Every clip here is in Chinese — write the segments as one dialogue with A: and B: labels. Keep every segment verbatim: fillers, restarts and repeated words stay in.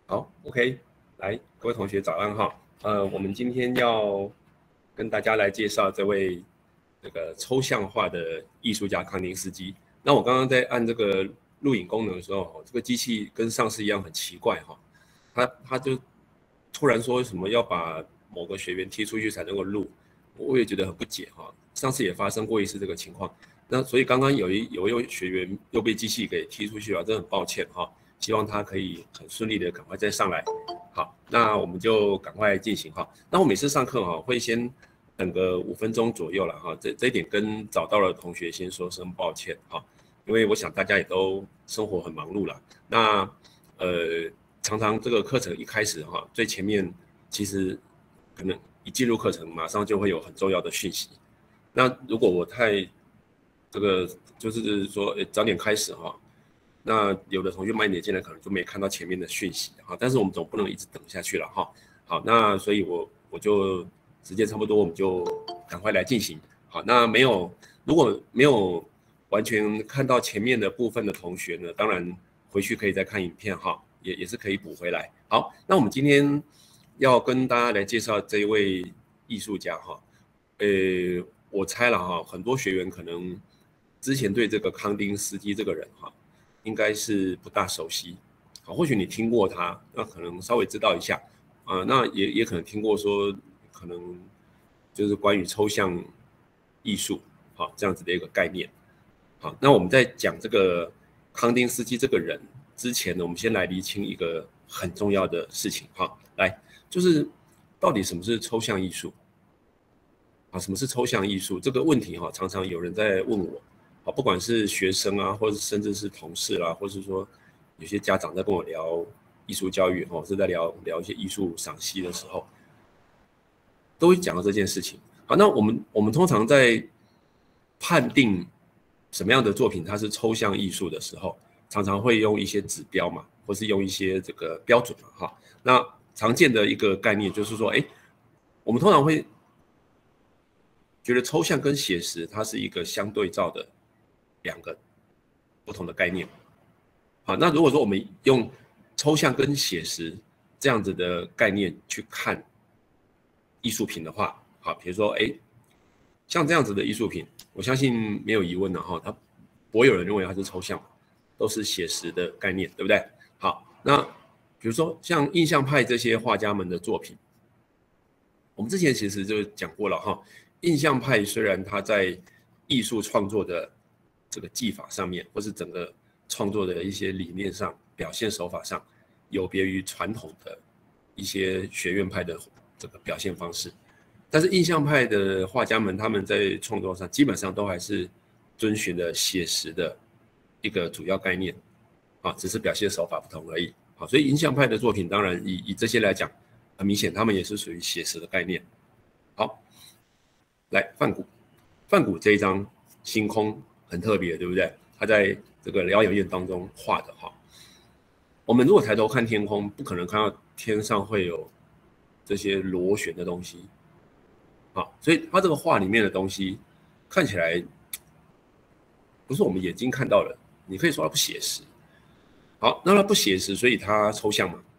A: 好 ，OK， 来，各位同学早安哈。呃，我们今天要跟大家来介绍这位这个抽象化的艺术家康定斯基。那我刚刚在按这个录影功能的时候，这个机器跟上次一样很奇怪哈，它它就突然说什么要把某个学员踢出去才能够录，我也觉得很不解哈。上次也发生过一次这个情况，那所以刚刚有一有一位学员又被机器给踢出去了，真的很抱歉哈。希望他可以很顺利的赶快再上来。好，那我们就赶快进行哈。那我每次上课哈，会先等个五分钟左右了哈。这这一点跟早到的同学先说声抱歉哈，因为我想大家也都生活很忙碌了。那呃，常常这个课程一开始哈，最前面其实可能一进入课程，马上就会有很重要的讯息。那如果我太这个就是说，诶早点开始哈。那有的同学慢一点进来，可能就没看到前面的讯息哈，但是我们总不能一直等下去了哈。好，那所以我我就时间差不多，我们就赶快来进行。好，那没有如果没有完全看到前面的部分的同学呢，当然回去可以再看影片哈，也也是可以补回来。好，那我们今天要跟大家来介绍这一位艺术家哈，呃，我猜了哈，很多学员可能之前对这个康定斯基这个人哈。应该是不大熟悉，好，或许你听过他，那可能稍微知道一下，啊、呃，那也也可能听过说，可能就是关于抽象艺术，好，这样子的一个概念，好，那我们在讲这个康定斯基这个人之前呢，我们先来厘清一个很重要的事情，哈，来，就是到底什么是抽象艺术？啊，什么是抽象艺术？这个问题哈，常常有人在问我。啊，不管是学生啊，或者甚至是同事啦、啊，或是说有些家长在跟我聊艺术教育，哦，是在聊聊一些艺术赏析的时候，都会讲到这件事情。好，那我们我们通常在判定什么样的作品它是抽象艺术的时候，常常会用一些指标嘛，或是用一些这个标准嘛，哈。那常见的一个概念就是说，哎，我们通常会觉得抽象跟写实它是一个相对照的。两个不同的概念，好，那如果说我们用抽象跟写实这样子的概念去看艺术品的话，好，比如说，哎，像这样子的艺术品，我相信没有疑问的哈，它不会有人认为它是抽象，都是写实的概念，对不对？好，那比如说像印象派这些画家们的作品，我们之前其实就讲过了哈，印象派虽然它在艺术创作的这个技法上面，或是整个创作的一些理念上、表现手法上，有别于传统的一些学院派的这个表现方式。但是印象派的画家们，他们在创作上基本上都还是遵循了写实的一个主要概念，啊，只是表现手法不同而已。好，所以印象派的作品，当然以以这些来讲，很明显他们也是属于写实的概念。好，来梵谷，梵谷这一张星空。很特别，对不对？他在这个疗养院当中画的哈。我们如果抬头看天空，不可能看到天上会有这些螺旋的东西，好，所以他这个画里面的东西看起来不是我们眼睛看到的，你可以说它不写实。好，那它不写实，所以它抽象嘛？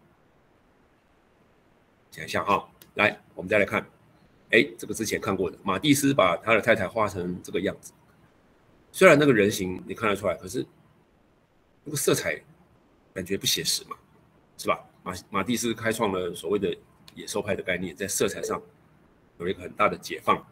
A: 想一下哈，来，我们再来看，哎，这个之前看过的，马蒂斯把他的太太画成这个样子。虽然那个人形你看得出来，可是那个色彩感觉不写实嘛，是吧？马马蒂斯开创了所谓的野兽派的概念，在色彩上有一个很大的解放，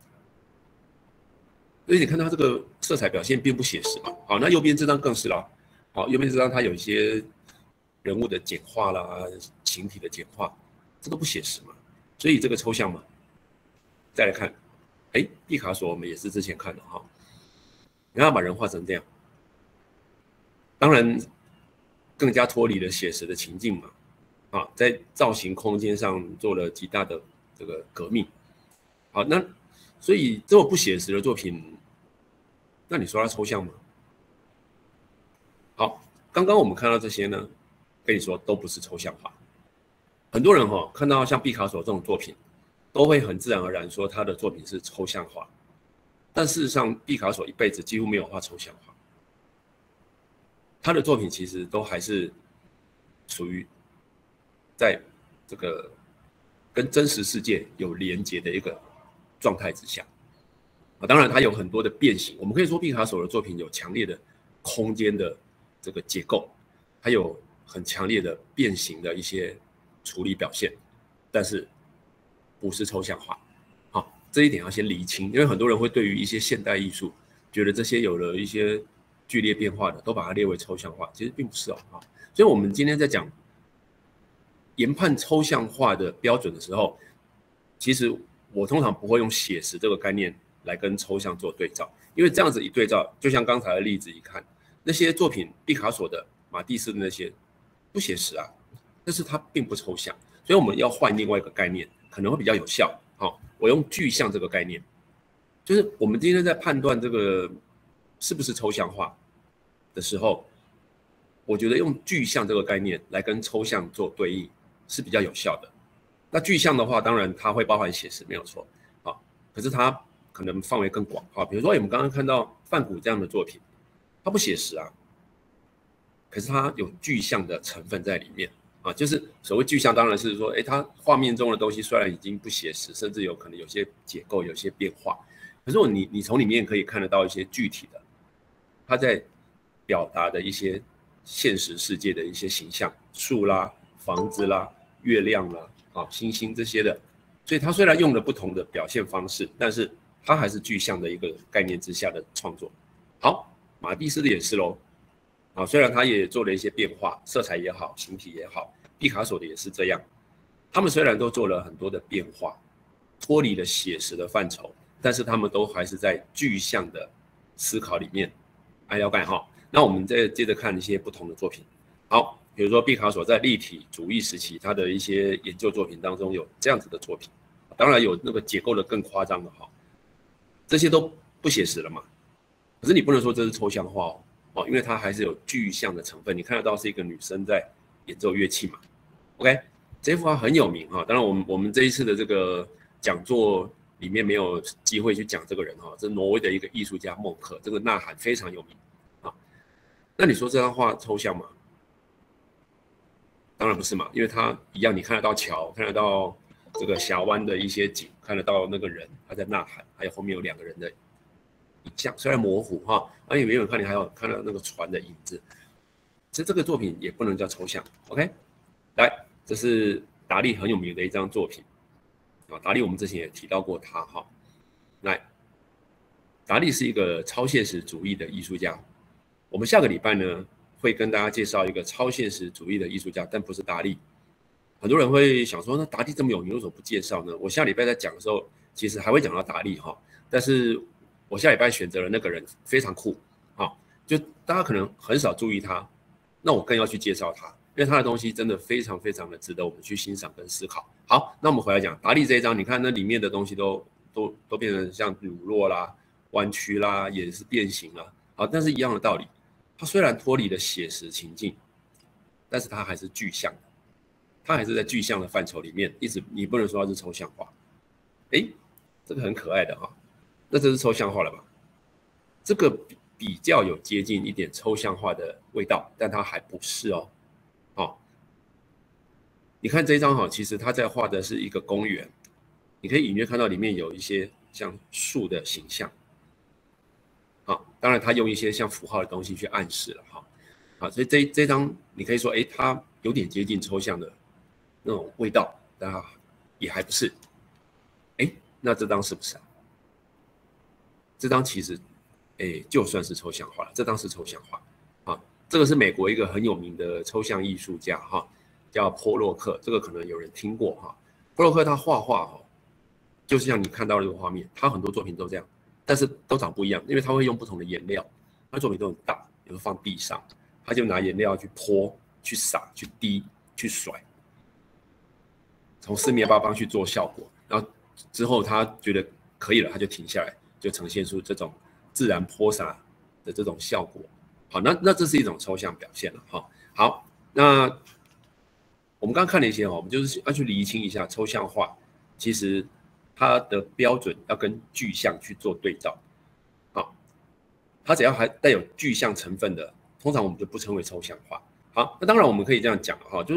A: 所以你看到它这个色彩表现并不写实嘛。好，那右边这张更是啦，好，右边这张它有一些人物的简化啦，形体的简化，这都不写实嘛，所以这个抽象嘛。再来看，哎，毕卡索我们也是之前看的哈。你看把人画成这样，当然更加脱离了写实的情境嘛，啊，在造型空间上做了极大的这个革命。好，那所以这么不写实的作品，那你说它抽象吗？好，刚刚我们看到这些呢，跟你说都不是抽象画。很多人哈、哦、看到像毕卡索这种作品，都会很自然而然说他的作品是抽象画。但事实上，毕卡索一辈子几乎没有画抽象画，他的作品其实都还是属于在这个跟真实世界有连结的一个状态之下。啊，当然它有很多的变形，我们可以说毕卡索的作品有强烈的空间的这个结构，还有很强烈的变形的一些处理表现，但是不是抽象化。好，这一点要先厘清，因为很多人会对于一些现代艺术，觉得这些有了一些剧烈变化的，都把它列为抽象化，其实并不是哦。所以我们今天在讲研判抽象化的标准的时候，其实我通常不会用写实这个概念来跟抽象做对照，因为这样子一对照，就像刚才的例子一看，那些作品，毕卡索的、马蒂斯的那些不写实啊，但是它并不抽象，所以我们要换另外一个概念，可能会比较有效。好，我用具象这个概念，就是我们今天在判断这个是不是抽象化的时候，我觉得用具象这个概念来跟抽象做对应是比较有效的。那具象的话，当然它会包含写实，没有错啊，可是它可能范围更广啊。比如说我们刚刚看到梵谷这样的作品，它不写实啊，可是它有具象的成分在里面啊。就是所谓具象，当然是说，哎，它画面中的东西虽然已经不写实，甚至有可能有些结构有些变化，可是你你从里面可以看得到一些具体的，它在表达的一些现实世界的一些形象，树啦、房子啦、月亮啦、啊星星这些的。所以它虽然用了不同的表现方式，但是它还是具象的一个概念之下的创作。好，马蒂斯的也是咯。啊，虽然他也做了一些变化，色彩也好，形体也好，毕卡索的也是这样。他们虽然都做了很多的变化，脱离了写实的范畴，但是他们都还是在具象的思考里面来了解哈。那我们再接着看一些不同的作品。好，比如说毕卡索在立体主义时期，他的一些研究作品当中有这样子的作品，当然有那个结构的更夸张的哈，这些都不写实了嘛。可是你不能说这是抽象化哦。哦，因为它还是有具象的成分，你看得到是一个女生在演奏乐器嘛 ？OK， 这幅画很有名哈。当然，我们我们这一次的这个讲座里面没有机会去讲这个人哈，这是挪威的一个艺术家孟克，这个呐喊非常有名啊。那你说这张画抽象吗？当然不是嘛，因为它一样，你看得到桥，看得到这个峡湾的一些景，看得到那个人他在呐喊，还有后面有两个人的影像，虽然模糊哈，而且远远看你还有看到那个船的影子，其实这个作品也不能叫抽象。OK， 来，这是达利很有名的一张作品啊，达利我们之前也提到过他哈。来，达利是一个超现实主义的艺术家，我们下个礼拜呢会跟大家介绍一个超现实主义的艺术家，但不是达利。很多人会想说，那达利这么有名，为什么不介绍呢？我下礼拜在讲的时候，其实还会讲到达利哈，但是我下礼拜选择了那个人非常酷，啊，就大家可能很少注意他，那我更要去介绍他，因为他的东西真的非常非常的值得我们去欣赏跟思考。好，那我们回来讲达利这一章，你看那里面的东西都都都变成像乳酪啦、弯曲啦，也是变形啦，好，但是一样的道理，它虽然脱离了写实情境，但是它还是具象的，它还是在具象的范畴里面，一直你不能说它是抽象化，哎，这个很可爱的哈。那这是抽象化了吧？这个比较有接近一点抽象化的味道，但它还不是哦。哦，你看这一张哈，其实它在画的是一个公园，你可以隐约看到里面有一些像树的形象。好，当然它用一些像符号的东西去暗示了哈。好，所以这这张你可以说，哎，它有点接近抽象的那种味道，但也还不是。哎，那这张是不是啊？这张其实，诶，就算是抽象化了，这张是抽象化啊。这个是美国一个很有名的抽象艺术家哈，叫波洛克，这个可能有人听过哈。波洛克他画画哈，就是像你看到的这个画面，他很多作品都这样，但是都长不一样，因为他会用不同的颜料，他作品都很大，有时候放地上，他就拿颜料去泼、去洒、去滴、去甩，从四面八方去做效果，然后之后他觉得可以了，他就停下来。就呈现出这种自然泼洒的这种效果，好，那那这是一种抽象表现了哈。好，那我们刚刚看了一些哈，我们就是要去厘清一下抽象化，其实它的标准要跟具象去做对照，好，它只要还带有具象成分的，通常我们就不称为抽象化。好，那当然我们可以这样讲哈，就是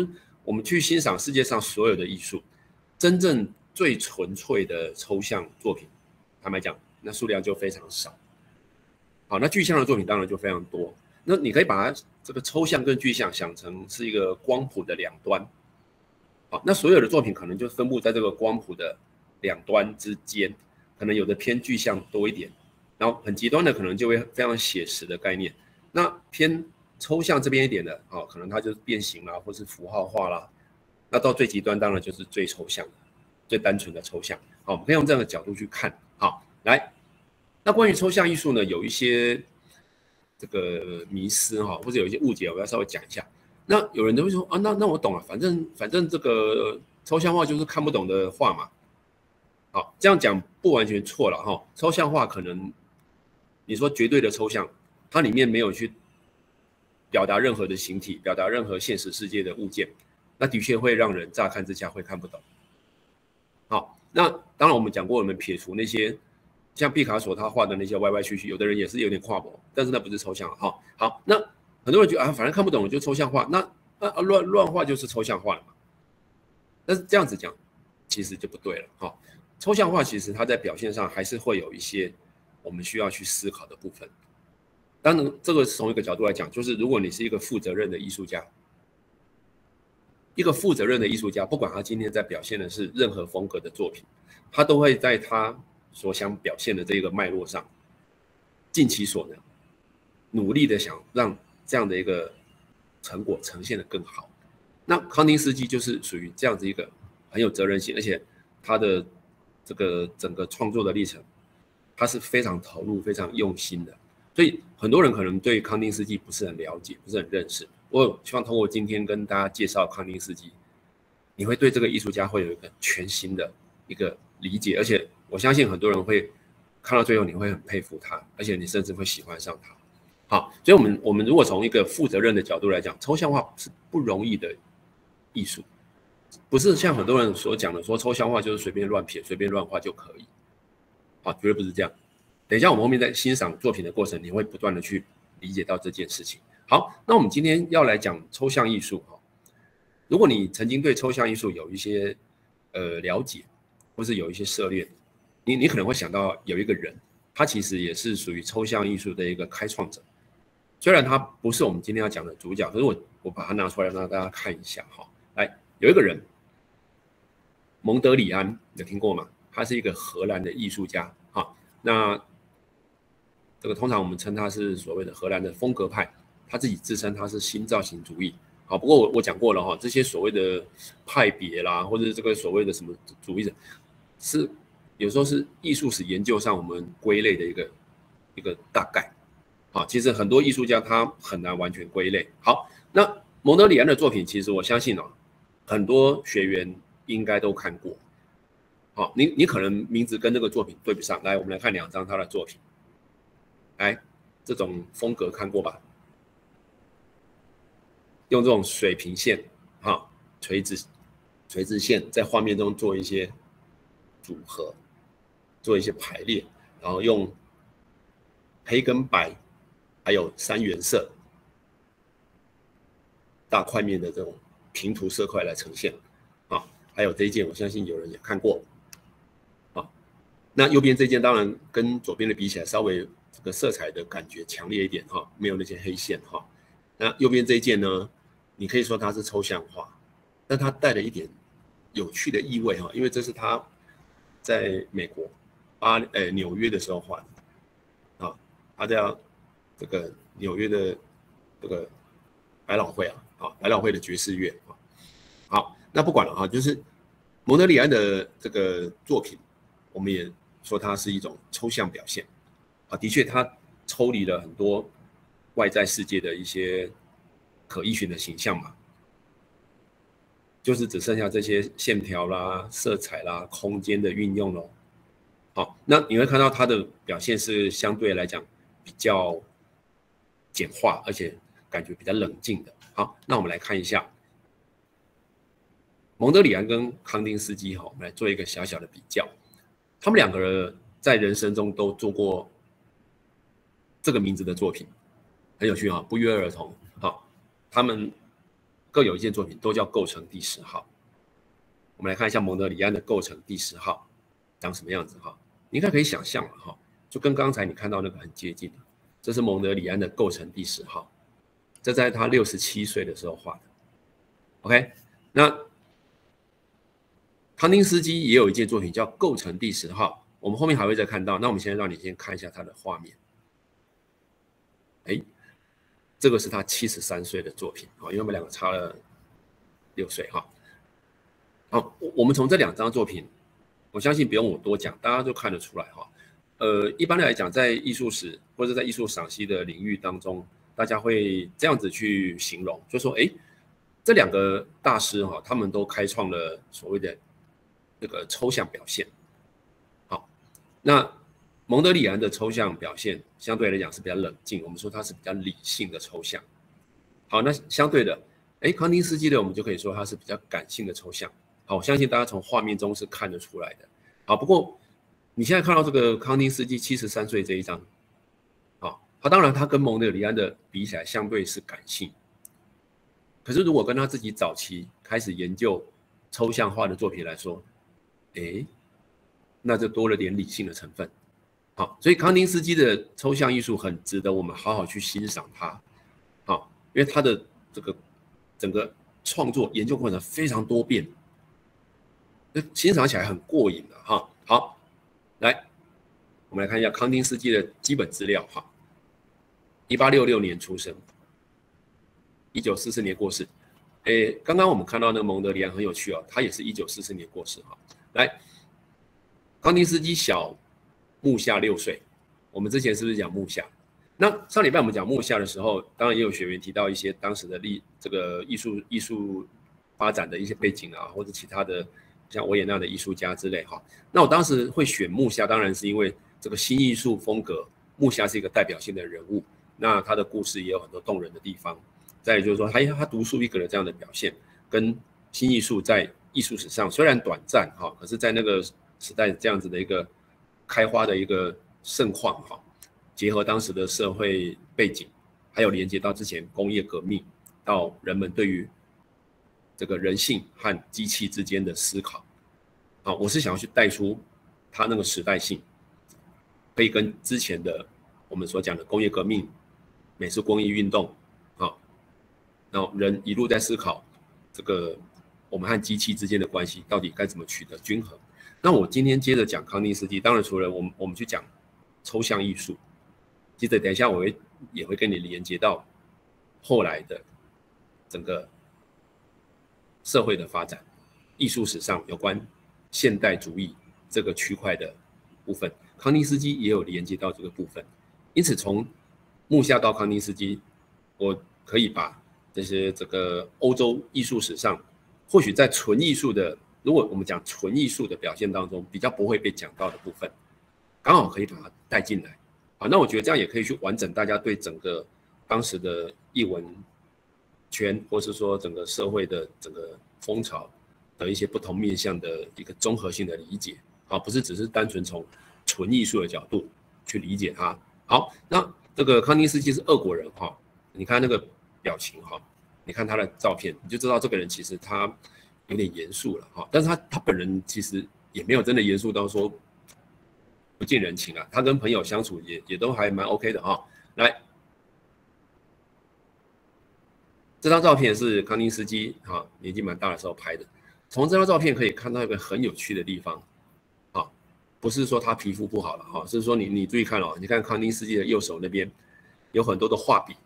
A: 我们去欣赏世界上所有的艺术，真正最纯粹的抽象作品，坦白讲，那数量就非常少。好，那具象的作品当然就非常多。那你可以把它这个抽象跟具象想成是一个光谱的两端。好，那所有的作品可能就分布在这个光谱的两端之间，可能有的偏具象多一点，然后很极端的可能就会非常写实的概念。那偏抽象这边一点的，哦，可能它就是变形啦，或是符号化啦。那到最极端当然就是最抽象的、最单纯的抽象。好，我们可以用这样的角度去看。好，来，那关于抽象艺术呢，有一些这个迷思哈，或者有一些误解，我要稍微讲一下。那有人都会说啊，那那我懂了，反正反正这个抽象画就是看不懂的画嘛。好，这样讲不完全错了哈。抽象画可能你说绝对的抽象，它里面没有去表达任何的形体，表达任何现实世界的物件，那的确会让人乍看之下会看不懂。好，那当然我们讲过，我们撇除那些像毕卡索他画的那些歪歪曲曲，有的人也是有点跨博，但是那不是抽象。好，好，那很多人觉得啊，反正看不懂就抽象画，那那乱乱画就是抽象画了嘛？但是这样子讲，其实就不对了。哈，抽象画其实它在表现上还是会有一些我们需要去思考的部分。当然，这个从一个角度来讲，就是如果你是一个负责任的艺术家，一个负责任的艺术家，不管他今天在表现的是任何风格的作品，他都会在他所想表现的这个脉络上，尽其所能，努力的想让这样的一个成果呈现得更好。那康定斯基就是属于这样子一个很有责任心，而且他的这个整个创作的历程，他是非常投入、非常用心的。所以很多人可能对康定斯基不是很了解，不是很认识。我希望通过今天跟大家介绍康定斯基，你会对这个艺术家会有一个全新的一个理解，而且我相信很多人会看到最后，你会很佩服他，而且你甚至会喜欢上他。好，所以我们我们如果从一个负责任的角度来讲，抽象画是不容易的艺术，不是像很多人所讲的说抽象画就是随便乱撇、随便乱画就可以。好，绝对不是这样。等一下，我们后面在欣赏作品的过程，你会不断的去理解到这件事情。好，那我们今天要来讲抽象艺术哈。如果你曾经对抽象艺术有一些呃了解，或是有一些涉猎，你你可能会想到有一个人，他其实也是属于抽象艺术的一个开创者。虽然他不是我们今天要讲的主角，可是我我把它拿出来让大家看一下哈。来，有一个人，蒙德里安，有听过吗？他是一个荷兰的艺术家哈。那这个通常我们称他是所谓的荷兰的风格派，他自己自称他是新造型主义。好，不过我我讲过了哈，这些所谓的派别啦，或者是这个所谓的什么主义者，是有时候是艺术史研究上我们归类的一个一个大概。好，其实很多艺术家他很难完全归类。好，那蒙德里安的作品，其实我相信哦，很多学员应该都看过。好，你你可能名字跟这个作品对不上。来，我们来看两张他的作品。来，这种风格看过吧？用这种水平线，哈，垂直垂直线在画面中做一些组合，做一些排列，然后用黑跟白，还有三原色大块面的这种平涂色块来呈现。啊，还有这一件，我相信有人也看过。啊，那右边这件当然跟左边的比起来，稍微这个色彩的感觉强烈一点哈，没有那些黑线哈。那右边这一件呢，你可以说它是抽象画，但它带了一点有趣的意味哈，因为这是他在美国巴呃纽约的时候画的啊，他在这个纽约的这个百老汇啊，啊百老汇的爵士乐啊。好，那不管了哈，就是蒙德里安的这个作品，我们也说它是一种抽象表现。啊，的确，它抽离了很多外在世界的一些可依循的形象嘛，就是只剩下这些线条啦、色彩啦、空间的运用咯。好，那你会看到它的表现是相对来讲比较简化，而且感觉比较冷静的。好，那我们来看一下蒙德里安跟康定斯基，哈，我们来做一个小小的比较。他们两个人在人生中都做过这个名字的作品，很有趣啊，不约而同。好，他们各有一件作品都叫构成第十号。我们来看一下蒙德里安的构成第十号长什么样子哈，你应该可以想象了哈，就跟刚才你看到那个很接近的。这是蒙德里安的构成第十号，这在他六十七岁的时候画的。OK， 那康丁斯基也有一件作品叫构成第十号，我们后面还会再看到。那我们先让你先看一下他的画面。哎，这个是他七十三岁的作品啊，因为我们两个差了六岁哈。好，我们从这两张作品，我相信不用我多讲，大家就看得出来哈。呃，一般来讲，在艺术史或者在艺术赏析的领域当中，大家会这样子去形容，就说，哎，这两个大师哈，他们都开创了所谓的这个抽象表现。好，那蒙德里安的抽象表现相对来讲是比较冷静，我们说它是比较理性的抽象。好，那相对的，哎，康丁斯基的我们就可以说它是比较感性的抽象。好，我相信大家从画面中是看得出来的。好，不过你现在看到这个康丁斯基七十三岁这一张，好，他当然他跟蒙德里安的比起来相对是感性，可是如果跟他自己早期开始研究抽象画的作品来说，哎，那就多了点理性的成分。好，所以康丁斯基的抽象艺术很值得我们好好去欣赏它。好，因为他的这个整个创作研究过程非常多变，欣赏起来很过瘾的哈。好。来，我们来看一下康丁斯基的基本资料哈。一八六六年出生，一九四四年过世。诶，刚刚我们看到那个蒙德里安很有趣哦，他也是一九四四年过世哈。来，康丁斯基小木下六岁，我们之前是不是讲木下？那上礼拜我们讲木下的时候，当然也有学员提到一些当时的历这个艺术艺术发展的一些背景啊，或者其他的。像维也纳的艺术家之类哈，那我当时会选木下，当然是因为这个新艺术风格，木下是一个代表性的人物，那他的故事也有很多动人的地方。再就是说，他他独树一格的这样的表现，跟新艺术在艺术史上虽然短暂哈，可是在那个时代这样子的一个开花的一个盛况哈，结合当时的社会背景，还有连接到之前工业革命，到人们对于这个人性和机器之间的思考，啊，我是想要去带出它那个时代性，可以跟之前的我们所讲的工业革命、美式工艺运动，啊，然后人一路在思考这个我们和机器之间的关系到底该怎么取得均衡。那我今天接着讲康定斯基，当然除了我们我们去讲抽象艺术，接着等一下我会也会跟你连接到后来的整个社会的发展，艺术史上有关现代主义这个区块的部分，康定斯基也有连接到这个部分。因此，从木下到康定斯基，我可以把这些这个欧洲艺术史上，或许在纯艺术的，如果我们讲纯艺术的表现当中，比较不会被讲到的部分，刚好可以把它带进来。好，那我觉得这样也可以去完整大家对整个当时的艺文圈，或是说整个社会的整个风潮的一些不同面向的一个综合性的理解，好，不是只是单纯从纯艺术的角度去理解它。好，那这个康定斯基是俄国人哈，你看那个表情哈，你看他的照片，你就知道这个人其实他有点严肃了哈，但是他他本人其实也没有真的严肃到说不近人情啊，他跟朋友相处也也都还蛮 OK 的哈。来。这张照片是康定斯基哈年纪蛮大的时候拍的。从这张照片可以看到一个很有趣的地方，啊，不是说他皮肤不好了哈，是说你你注意看哦，你看康定斯基的右手那边有很多的画笔，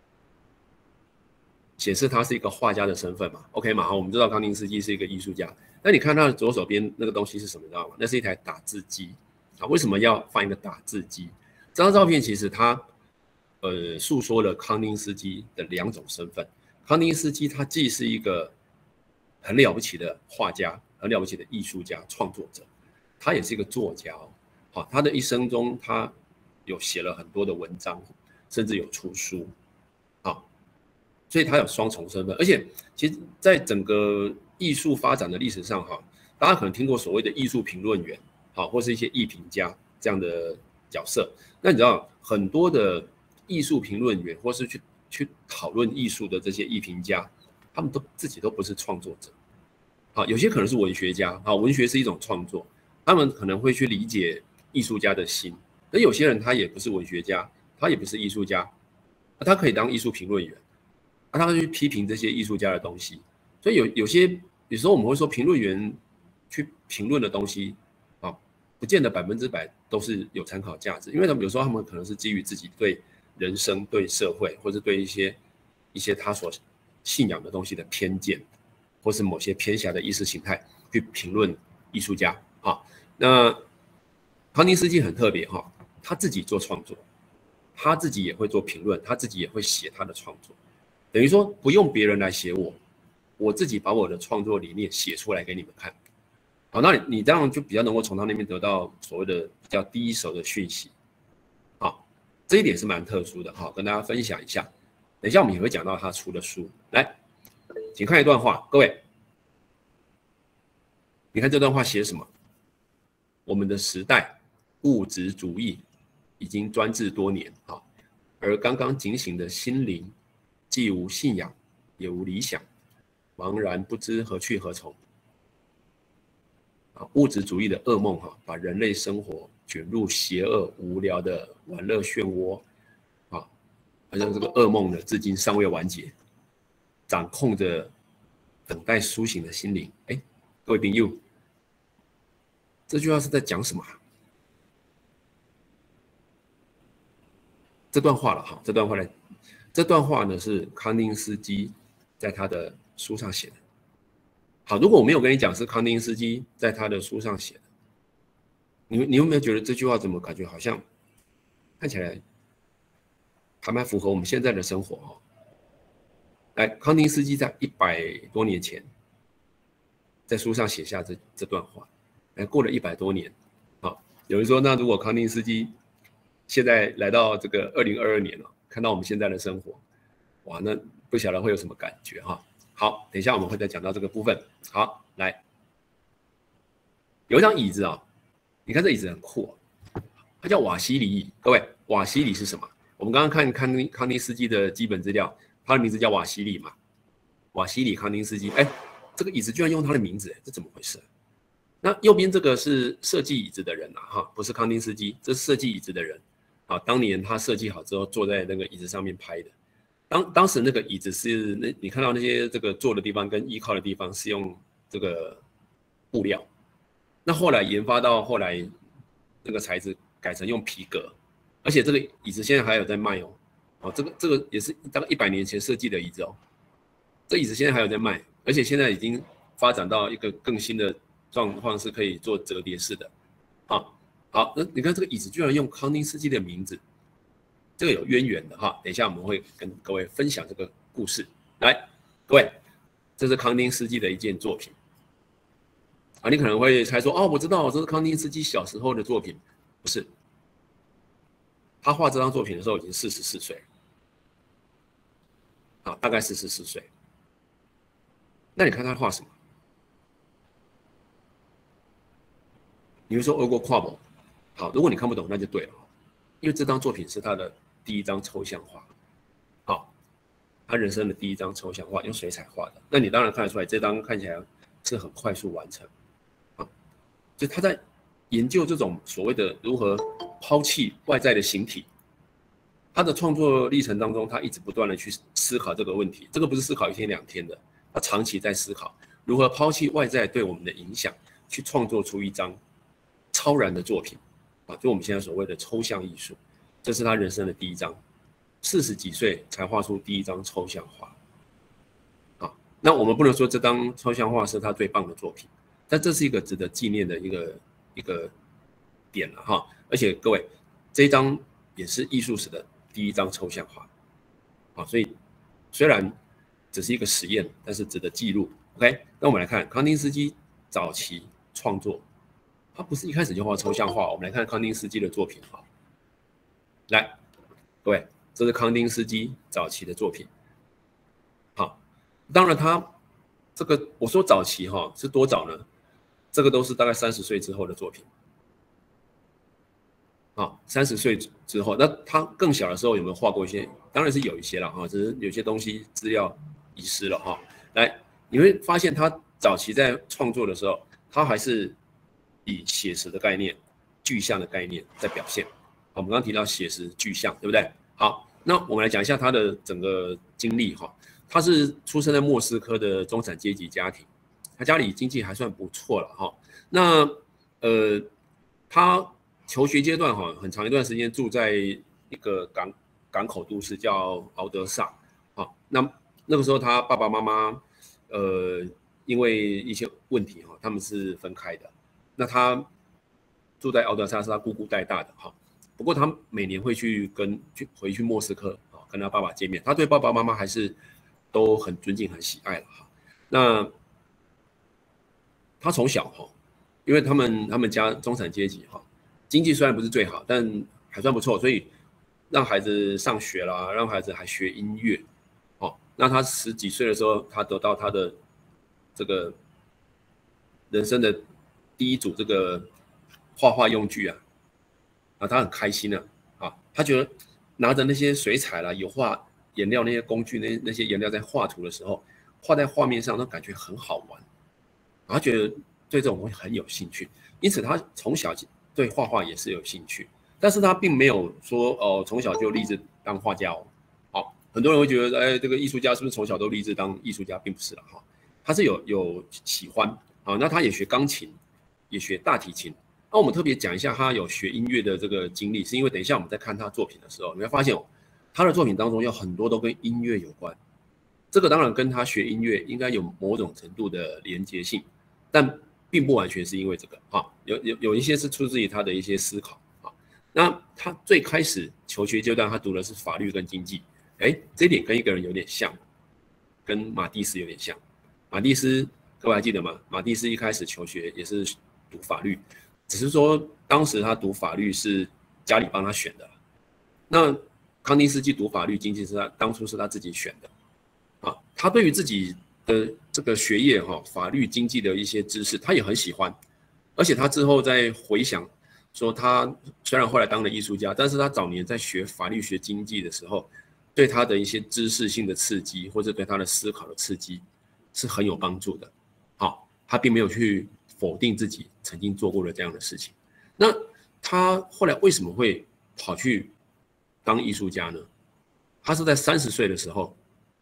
A: 显示他是一个画家的身份嘛 ，OK 嘛？好，我们知道康定斯基是一个艺术家。那你看他的左手边那个东西是什么？你知道吗？那是一台打字机啊。为什么要放一个打字机？这张照片其实它呃诉说了康定斯基的两种身份。康定斯基他既是一个很了不起的画家，很了不起的艺术家、创作者，他也是一个作家哦。好，他的一生中，他有写了很多的文章，甚至有出书，好，所以他有双重身份。而且，其实，在整个艺术发展的历史上，哈，大家可能听过所谓的艺术评论员，好，或是一些艺评家这样的角色。那你知道，很多的艺术评论员，或是去去讨论艺术的这些艺评家， 他们都自己都不是创作者。好，有些可能是文学家，好，文学是一种创作，他们可能会去理解艺术家的心。而有些人他也不是文学家，他也不是艺术家，他可以当艺术评论员，他会去批评这些艺术家的东西。所以有有些有时候我们会说，评论员去评论的东西，啊，不见得百分之百都是有参考价值，因为他们有时候他们可能是基于自己对人生、对社会，或者对一些一些他所信仰的东西的偏见，或是某些偏狭的意识形态去评论艺术家啊。那康定斯基很特别哈，他自己做创作，他自己也会做评论，他自己也会写他的创作，等于说不用别人来写我，我自己把我的创作理念写出来给你们看。好，那你这样就比较能够从他那边得到所谓的比较第一手的讯息。好，这一点是蛮特殊的哈，跟大家分享一下。等一下我们也会讲到他出的书。来，请看一段话，各位，你看这段话写什么？我们的时代物质主义已经专制多年啊，而刚刚警醒的心灵既无信仰也无理想，茫然不知何去何从。啊，物质主义的噩梦哈，把人类生活卷入邪恶无聊的玩乐漩涡啊，好像这个噩梦呢，至今尚未完结，掌控着等待苏醒的心灵。哎，各位朋友，这句话是在讲什么？这段话了哈，这段话呢，这段话呢是康定斯基在他的书上写的。好，如果我没有跟你讲是康定斯基在他的书上写的，你你有没有觉得这句话怎么感觉好像看起来还蛮符合我们现在的生活哈？来，康定斯基在一百多年前在书上写下这这段话，来过了一百多年，好，有人说那如果康定斯基现在来到这个二零二二年了，看到我们现在的生活，哇，那不晓得会有什么感觉哈？好，等一下我们会再讲到这个部分。好，来，有一张椅子啊，你看这椅子很酷啊，它叫瓦西里椅。各位，瓦西里是什么？我们刚刚看康定康定斯基的基本资料，他的名字叫瓦西里嘛，瓦西里康定斯基。哎，这个椅子居然用他的名字，这怎么回事？那右边这个是设计椅子的人啊，哈，不是康定斯基，这是设计椅子的人啊。当年他设计好之后，坐在那个椅子上面拍的。当当时那个椅子是那你看到那些这个坐的地方跟依靠的地方是用这个布料，那后来研发到后来那个材质改成用皮革，而且这个椅子现在还有在卖哦，哦这个这个也是大概一百年前设计的椅子哦，这椅子现在还有在卖，而且现在已经发展到一个更新的状况，是可以做折叠式的，啊，好，那你看这个椅子居然用康定斯基的名字。这个有渊源的哈，等一下我们会跟各位分享这个故事。来，各位，这是康定斯基的一件作品啊，你可能会猜说，哦，我知道这是康定斯基小时候的作品，不是？他画这张作品的时候已经四十四岁了，啊，大概四十四岁。那你看他画什么？你会说俄国跨博？好，如果你看不懂，那就对了，因为这张作品是他的第一张抽象画，好，他人生的第一张抽象画，用水彩画的。那你当然看得出来，这张看起来是很快速完成，啊，就他在研究这种所谓的如何抛弃外在的形体。他的创作历程当中，他一直不断的去思考这个问题，这个不是思考一天两天的，他长期在思考如何抛弃外在对我们的影响，去创作出一张超然的作品，啊，就我们现在所谓的抽象艺术。这是他人生的第一张，四十几岁才画出第一张抽象画，啊，那我们不能说这张抽象画是他最棒的作品，但这是一个值得纪念的一个一个点了哈。而且各位，这一张也是艺术史的第一张抽象画，啊，所以虽然只是一个实验，但是值得记录。OK， 那我们来看康定斯基早期创作，他不是一开始就画抽象画。我们来看康定斯基的作品哈。来，各位，这是康定斯基早期的作品。好，当然他这个我说早期哈是多早呢？这个都是大概三十岁之后的作品。啊，三十岁之后，那他更小的时候有没有画过一些？当然是有一些了哈，只是有些东西资料遗失了哈。 来，你会发现他早期在创作的时候，他还是以写实的概念、具象的概念在表现。我们刚刚提到写实具象，对不对？好，那我们来讲一下他的整个经历哈。他是出生在莫斯科的中产阶级家庭，他家里经济还算不错了哈。那呃，他求学阶段哈，很长一段时间住在一个港港口都市叫敖德萨啊。那那个时候他爸爸妈妈呃因为一些问题哈，他们是分开的。那他住在敖德萨是他姑姑带大的哈。不过他每年会去跟去回去莫斯科啊，跟他爸爸见面。他对爸爸妈妈还是都很尊敬、很喜爱了哈。那他从小哈，因为他们他们家中产阶级哈，经济虽然不是最好，但还算不错，所以让孩子上学啦，让孩子还学音乐哦。那他十几岁的时候，他得到他的这个人生的第一组这个画画用具啊。啊，他很开心啊，啊，他觉得拿着那些水彩啦、油画颜料那些工具，那那些颜料在画图的时候，画在画面上，都感觉很好玩，他觉得对这种东西很有兴趣，因此他从小对画画也是有兴趣，但是他并没有说哦，从小就立志当画家哦。好，很多人会觉得，哎，这个艺术家是不是从小都立志当艺术家，并不是了哈，他是有有喜欢啊，那他也学钢琴，也学大提琴。那我们特别讲一下他有学音乐的这个经历，是因为等一下我们在看他作品的时候，你会发现哦，他的作品当中有很多都跟音乐有关。这个当然跟他学音乐应该有某种程度的连结性，但并不完全是因为这个啊，有有有一些是出自于他的一些思考啊。那他最开始求学阶段，他读的是法律跟经济，哎，这一点跟一个人有点像，跟马蒂斯有点像。马蒂斯各位还记得吗？马蒂斯一开始求学也是读法律。只是说，当时他读法律是家里帮他选的，那康定斯基读法律经济是他当初是他自己选的，啊，他对于自己的这个学业哈，法律经济的一些知识，他也很喜欢，而且他之后在回想说，他虽然后来当了艺术家，但是他早年在学法律学经济的时候，对他的一些知识性的刺激，或者对他的思考的刺激，是很有帮助的，好，他并没有去否定自己曾经做过的这样的事情。那他后来为什么会跑去当艺术家呢？他是在三十岁的时候，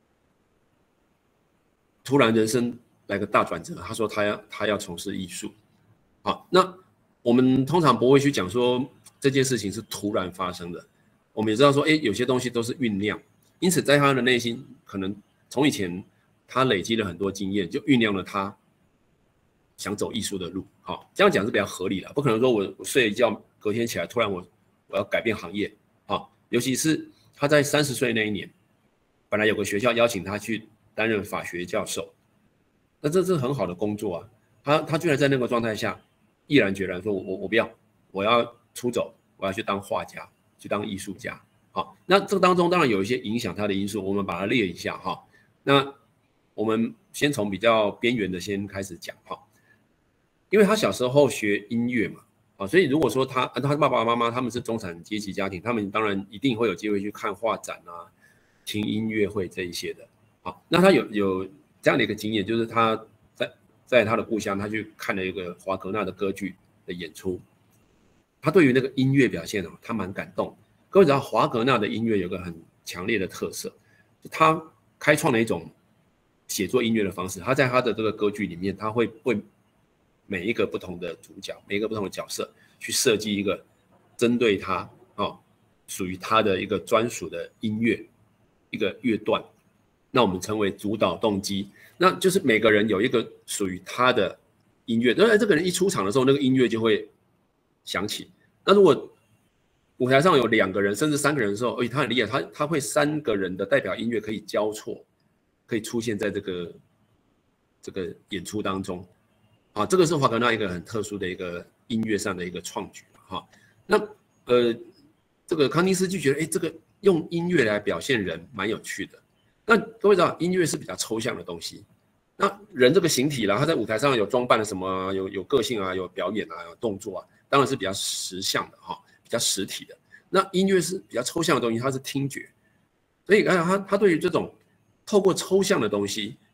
A: 突然人生来个大转折，他说他要他要从事艺术。好，那我们通常不会去讲说这件事情是突然发生的，我们也知道说，哎，有些东西都是酝酿，因此在他的内心，可能从以前他累积了很多经验，就酝酿了他想走艺术的路。好，这样讲是比较合理的，不可能说我我睡一觉，隔天起来突然我我要改变行业。好，尤其是他在三十岁那一年，本来有个学校邀请他去担任法学教授，那这是很好的工作啊。他他居然在那个状态下，毅然决然说我我不要，我要出走，我要去当画家，去当艺术家。好，那这当中当然有一些影响他的因素，我们把它列一下哈。那我们先从比较边缘的先开始讲哈。因为他小时候学音乐嘛，啊，所以如果说他他爸爸妈妈他们是中产阶级家庭，他们当然一定会有机会去看画展啊、听音乐会这一些的。好，那他有有这样的一个经验，就是他在在他的故乡，他去看了一个华格纳的歌剧的演出，他对于那个音乐表现哦，他蛮感动。各位知道华格纳的音乐有个很强烈的特色，他开创了一种写作音乐的方式。他在他的这个歌剧里面，他会为每一个不同的主角，每一个不同的角色，去设计一个针对他哦，属于他的一个专属的音乐，一个乐段。那我们称为主导动机，那就是每个人有一个属于他的音乐。那这个人一出场的时候，那个音乐就会响起。那如果舞台上有两个人甚至三个人的时候，而且他很厉害，他他会三个人的代表音乐可以交错，可以出现在这个这个演出当中。啊，这个是华格纳一个很特殊的一个音乐上的一个创举哈。那呃，这个康定斯基觉得，哎，这个用音乐来表现人蛮有趣的。那各位知道，音乐是比较抽象的东西。那人这个形体啦，他在舞台上有装扮了什么，有有个性啊，有表演啊，有动作啊，当然是比较实相的哈，比较实体的。那音乐是比较抽象的东西，它是听觉，所以他他对于这种透过抽象的东西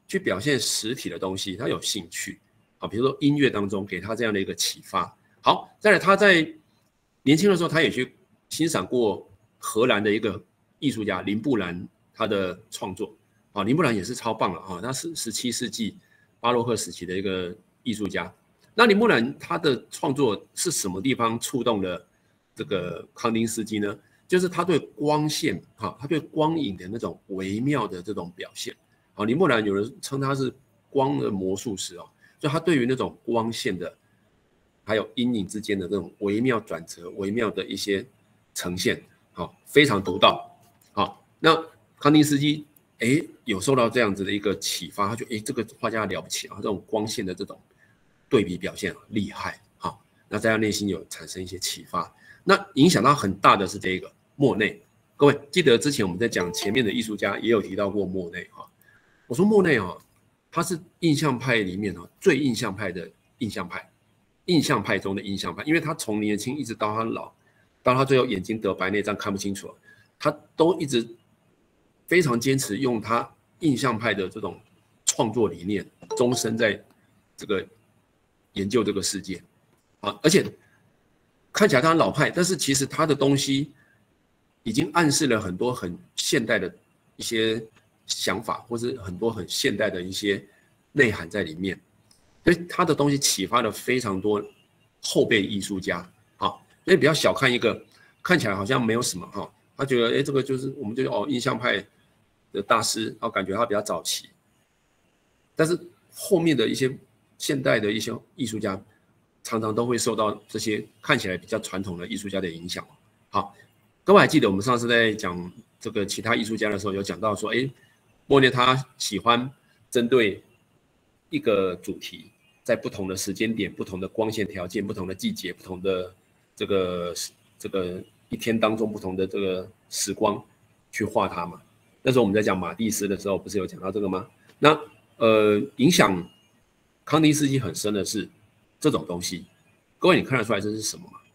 A: 去表现实体的东西，他有兴趣啊，比如说音乐当中给他这样的一个启发。好，再来他在年轻的时候，他也去欣赏过荷兰的一个艺术家林布兰他的创作啊，林布兰也是超棒了啊，他是十七世纪巴洛克时期的一个艺术家。那林布兰他的创作是什么地方触动了这个康定斯基呢？就是他对光线哈，他对光影的那种微妙的这种表现啊。林布兰有人称他是光的魔术师哦，所以他对于那种光线的还有阴影之间的这种微妙转折、微妙的一些呈现，好，非常独到。好，那康定斯基哎有受到这样子的一个启发，他觉得哎这个画家了不起啊，这种光线的这种对比表现厉害。好，那在他内心有产生一些启发。那影响到很大的是这个莫内，各位记得之前我们在讲前面的艺术家也有提到过莫内哈。我说莫内哈，他是印象派里面哈最印象派的印象派，印象派中的印象派，因为他从年轻一直到他老，到他最后眼睛得白内障看不清楚，他都一直非常坚持用他印象派的这种创作理念，终身在这个研究这个世界啊，而且。看起来他很老派，但是其实他的东西已经暗示了很多很现代的一些想法，或是很多很现代的一些内涵在里面。所以他的东西启发了非常多后辈艺术家啊。所以比较小看一个看起来好像没有什么哈，他觉得哎这个就是我们就哦印象派的大师，然后感觉他比较早期，但是后面的一些现代的一些艺术家。常常都会受到这些看起来比较传统的艺术家的影响。好，各位还记得我们上次在讲这个其他艺术家的时候，有讲到说，哎，莫内他喜欢针对一个主题，在不同的时间点、不同的光线条件、不同的季节、不同的这个这个一天当中不同的这个时光去画它嘛。那时候我们在讲马蒂斯的时候，不是有讲到这个吗？那呃，影响康定斯基很深的是。这种东西，各位你看得出来这是什么吗？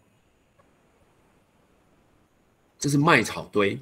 A: 这是麦草堆。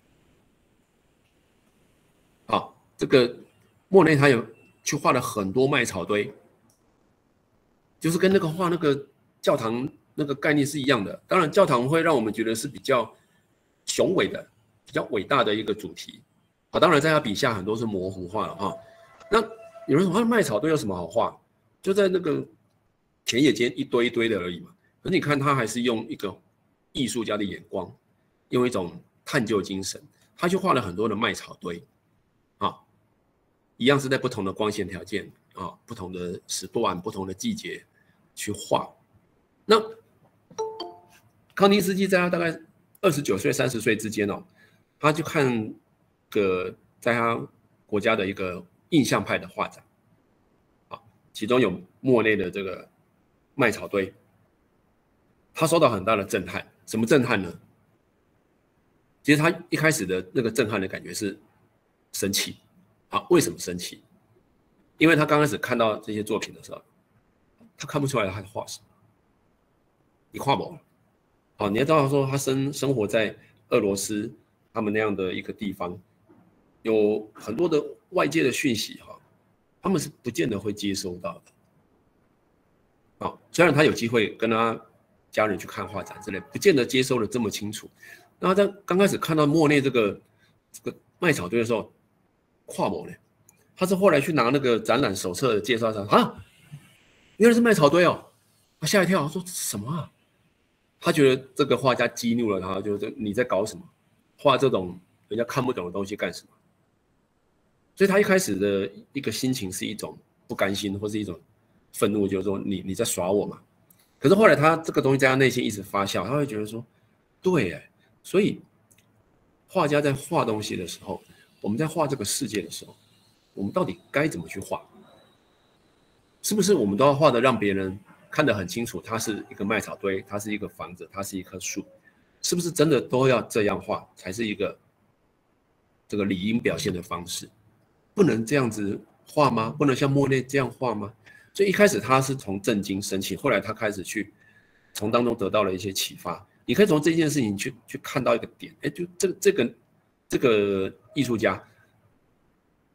A: 好，这个莫内他有去画了很多麦草堆，就是跟那个画那个教堂那个概念是一样的。当然，教堂会让我们觉得是比较雄伟的、比较伟大的一个主题。好，当然在他笔下很多是模糊化了哈。那有人说，啊，麦草堆有什么好画？就在那个。田野间一堆一堆的而已嘛，可是你看他还是用一个艺术家的眼光，用一种探究精神，他去画了很多的麦草堆，啊，一样是在不同的光线条件啊、不同的时段、不同的季节去画。那康定斯基在他大概二十九岁、三十岁之间哦，他就看个在他国家的一个印象派的画展，啊，其中有莫内的这个。麦草堆，他受到很大的震撼。什么震撼呢？其实他一开始的那个震撼的感觉是生气。啊，为什么生气？因为他刚开始看到这些作品的时候，他看不出来他在画什么。你画不？好，你要知道说他生生活在俄罗斯他们那样的一个地方，有很多的外界的讯息哈，他们是不见得会接收到的。哦，虽然他有机会跟他家人去看画展之类，不见得接收的这么清楚。那他在刚开始看到莫内这个这个麦草堆的时候，跨模呢，他是后来去拿那个展览手册的介绍上啊，原来是麦草堆哦，他吓一跳，说什么啊？他觉得这个画家激怒了他，就是你在搞什么？画这种人家看不懂的东西干什么？所以他一开始的一个心情是一种不甘心，或是一种。愤怒，就是说你你在耍我嘛。可是后来他这个东西在他内心一直发酵，他会觉得说，对哎，所以画家在画东西的时候，我们在画这个世界的时候，我们到底该怎么去画？是不是我们都要画的让别人看得很清楚，它是一个麦草堆，它是一个房子，它是一棵树？是不是真的都要这样画才是一个这个理应表现的方式？不能这样子画吗？不能像莫内这样画吗？所以一开始他是从震惊生气，后来他开始去从当中得到了一些启发。你可以从这件事情去去看到一个点，哎，就这个这个这个艺术家，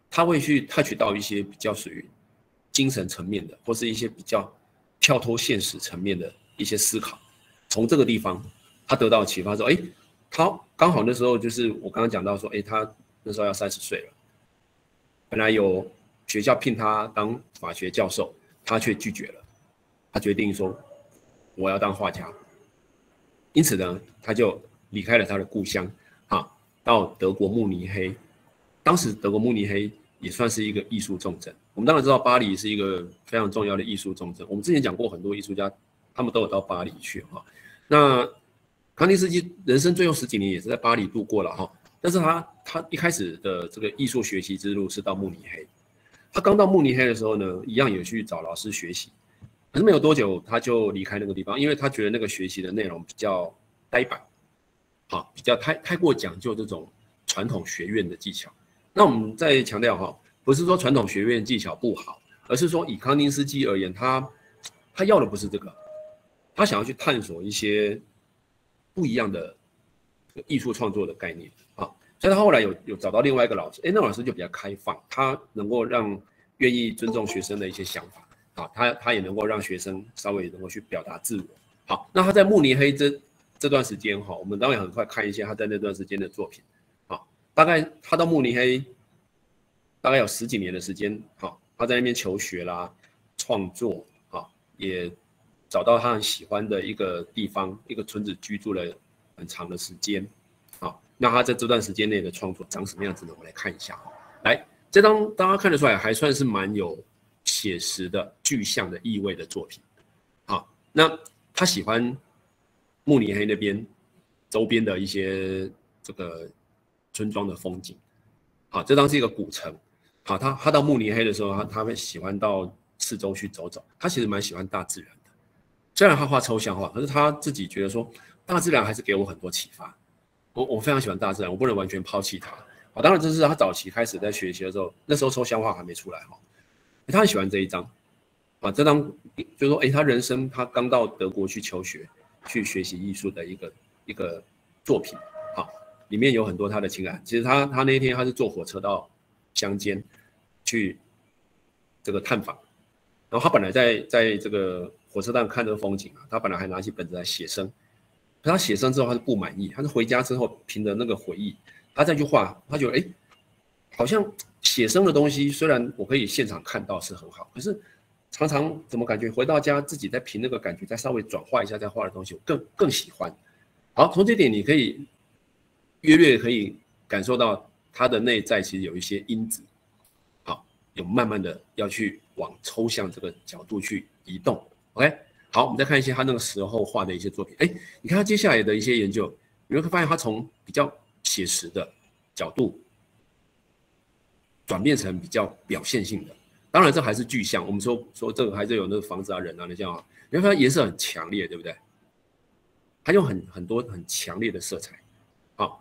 A: 他会去 touch 到一些比较属于精神层面的，或是一些比较跳脱现实层面的一些思考。从这个地方，他得到启发说，哎，他刚好那时候就是我刚刚讲到说，哎，他那时候要三十岁了，本来有学校聘他当法学教授，他却拒绝了，他决定说我要当画家。因此呢，他就离开了他的故乡，啊，到德国慕尼黑。当时德国慕尼黑也算是一个艺术重镇。我们当然知道巴黎是一个非常重要的艺术重镇。我们之前讲过很多艺术家，他们都有到巴黎去哈。那康定斯基人生最后十几年也是在巴黎度过了哈。但是他他一开始的这个艺术学习之路是到慕尼黑。他刚到慕尼黑的时候呢，一样有去找老师学习，可是没有多久他就离开那个地方，因为他觉得那个学习的内容比较呆板，好，比较太太过讲究这种传统学院的技巧。那我们再强调哈，不是说传统学院技巧不好，而是说以康定斯基而言，他他要的不是这个，他想要去探索一些不一样的艺术创作的概念啊。所以他后来有有找到另外一个老师，哎，那老师就比较开放，他能够让愿意尊重学生的一些想法啊，他他也能够让学生稍微能够去表达自我。好，那他在慕尼黑这这段时间哈，我们当然很快看一下他在那段时间的作品。大概他到慕尼黑大概有十几年的时间，好，他在那边求学啦、创作，好，也找到他很喜欢的一个地方，一个村子居住了很长的时间，好，那他在这段时间内的创作长什么样子呢？我们来看一下，来，这张大家看得出来还算是蛮有写实的、具象的意味的作品，好，那他喜欢慕尼黑那边周边的一些这个村庄的风景，好，这张是一个古城，好，他他到慕尼黑的时候，他他会喜欢到四周去走走，他其实蛮喜欢大自然的，虽然他画抽象画，可是他自己觉得说，大自然还是给我很多启发，我我非常喜欢大自然，我不能完全抛弃它，好，当然这是他早期开始在学习的时候，那时候抽象画还没出来哈，他很喜欢这一张，啊，这张就是说，哎，他人生他刚到德国去求学，去学习艺术的一个一个作品，好。里面有很多他的情感。其实他他那一天他是坐火车到乡间去这个探访，然后他本来在在这个火车站看这个风景啊，他本来还拿起本子来写生，可他写生之后他是不满意，他是回家之后凭着那个回忆，他再去画，他觉得哎，好像写生的东西虽然我可以现场看到是很好，可是常常怎么感觉回到家自己再凭那个感觉再稍微转化一下再画的东西，我更更喜欢。好，从这点你可以。约略可以感受到它的内在其实有一些因子，好，有慢慢的要去往抽象这个角度去移动。OK， 好，我们再看一些他那个时候画的一些作品。哎，你看他接下来的一些研究，你会发现他从比较写实的角度转变成比较表现性的。当然，这还是具象。我们说说这个还是有那个房子啊、人啊那些啊，你会发现颜色很强烈，对不对？他用很很多很强烈的色彩，好。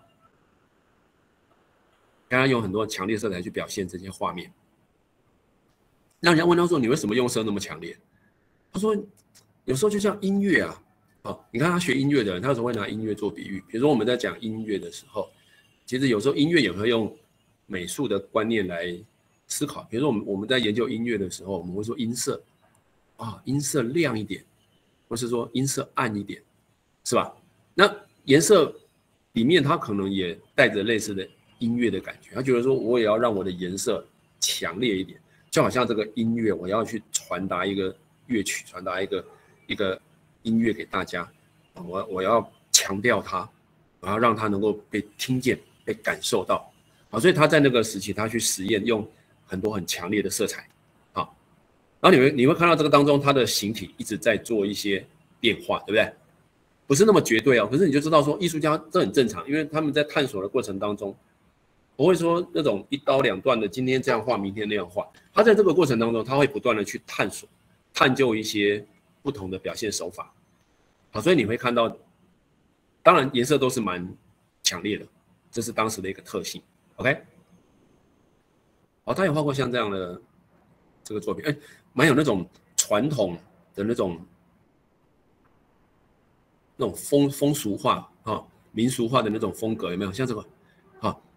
A: 刚刚用很多强烈色彩去表现这些画面，那人家问他说：“你为什么用色那么强烈？”他说：“有时候就像音乐啊，哦，你看他学音乐的人，他有时候会拿音乐做比喻。比如说我们在讲音乐的时候，其实有时候音乐也会用美术的观念来思考。比如说我们我们在研究音乐的时候，我们会说音色啊，音色亮一点，或是说音色暗一点，是吧？那颜色里面它可能也带着类似的。”音乐的感觉，他觉得说，我也要让我的颜色强烈一点，就好像这个音乐，我要去传达一个乐曲，传达一个一个音乐给大家，我我要强调它，我要让它能够被听见、被感受到，好，所以他在那个时期，他去实验，用很多很强烈的色彩，好，然后你会你会看到这个当中，它的形体一直在做一些变化，对不对？不是那么绝对哦，可是你就知道说，艺术家这很正常，因为他们在探索的过程当中。不会说那种一刀两断的，今天这样画，明天那样画。他在这个过程当中，他会不断的去探索、探究一些不同的表现手法。好，所以你会看到，当然颜色都是蛮强烈的，这是当时的一个特性。OK， 好，他也画过像这样的这个作品，哎，蛮有那种传统的那种那种风风俗画啊、民俗画的那种风格，有没有？像这个，啊。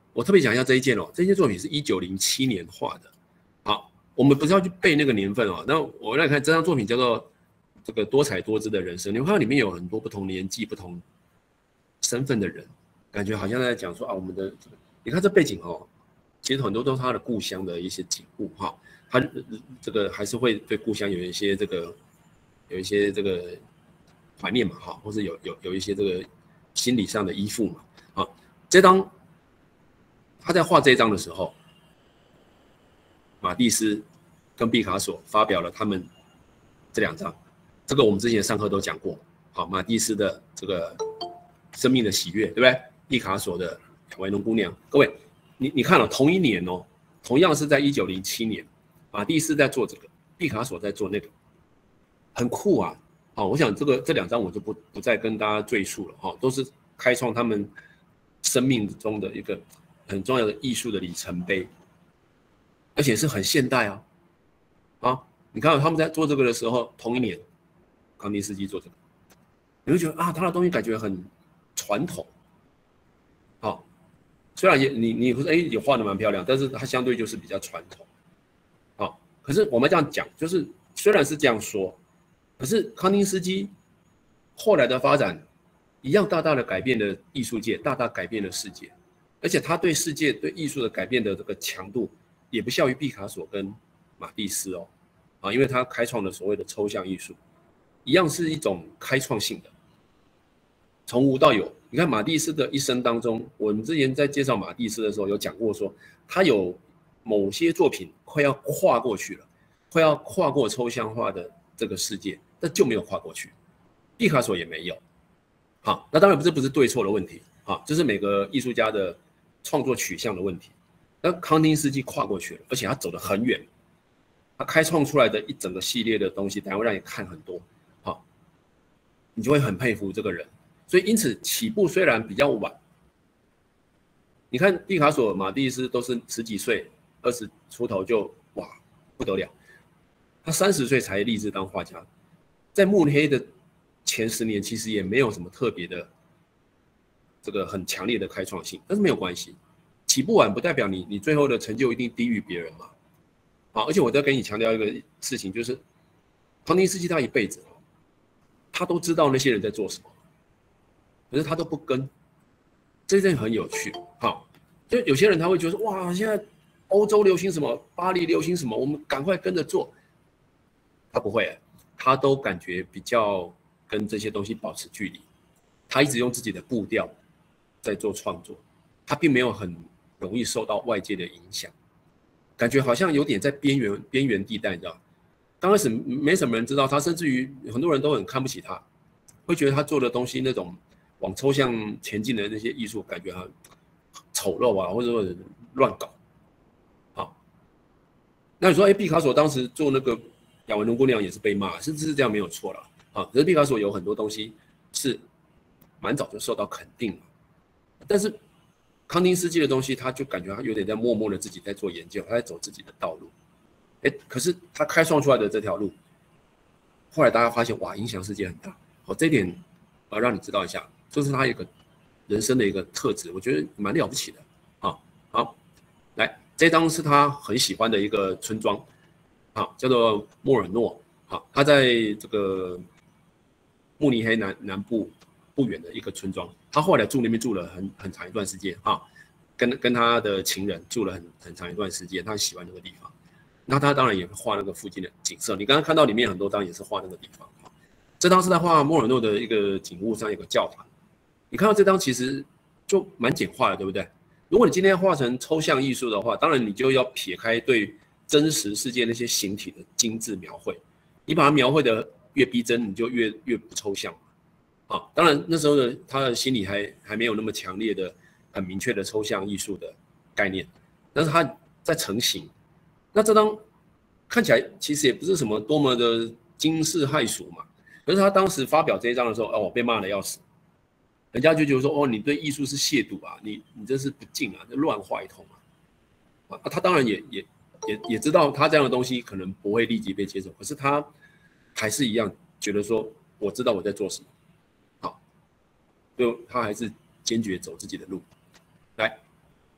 A: 我特别讲一下这一件哦，这件作品是一九零七年画的。好，我们不是要去背那个年份哦。那我来看这张作品叫做这个多彩多姿的人生，你会看到里面有很多不同年纪、不同身份的人，感觉好像在讲说啊，我们的你看这背景哦，其实很多都是他的故乡的一些景物哈，他这个还是会对故乡有一些这个有一些这个怀念嘛哈，或是有有有一些这个心理上的依附嘛。好，这张他在画这一张的时候，马蒂斯跟毕卡索发表了他们这两张，这个我们之前上课都讲过。好，马蒂斯的这个生命的喜悦，对不对？毕卡索的《维农姑娘》，各位，你你看了、哦、同一年哦，同样是在一九零七年，马蒂斯在做这个，毕卡索在做那个，很酷啊！好，我想这个这两张我就不不再跟大家赘述了哈，都是开创他们生命中的一个很重要的艺术的里程碑，而且是很现代啊！啊，你看他们在做这个的时候，同一年，康定斯基做这个，你会觉得啊，他的东西感觉很传统。好，虽然也你你会说哎也画的蛮漂亮，但是它相对就是比较传统。好，可是我们这样讲，就是虽然是这样说，可是康定斯基后来的发展一样大大的改变了艺术界，大大改变了世界，而且他对世界对艺术的改变的这个强度也不下于毕卡索跟马蒂斯哦，啊，因为他开创了所谓的抽象艺术，一样是一种开创性的，从无到有。你看马蒂斯的一生当中，我们之前在介绍马蒂斯的时候有讲过说，他有某些作品快要跨过去了，快要跨过抽象化的这个世界，但就没有跨过去。毕卡索也没有。好，那当然不是不是对错的问题，啊，这是每个艺术家的创作取向的问题。那康定斯基跨过去了，而且他走得很远，他开创出来的一整个系列的东西，等下会让你看很多，好，你就会很佩服这个人。所以因此起步虽然比较晚，你看毕卡索、马蒂斯都是十几岁、二十出头就哇不得了，他三十岁才立志当画家，在慕尼黑的前十年其实也没有什么特别的这个很强烈的开创性，但是没有关系，起步晚不代表你你最后的成就一定低于别人嘛。好，而且我再跟你强调一个事情，就是康定斯基他一辈子，他都知道那些人在做什么，可是他都不跟，这件很有趣。好，就有些人他会觉得说，哇，现在欧洲流行什么，巴黎流行什么，我们赶快跟着做。他不会，他都感觉比较跟这些东西保持距离，他一直用自己的步调在做创作，他并没有很容易受到外界的影响，感觉好像有点在边缘边缘地带，你知道？刚开始没什么人知道他，甚至于很多人都很看不起他，会觉得他做的东西那种往抽象前进的那些艺术，感觉很丑陋啊，或者说乱搞。好，那你说，哎，毕卡索当时做那个亚维农姑娘也是被骂，甚至是这样没有错了啊。可是毕卡索有很多东西是蛮早就受到肯定了，但是康定斯基的东西，他就感觉他有点在默默的自己在做研究，他在走自己的道路。哎，可是他开创出来的这条路，后来大家发现哇，影响世界很大。好，这一点我要让你知道一下，这是他一个人生的一个特质，我觉得蛮了不起的啊。好，来，这张是他很喜欢的一个村庄，好，叫做莫尔诺。好，他在这个慕尼黑南南部不远的一个村庄，他后来住那边住了很很长一段时间啊，跟跟他的情人住了很很长一段时间，他很喜欢那个地方。那他当然也会画那个附近的景色，你刚刚看到里面很多张也是画那个地方。这张是在画莫尔诺的一个景物上有个教堂，你看到这张其实就蛮简化的，对不对？如果你今天画成抽象艺术的话，当然你就要撇开对真实世界那些形体的精致描绘，你把它描绘的越逼真，你就越越不抽象嘛。啊，当然那时候的他的心里还还没有那么强烈的、很明确的抽象艺术的概念，但是他在成型。那这张看起来其实也不是什么多么的惊世骇俗嘛，可是他当时发表这一张的时候，哦，被骂得要死，人家就觉得说，哦，你对艺术是亵渎啊，你你这是不敬啊，乱画一通啊。啊，他当然也也也也知道他这样的东西可能不会立即被接受，可是他还是一样觉得说，我知道我在做什么，好，就他还是坚决走自己的路。来，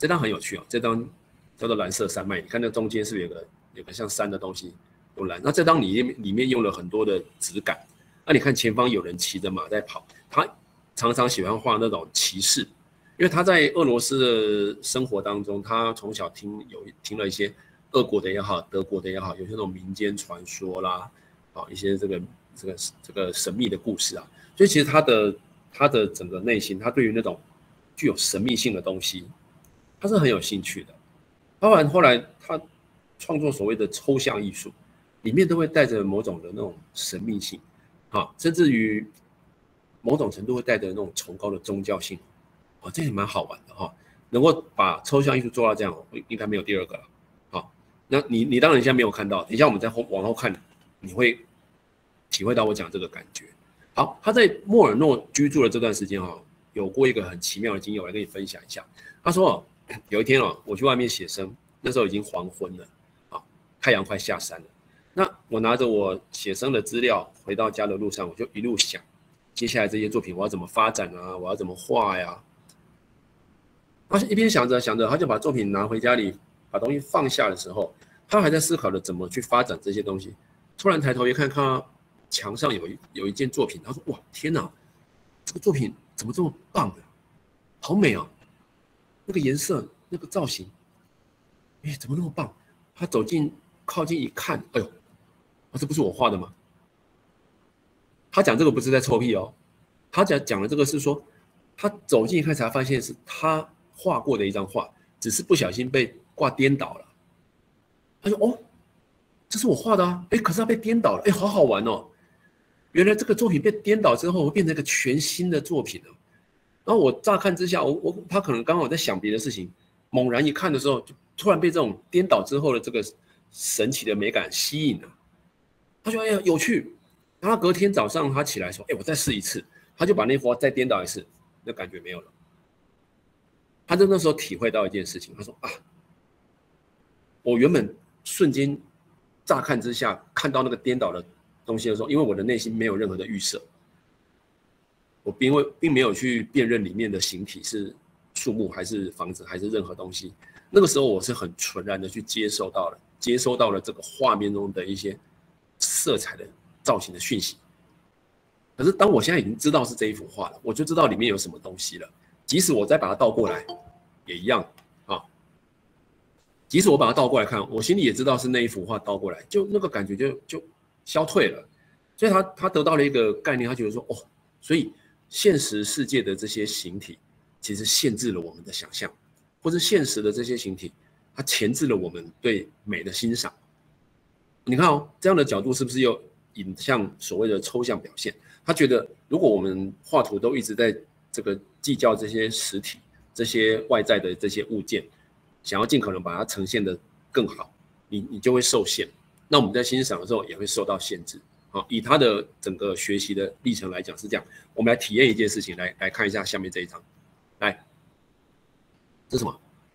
A: 这张很有趣哦，这张叫做蓝色山脉，你看那中间是不是有个有个像山的东西，用蓝。那这张里面里面用了很多的质感。那你看前方有人骑着马在跑，他常常喜欢画那种骑士，因为他在俄罗斯的生活当中，他从小听有听了一些俄国的也好，德国的也好，有些那种民间传说啦，啊，一些这个这个这个神秘的故事啊，所以其实他的他的整个内心，他对于那种具有神秘性的东西，他是很有兴趣的。包含后来他创作所谓的抽象艺术，里面都会带着某种的那种神秘性，啊，甚至于某种程度会带着那种崇高的宗教性，啊，这也蛮好玩的哈。能够把抽象艺术做到这样，应该没有第二个了。好，那你你当然现在没有看到，等一下我们再往后看，你会体会到我讲这个感觉。好，他在莫尔诺居住的这段时间哈，有过一个很奇妙的经验，我来跟你分享一下。他说有一天哦，我去外面写生，那时候已经黄昏了，啊，太阳快下山了。那我拿着我写生的资料回到家的路上，我就一路想，接下来这些作品我要怎么发展啊？我要怎么画呀？他一边想着想着，他就把作品拿回家里，把东西放下的时候，他还在思考着怎么去发展这些东西。突然抬头一看，看到墙上有一有一件作品，他说：“哇，天哪，这个作品怎么这么棒啊？好美啊！那个颜色，那个造型，哎，怎么那么棒？”他走近靠近一看，哎呦，啊，这不是我画的吗？他讲这个不是在臭屁哦，他讲讲的这个是说，他走近一看才发现是他画过的一张画，只是不小心被挂颠倒了。他说：“哦，这是我画的啊，哎，可是他被颠倒了，哎，好好玩哦！原来这个作品被颠倒之后，会变成一个全新的作品了。”然后我乍看之下，我我他可能刚好在想别的事情，猛然一看的时候，就突然被这种颠倒之后的这个神奇的美感吸引了。他说：“哎呀，有趣。”然后隔天早上他起来说：“哎，我再试一次。”他就把那幅画再颠倒一次，那感觉没有了。他就那时候体会到一件事情，他说：“啊，我原本瞬间乍看之下看到那个颠倒的东西的时候，因为我的内心没有任何的预设，我并未并没有去辨认里面的形体是树木还是房子还是任何东西。那个时候我是很纯然的去接受到了，接收到了这个画面中的一些色彩的造型的讯息。可是当我现在已经知道是这一幅画了，我就知道里面有什么东西了。即使我再把它倒过来，也一样啊。即使我把它倒过来看，我心里也知道是那一幅画倒过来，就那个感觉就就消退了。所以他他得到了一个概念，他觉得说，哦，所以现实世界的这些形体，其实限制了我们的想象，或是现实的这些形体，它钳制了我们对美的欣赏。你看哦，这样的角度是不是又引向所谓的抽象表现？他觉得，如果我们画图都一直在这个计较这些实体、这些外在的这些物件，想要尽可能把它呈现得更好，你你就会受限。那我们在欣赏的时候也会受到限制。好，以他的整个学习的历程来讲是这样。我们来体验一件事情，来来看一下下面这一张。来，这是什么？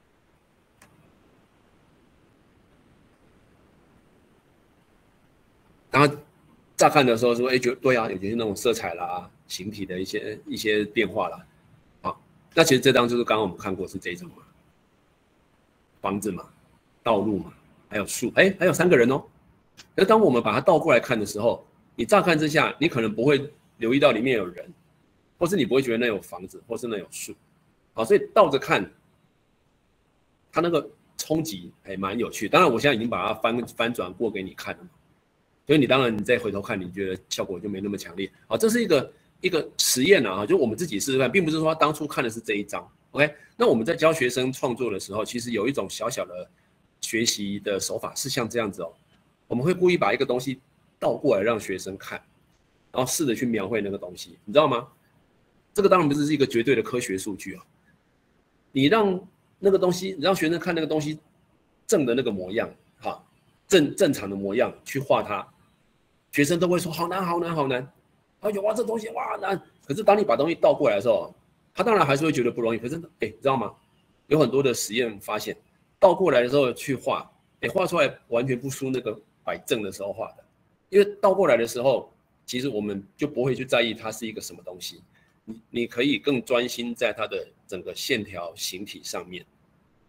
A: 然后乍看的时候说，哎，觉得对啊，有些那种色彩啦、形体的一些一些变化啦。好，那其实这张就是刚刚我们看过是这一张嘛，房子嘛，道路嘛，还有树，哎，还有三个人哦。那当我们把它倒过来看的时候，你乍看之下，你可能不会留意到里面有人，或是你不会觉得那有房子，或是那有树。好，所以倒着看，它那个冲击还蛮有趣。当然，我现在已经把它翻翻转过给你看了嘛。所以你当然你再回头看，你觉得效果就没那么强烈。好，这是一个一个实验啊，就我们自己试试看，并不是说当初看的是这一张。OK， 那我们在教学生创作的时候，其实有一种小小的学习的手法是像这样子哦，我们会故意把一个东西倒过来让学生看，然后试着去描绘那个东西，你知道吗？这个当然不是一个绝对的科学数据啊，你让那个东西，你让学生看那个东西正的那个模样，哈，正正常的模样去画它。学生都会说好难好难好难，他有哇这东西哇难。可是当你把东西倒过来的时候，他当然还是会觉得不容易。可是哎，知道吗？有很多的实验发现，倒过来的时候去画，哎，画出来完全不输那个摆正的时候画的。因为倒过来的时候，其实我们就不会去在意它是一个什么东西，你你可以更专心在它的整个线条形体上面。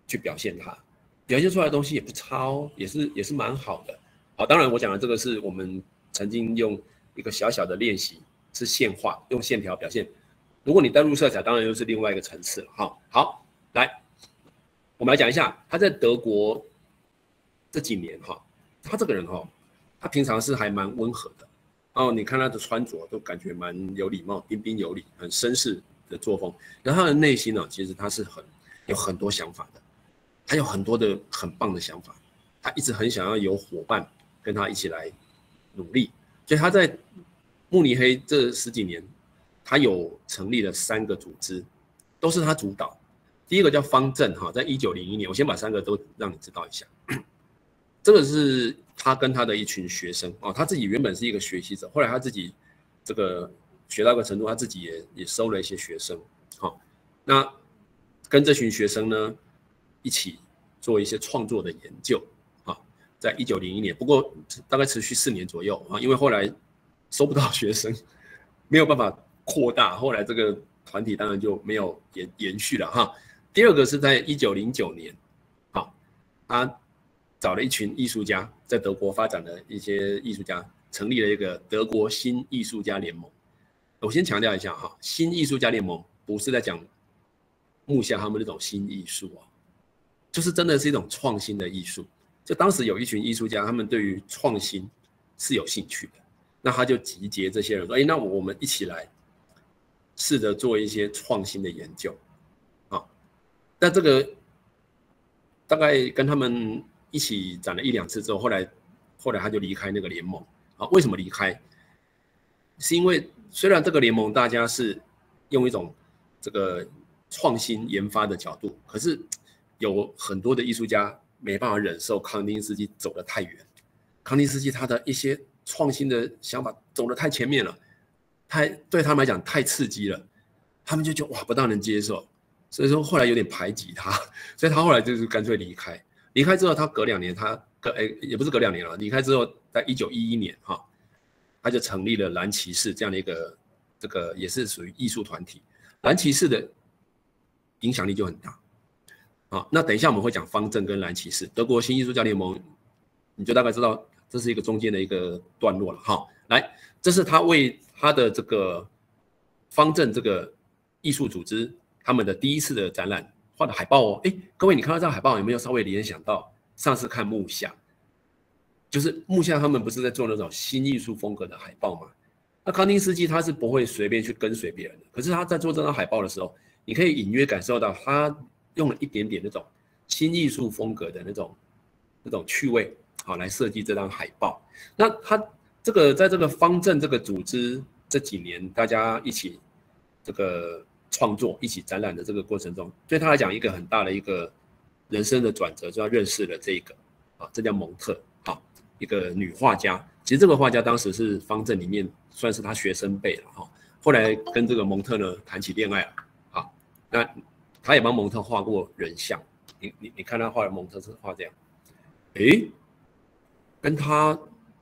A: 去表现它，表现出来的东西也不差哦，也是也是蛮好的。好，当然我讲的这个是我们曾经用一个小小的练习，是线画，用线条表现。如果你带入色彩，当然又是另外一个层次了。哈，好，来，我们来讲一下他在德国这几年哈，他这个人哈，他平常是还蛮温和的。哦，你看他的穿着都感觉蛮有礼貌，彬彬有礼，很绅士的作风。然后他的内心呢，其实他是很有很多想法的，他有很多的很棒的想法，他一直很想要有伙伴跟他一起来努力。所以他在慕尼黑这十几年，他有成立了三个组织，都是他主导。第一个叫方正哈，在一九零一年，我先把三个都让你知道一下。这个是他跟他的一群学生哦，他自己原本是一个学习者，后来他自己这个学到一个程度，他自己也也收了一些学生，好、哦，那跟这群学生呢一起做一些创作的研究啊、哦，在一九零一年，不过大概持续四年左右啊、哦，因为后来收不到学生，没有办法扩大，后来这个团体当然就没有延延续了哈。第二个是在一九零九年，好、哦，他找了一群艺术家，在德国发展的一些艺术家，成立了一个德国新艺术家联盟。我先强调一下哈，新艺术家联盟不是在讲木下他们那种新艺术啊，就是真的是一种创新的艺术。就当时有一群艺术家，他们对于创新是有兴趣的，那他就集结这些人说，哎，那我们一起来试着做一些创新的研究啊。那这个大概跟他们一起展了一两次之后，后来后来他就离开那个联盟啊。为什么离开？是因为虽然这个联盟大家是用一种这个创新研发的角度，可是有很多的艺术家没办法忍受康定斯基走得太远。康定斯基他的一些创新的想法走得太前面了，太对他们来讲太刺激了，他们就觉得哇不大能接受，所以说后来有点排挤他，所以他后来就是干脆离开。离开之后，他隔两年，他隔诶也不是隔两年了，离开之后，在一九一一年哈，他就成立了蓝骑士这样的一个这个也是属于艺术团体。蓝骑士的影响力就很大。好，那等一下我们会讲方正跟蓝骑士，德国新艺术家联盟，你就大概知道这是一个中间的一个段落了哈。来，这是他为他的这个方正这个艺术组织他们的第一次的展览画的海报哦。哎，各位你看到这个海报有没有稍微联想到上次看木下？就是木下他们不是在做那种新艺术风格的海报吗？那康定斯基他是不会随便去跟随别人的，可是他在做这张海报的时候，你可以隐约感受到他用了一点点那种新艺术风格的那种那种趣味，好来设计这张海报。那他这个在这个方正这个组织这几年，大家一起这个创作、一起展览的这个过程中，对他来讲一个很大的一个人生的转折，就要认识了这个啊，这叫蒙特，好，一个女画家。其实这个画家当时是方正里面算是他学生辈了哈，后来跟这个蒙特呢谈起恋爱了，好，那他也帮蒙特画过人像，你你你看他画的蒙特是画这样，诶，跟他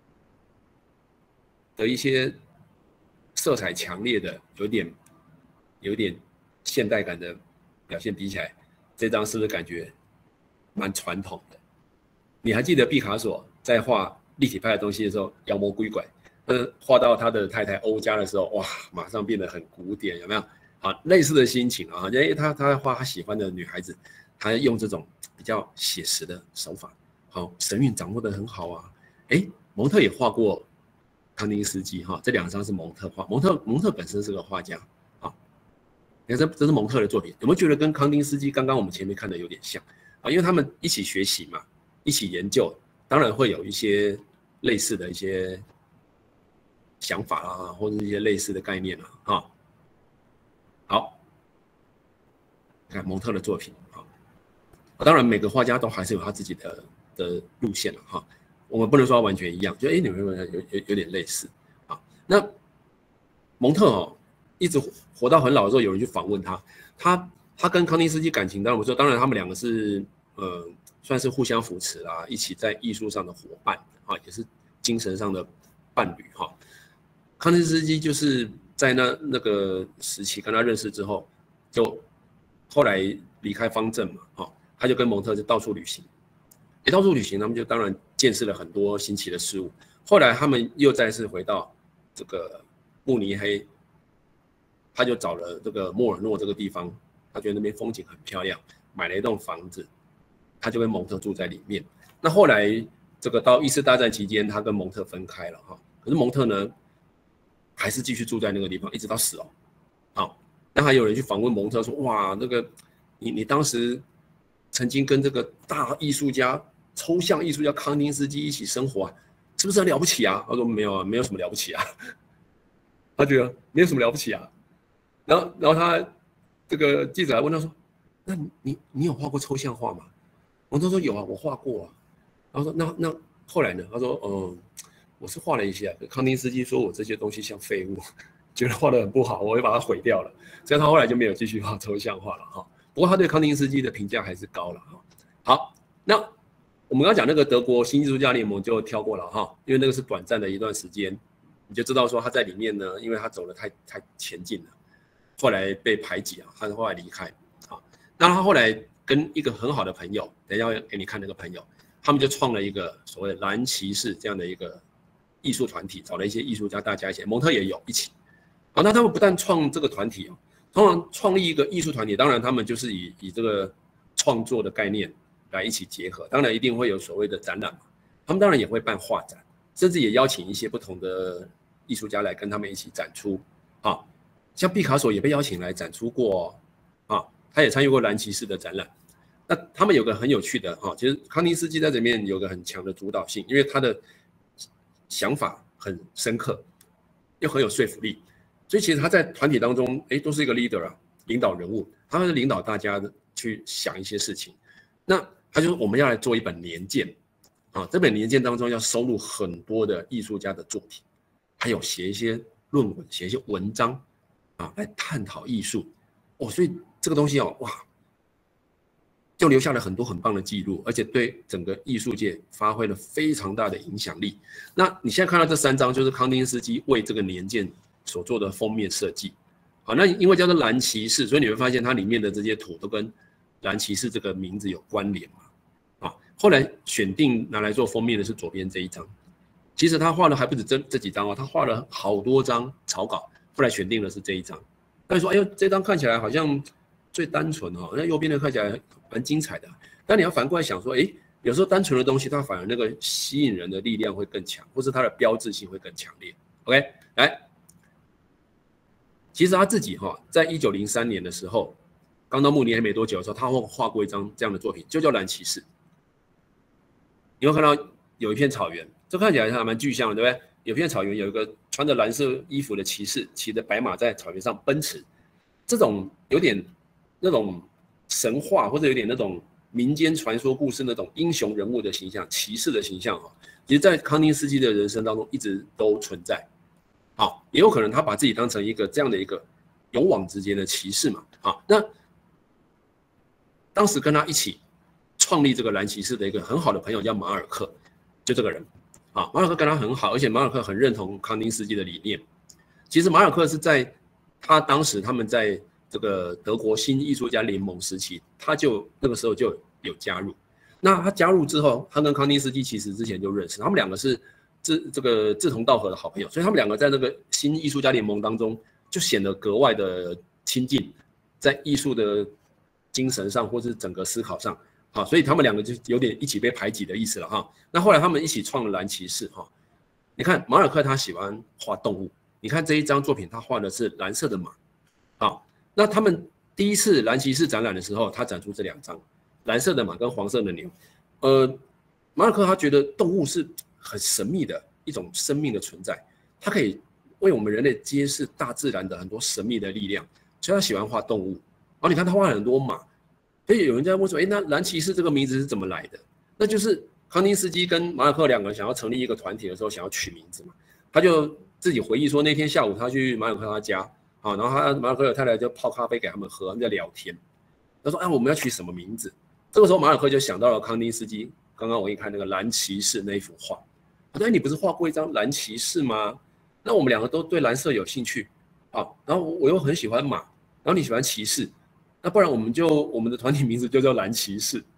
A: 的一些色彩强烈的，有点有点现代感的表现比起来，这张是不是感觉蛮传统的？你还记得毕卡索在画立体派的东西的时候，妖魔鬼怪，呃，画到他的太太欧加的时候，哇，马上变得很古典，有没有？好，类似的心情啊，因为他他画他喜欢的女孩子，他用这种比较写实的手法，好，神韵掌握得很好啊。哎，蒙特也画过康定斯基哈，这两张是蒙特画，蒙特蒙特本身是个画家啊，你看这这是蒙特的作品，有没有觉得跟康定斯基刚刚我们前面看的有点像啊？因为他们一起学习嘛，一起研究，当然会有一些类似的一些想法啊，或者一些类似的概念啊，哈。好，看蒙特的作品啊，当然每个画家都还是有他自己的的路线了哈，我们不能说完全一样，就哎你们有有有点类似啊。那蒙特哦，一直活到很老的时候，有人去访问他，他他跟康定斯基感情，当然我说，当然他们两个是呃算是互相扶持啦，一起在艺术上的伙伴啊，也是精神上的伴侣哈。康定斯基就是在那那个时期跟他认识之后，就后来离开方正嘛，哈， 他就跟蒙特就到处旅行，一到处旅行，他们就当然见识了很多新奇的事物。后来他们又再次回到这个慕尼黑，他就找了这个莫尔诺这个地方，他觉得那边风景很漂亮，买了一栋房子，他就跟蒙特住在里面。那后来这个到一次大战期间，他跟蒙特分开了哈，可是蒙特呢还是继续住在那个地方，一直到死哦。好，那还有人去访问蒙特说，哇，那个你你当时曾经跟这个大艺术家、抽象艺术家康定斯基一起生活啊，是不是很了不起啊？他说没有啊，没有什么了不起啊。他觉得没有什么了不起啊。然后，然后他这个记者还问他说：“那你你有画过抽象画吗？”蒙特说：“有啊，我画过啊。”然后说：“那那后来呢？”他说：“嗯，我是画了一些。康定斯基说我这些东西像废物，觉得画得很不好，我会把它毁掉了。所以他后来就没有继续画抽象画了哈。不过他对康定斯基的评价还是高了哈。好，那我们刚讲那个德国新艺术家联盟就跳过了哈，因为那个是短暂的一段时间，你就知道说他在里面呢，因为他走得太太前进了，后来被排挤啊，他后来离开啊。那他后来跟一个很好的朋友，等一下给你看那个朋友，他们就创了一个所谓的蓝骑士这样的一个艺术团体，找了一些艺术家大家一起，蒙特也有一起。好，那他们不但创这个团体哦，通常创立一个艺术团体，当然他们就是以以这个创作的概念来一起结合，当然一定会有所谓的展览嘛，他们当然也会办画展，甚至也邀请一些不同的艺术家来跟他们一起展出啊，像毕卡索也被邀请来展出过啊，他也参与过蓝骑士的展览。那他们有个很有趣的啊，其实康定斯基在这里面有个很强的主导性，因为他的想法很深刻，又很有说服力。所以其实他在团体当中，哎，都是一个 leader 啊，领导人物，他会领导大家去想一些事情。那他就说我们要来做一本年鉴啊，这本年鉴当中要收录很多的艺术家的作品，还有写一些论文、写一些文章啊，来探讨艺术。哦，所以这个东西哦，哇，就留下了很多很棒的记录，而且对整个艺术界发挥了非常大的影响力。那你现在看到这三张，就是康定斯基为这个年鉴所做的封面设计，好，那因为叫做蓝骑士，所以你会发现它里面的这些图都跟蓝骑士这个名字有关联嘛，啊，后来选定拿来做封面的是左边这一张，其实他画的还不止这这几张哦，他画了好多张草稿，后来选定的是这一张。那你说，哎呦，这张看起来好像最单纯哦，那右边的看起来蛮精彩的，但你要反过来想说，哎，有时候单纯的东西，它反而那个吸引人的力量会更强，或是它的标志性会更强烈。OK， 来。其实他自己哈，在一九零三年的时候，刚到慕尼黑没多久的时候，他画过一张这样的作品，就叫蓝骑士。你会看到有一片草原，这看起来还蛮具象的，对不对？有片草原，有一个穿着蓝色衣服的骑士，骑着白马在草原上奔驰，这种有点那种神话或者有点那种民间传说故事那种英雄人物的形象、骑士的形象哈，其实在康定斯基的人生当中一直都存在。好，也有可能他把自己当成一个这样的一个勇往直前的骑士嘛。好，那当时跟他一起创立这个蓝骑士的一个很好的朋友叫马尔克，就这个人啊，马尔克跟他很好，而且马尔克很认同康定斯基的理念。其实马尔克是在他当时他们在这个德国新艺术家联盟时期，他就那个时候就有加入。那他加入之后，他跟康定斯基其实之前就认识，他们两个是志这个志同道合的好朋友，所以他们两个在那个新艺术家联盟当中就显得格外的亲近，在艺术的精神上或是整个思考上，好，所以他们两个就有点一起被排挤的意思了哈。那后来他们一起创了蓝骑士哈。你看马尔克他喜欢画动物，你看这一张作品他画的是蓝色的马，好，那他们第一次蓝骑士展览的时候，他展出这两张蓝色的马跟黄色的牛，呃，马尔克他觉得动物是很神秘的一种生命的存在，它可以为我们人类揭示大自然的很多神秘的力量，所以他喜欢画动物。然后你看他画了很多马，所以有人在问说，哎，那蓝骑士这个名字是怎么来的？那就是康定斯基跟马尔克两个人想要成立一个团体的时候，想要取名字嘛，他就自己回忆说，那天下午他去马尔克他家，啊，然后他马尔克的太太就泡咖啡给他们喝，他们在聊天。他说，啊，我们要取什么名字？这个时候马尔克就想到了康定斯基刚刚我给你看那个蓝骑士那一幅画。他说：“哎，你不是画过一张蓝骑士吗？那我们两个都对蓝色有兴趣，啊，然后我又很喜欢马，然后你喜欢骑士，那不然我们就我们的团体名字就叫蓝骑士，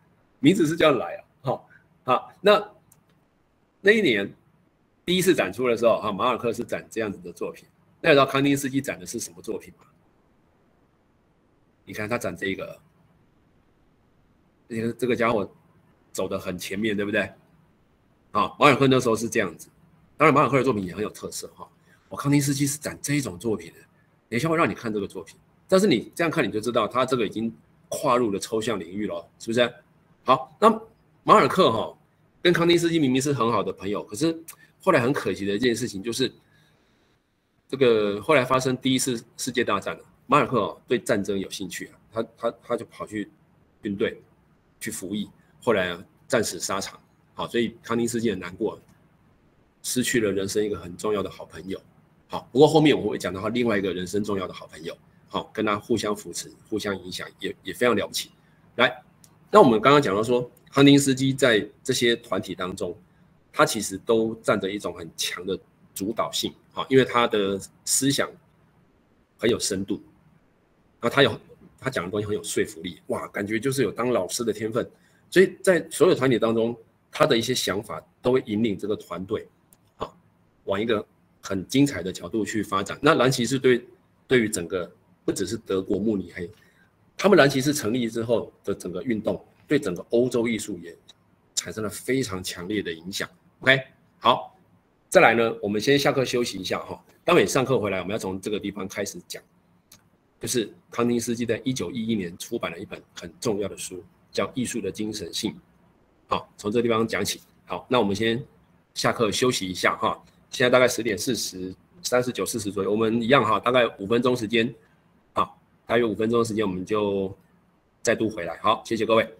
A: 名字是这样来啊。好，好，那那一年第一次展出的时候，哈，马尔克是展这样子的作品。那你知道康定斯基展的是什么作品吗？你看他展这个，这个这个家伙走得很前面，对不对？啊，马尔克那时候是这样子。当然，马尔克的作品也很有特色哈。我康定斯基是展这一种作品的，等一下会让你看这个作品。但是你这样看你就知道，他这个已经跨入了抽象领域了，是不是？好，那马尔克哈跟康定斯基明明是很好的朋友，可是后来很可惜的一件事情就是，这个后来发生第一次世界大战了，马尔克哦对战争有兴趣啊，他他他就跑去军队去服役，后来啊战死沙场，好，所以康定斯基很难过，失去了人生一个很重要的好朋友。好，不过后面我会讲到他另外一个人生重要的好朋友，好，跟他互相扶持、互相影响，也也非常了不起。来，那我们刚刚讲到说，康定斯基在这些团体当中，他其实都占着一种很强的主导性，好，因为他的思想很有深度，然后他有他讲的东西很有说服力，哇，感觉就是有当老师的天分，所以在所有团体当中，他的一些想法都会引领这个团队，好，往一个很精彩的角度去发展。那蓝骑士对对于整个不只是德国慕尼黑，他们蓝骑士成立之后的整个运动，对整个欧洲艺术也产生了非常强烈的影响。OK， 好，再来呢，我们先下课休息一下哈。待会上课回来，我们要从这个地方开始讲，就是康定斯基在一九一一年出版了一本很重要的书，叫《艺术的精神性》。好，从这个地方讲起。好，那我们先下课休息一下哈。现在大概十点四十、三十九、四十左右，我们一样哈，大概五分钟时间，好，大约五分钟的时间，我们就再度回来。好，谢谢各位。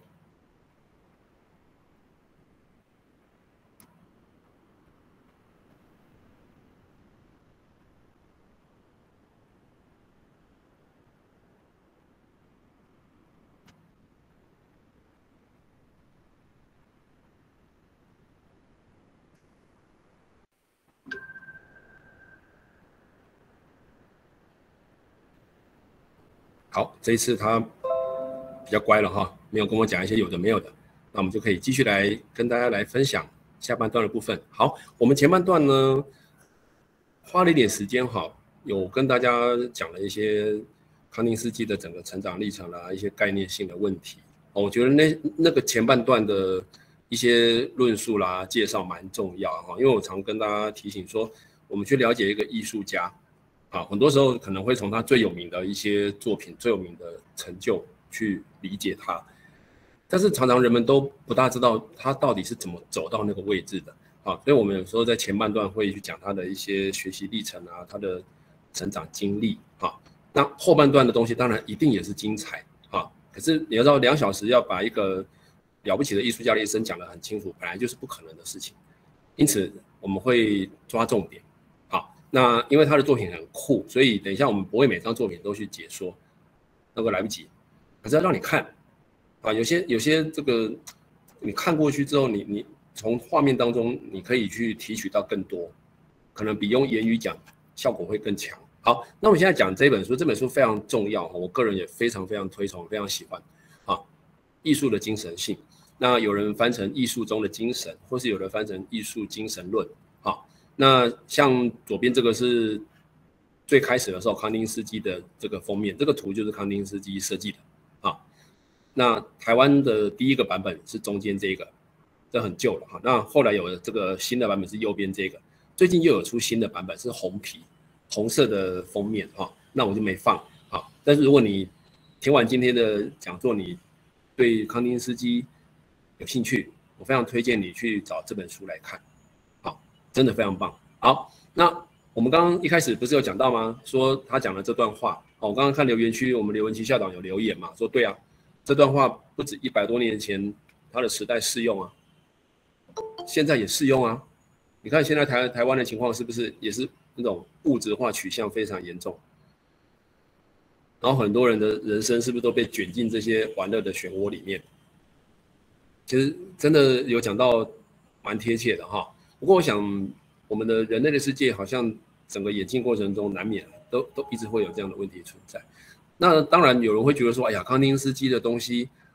A: 好，这一次他比较乖了哈，没有跟我讲一些有的没有的，那我们就可以继续来跟大家来分享下半段的部分。好，我们前半段呢花了一点时间哈，有跟大家讲了一些康定斯基的整个成长历程啦，一些概念性的问题。我觉得那那个前半段的一些论述啦、介绍蛮重要哈，因为我常跟大家提醒说，我们去了解一个艺术家。啊，很多时候可能会从他最有名的一些作品、最有名的成就去理解他，但是常常人们都不大知道他到底是怎么走到那个位置的啊。所以我们有时候在前半段会去讲他的一些学习历程啊，他的成长经历啊。那后半段的东西当然一定也是精彩啊。可是你要知道，两小时要把一个了不起的艺术家的一生讲得很清楚，本来就是不可能的事情。因此我们会抓重点。那因为他的作品很酷，所以等一下我们不会每张作品都去解说，那个来不及。可是要让你看啊，有些有些这个你看过去之后，你你从画面当中你可以去提取到更多，可能比用言语讲效果会更强。好，那我们现在讲这本书，这本书非常重要，我个人也非常非常推崇，非常喜欢啊。艺术的精神性，那有人翻成艺术中的精神，或是有人翻成艺术精神论，好。那像左边这个是最开始的时候康定斯基的这个封面，这个图就是康定斯基设计的啊。那台湾的第一个版本是中间这个，这很旧了哈。那后来有这个新的版本是右边这个，最近又有出新的版本是红皮红色的封面哈。那我就没放啊。但是如果你听完今天的讲座，你对康定斯基有兴趣，我非常推荐你去找这本书来看。真的非常棒。好，那我们刚刚一开始不是有讲到吗？说他讲了这段话。哦，我刚刚看留言区，我们刘文琪校长有留言嘛，说对啊，这段话不止一百多年前他的时代适用啊，现在也适用啊。你看现在台台湾的情况是不是也是那种物质化取向非常严重？然后很多人的人生是不是都被卷进这些玩乐的漩涡里面？其实真的有讲到蛮贴切的哈。不过我想，我们的人类的世界好像整个演进过程中难免都都一直会有这样的问题存在。那当然有人会觉得说，哎呀，康定斯基的东西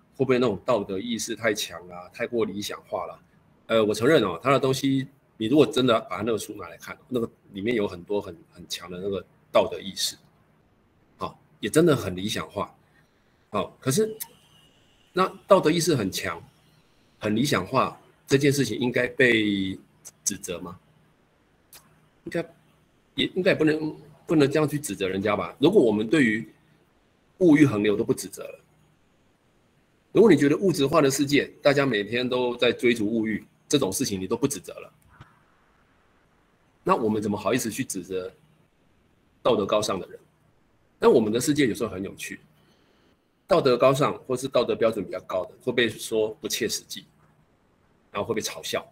A: 会不会那种道德意识太强啊，太过理想化了？呃，我承认哦，他的东西，你如果真的把那个书拿来看，那个里面有很多很很强的那个道德意识，好、哦，也真的很理想化，好、哦，可是那道德意识很强、很理想化这件事情，应该被指责吗？应该也应该也不能不能这样去指责人家吧？如果我们对于物欲横流都不指责了，如果你觉得物质化的世界，大家每天都在追逐物欲这种事情，你都不指责了，那我们怎么好意思去指责道德高尚的人？那我们的世界有时候很有趣，道德高尚或是道德标准比较高的，会被说不切实际，然后会被嘲笑，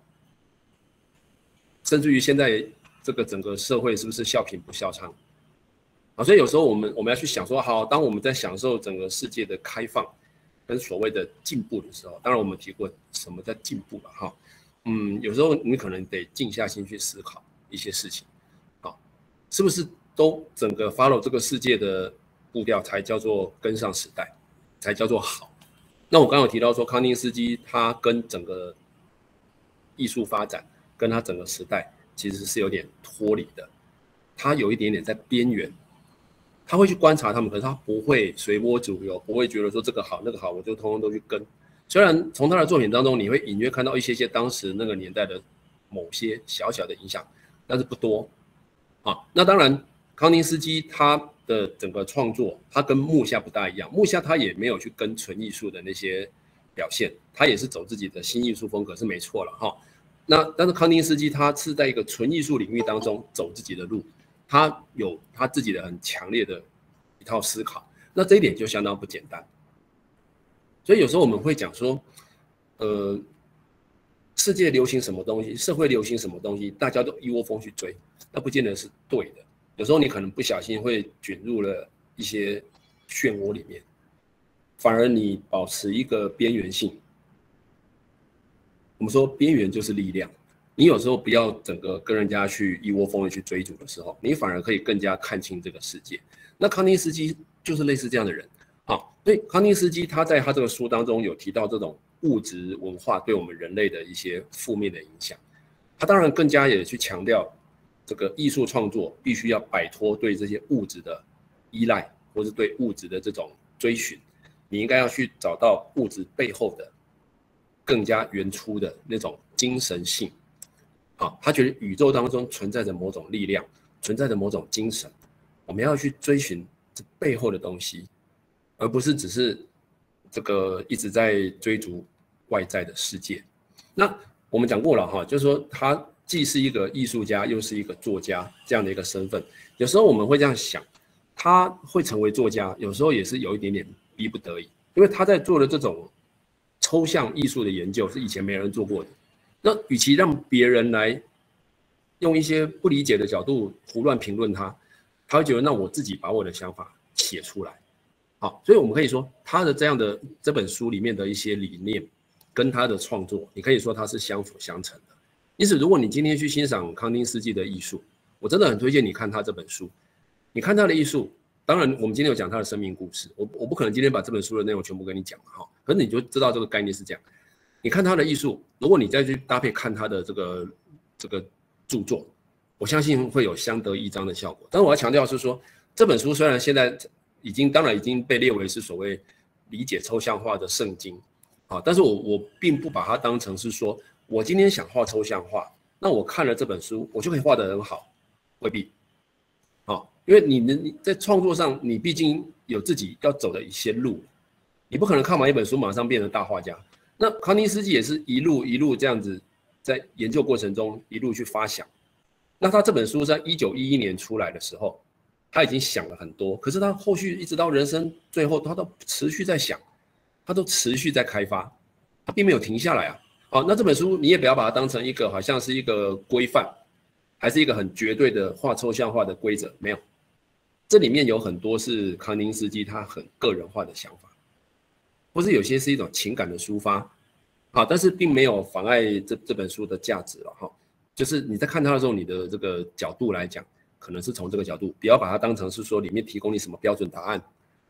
A: 甚至于现在这个整个社会是不是笑贫不笑娼啊？所以有时候我们我们要去想说，好，当我们在享受整个世界的开放跟所谓的进步的时候，当然我们提过什么叫进步了哈，嗯，有时候你可能得静下心去思考一些事情，啊，是不是都整个 follow 这个世界的步调才叫做跟上时代，才叫做好？那我刚刚有提到说，康定斯基他跟整个艺术发展，跟他整个时代其实是有点脱离的，他有一点点在边缘。他会去观察他们，可是他不会随波逐流，不会觉得说这个好那个好，我就通通都去跟。虽然从他的作品当中，你会隐约看到一些些当时那个年代的某些小小的影响，但是不多啊。那当然，康定斯基他的整个创作，他跟木下不大一样，木下他也没有去跟纯艺术的那些表现，他也是走自己的新艺术风格是没错了哈。那但是康定斯基他是在一个纯艺术领域当中走自己的路。他有他自己的很强烈的一套思考，那这一点就相当不简单。所以有时候我们会讲说，呃，世界流行什么东西，社会流行什么东西，大家都一窝蜂去追，那不见得是对的。有时候你可能不小心会卷入了一些漩涡里面，反而你保持一个边缘性。我们说边缘就是力量。你有时候不要整个跟人家去一窝蜂的去追逐的时候，你反而可以更加看清这个世界。那康定斯基就是类似这样的人，好，所以康定斯基他在他这个书当中有提到这种物质文化对我们人类的一些负面的影响。他当然更加也去强调，这个艺术创作必须要摆脱对这些物质的依赖，或是对物质的这种追寻，你应该要去找到物质背后的更加原初的那种精神性。啊，他觉得宇宙当中存在着某种力量，存在着某种精神，我们要去追寻这背后的东西，而不是只是这个一直在追逐外在的世界。那我们讲过了哈，就是说他既是一个艺术家，又是一个作家这样的一个身份。有时候我们会这样想，他会成为作家，有时候也是有一点点逼不得已，因为他在做的这种抽象艺术的研究是以前没人做过的。那与其让别人来用一些不理解的角度胡乱评论他，他会觉得那我自己把我的想法写出来。好，所以我们可以说他的这样的这本书里面的一些理念跟他的创作，你可以说它是相辅相成的。因此，如果你今天去欣赏康定斯基的艺术，我真的很推荐你看他这本书。你看他的艺术，当然我们今天有讲他的生命故事，我我不可能今天把这本书的内容全部跟你讲哈，可是你就知道这个概念是这样。你看他的艺术，如果你再去搭配看他的这个这个著作，我相信会有相得益彰的效果。但是我要强调是说，这本书虽然现在已经当然已经被列为是所谓理解抽象化的圣经啊，但是我我并不把它当成是说我今天想画抽象画，那我看了这本书我就可以画得很好，未必啊，因为你你在创作上你毕竟有自己要走的一些路，你不可能看完一本书马上变成大画家。那康定斯基也是一路一路这样子，在研究过程中一路去发想。那他这本书在一九一一年出来的时候，他已经想了很多，可是他后续一直到人生最后，他都持续在想，他都持续在开发，他并没有停下来啊。好，那这本书你也不要把它当成一个好像是一个规范，还是一个很绝对的画抽象化的规则，没有，这里面有很多是康定斯基他很个人化的想法。或是有些是一种情感的抒发，好，但是并没有妨碍这这本书的价值了哈。就是你在看它的时候，你的这个角度来讲，可能是从这个角度，不要把它当成是说里面提供你什么标准答案，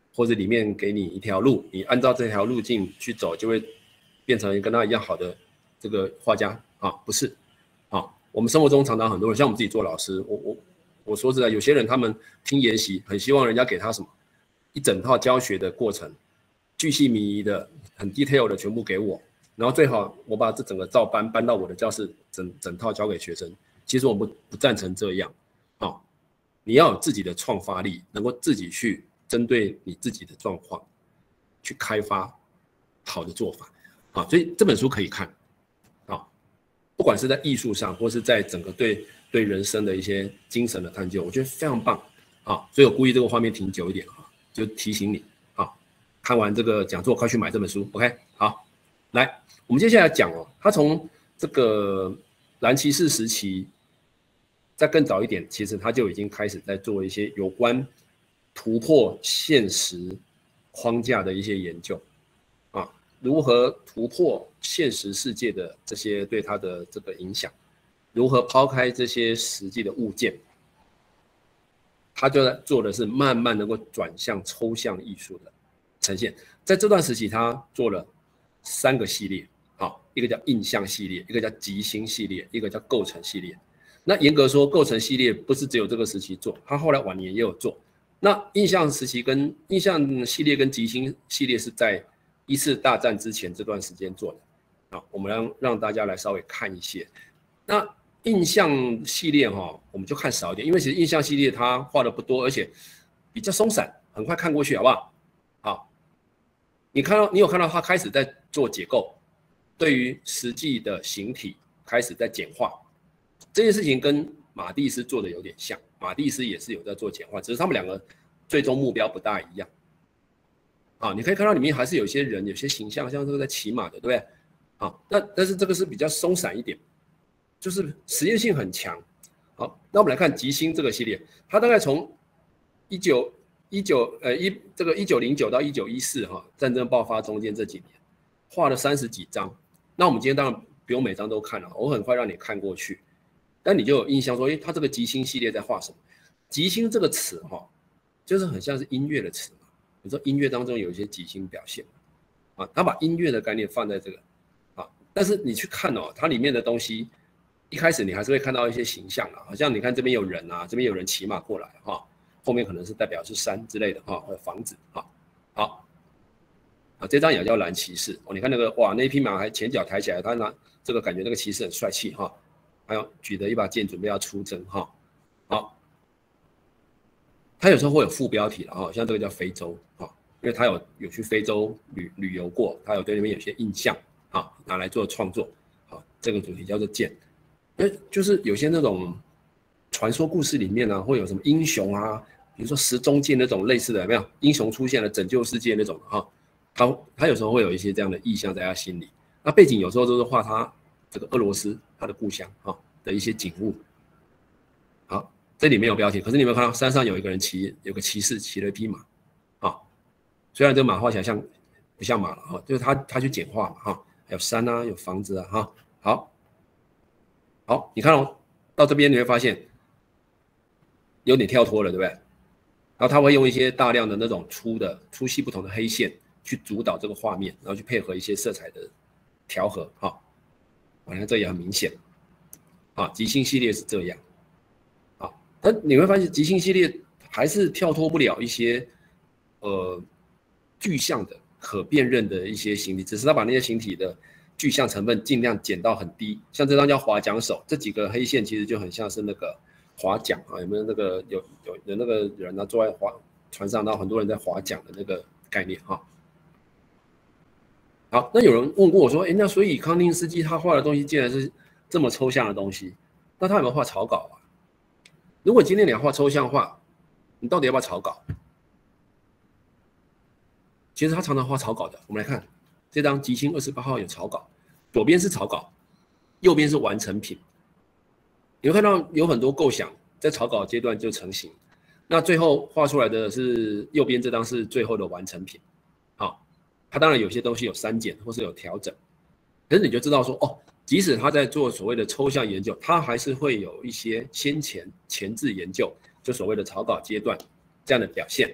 A: 或者里面给你一条路，你按照这条路径去走，就会变成跟他一样好的这个画家啊？不是啊。我们生活中常常很多人，像我们自己做老师，我我我说实在，有些人他们听研习，很希望人家给他什么一整套教学的过程，巨细靡遗的、很 detail 的全部给我，然后最好我把这整个照搬搬到我的教室，整整套教给学生。其实我不不赞成这样啊，你要有自己的创发力，能够自己去针对你自己的状况去开发好的做法啊。所以这本书可以看啊，不管是在艺术上，或是在整个对对人生的一些精神的探究，我觉得非常棒啊。所以我故意这个画面停久一点啊，就提醒你啊，看完这个讲座快去买这本书。OK， 好，来，我们接下来讲哦，他从这个蓝骑士时期。再更早一点，其实他就已经开始在做一些有关突破现实框架的一些研究啊，如何突破现实世界的这些对他的这个影响，如何抛开这些实际的物件，他就在做的是慢慢能够转向抽象艺术的呈现。在这段时期，他做了三个系列啊，一个叫印象系列，一个叫即兴系列，一个叫构成系列。那严格说，构成系列不是只有这个时期做，他后来晚年也有做。那印象时期跟印象系列跟即兴系列是在一次大战之前这段时间做的啊。我们让让大家来稍微看一些。那印象系列哈，我们就看少一点，因为其实印象系列它画的不多，而且比较松散，很快看过去，好不好？好，你看到你有看到他开始在做解构，对于实际的形体开始在简化。这件事情跟马蒂斯做的有点像，马蒂斯也是有在做简化，只是他们两个最终目标不大一样。啊，你可以看到里面还是有些人、有些形象，像这个在骑马的，对不对？啊，那但是这个是比较松散一点，就是实验性很强。好，那我们来看即兴这个系列，它大概从一九一九呃一这个一九零九到一九一四哈战争爆发中间这几年，画了三十几张。那我们今天当然不用每张都看了，我很快让你看过去。但你就有印象说，哎，他这个即兴系列在画什么？即兴这个词哈，就是很像是音乐的词嘛。你说音乐当中有一些即兴表现啊，他把音乐的概念放在这个啊，但是你去看哦，它里面的东西，一开始你还是会看到一些形象啊，好像你看这边有人啊，这边有人骑马过来哈，后面可能是代表是山之类的哈，或者房子哈。好，啊，这张也叫蓝骑士哦，你看那个哇，那一匹马还前脚抬起来，他拿这个感觉那个骑士很帅气哈。还有举着一把剑准备要出征哈，好，他有时候会有副标题了哈，像这个叫非洲哈，因为他有有去非洲旅旅游过，他有对那边有些印象啊，拿来做创作，好，这个主题叫做剑，因为就是有些那种传说故事里面呢、啊，会有什么英雄啊，比如说石中剑那种类似的，有没有英雄出现了拯救世界那种哈，他他有时候会有一些这样的意象在他心里，那背景有时候都是画他这个俄罗斯。他的故乡啊的一些景物，好，这里没有标题，可是你有没有看到山上有一个人骑，有个骑士骑了一匹马，啊，虽然这个马画起来像不像马了哈，就是他他去简化嘛哈，还有山啊，有房子啊哈，好，好，你看哦，到这边你会发现有点跳脱了，对不对？然后他会用一些大量的那种粗的粗细不同的黑线去主导这个画面，然后去配合一些色彩的调和哈。好像这也很明显，啊，即兴系列是这样，啊，但你会发现即兴系列还是跳脱不了一些呃具象的、可辨认的一些形体，只是他把那些形体的具象成分尽量减到很低。像这张叫划桨手，这几个黑线其实就很像是那个划桨啊，有没有那个有有有那个人呢、啊、坐在划船上，然后很多人在划桨的那个概念哈。好，那有人问过我说，哎，那所以康定斯基他画的东西既然是这么抽象的东西，那他有没有画草稿啊？如果今天你要画抽象画，你到底要不要草稿？其实他常常画草稿的。我们来看这张即兴二十八号有草稿，左边是草稿，右边是完成品。你会看到有很多构想在草稿阶段就成型，那最后画出来的是右边这张是最后的完成品。好。他当然有些东西有删减或是有调整，可是你就知道说哦，即使他在做所谓的抽象研究，他还是会有一些先前前置研究，就所谓的草稿阶段这样的表现。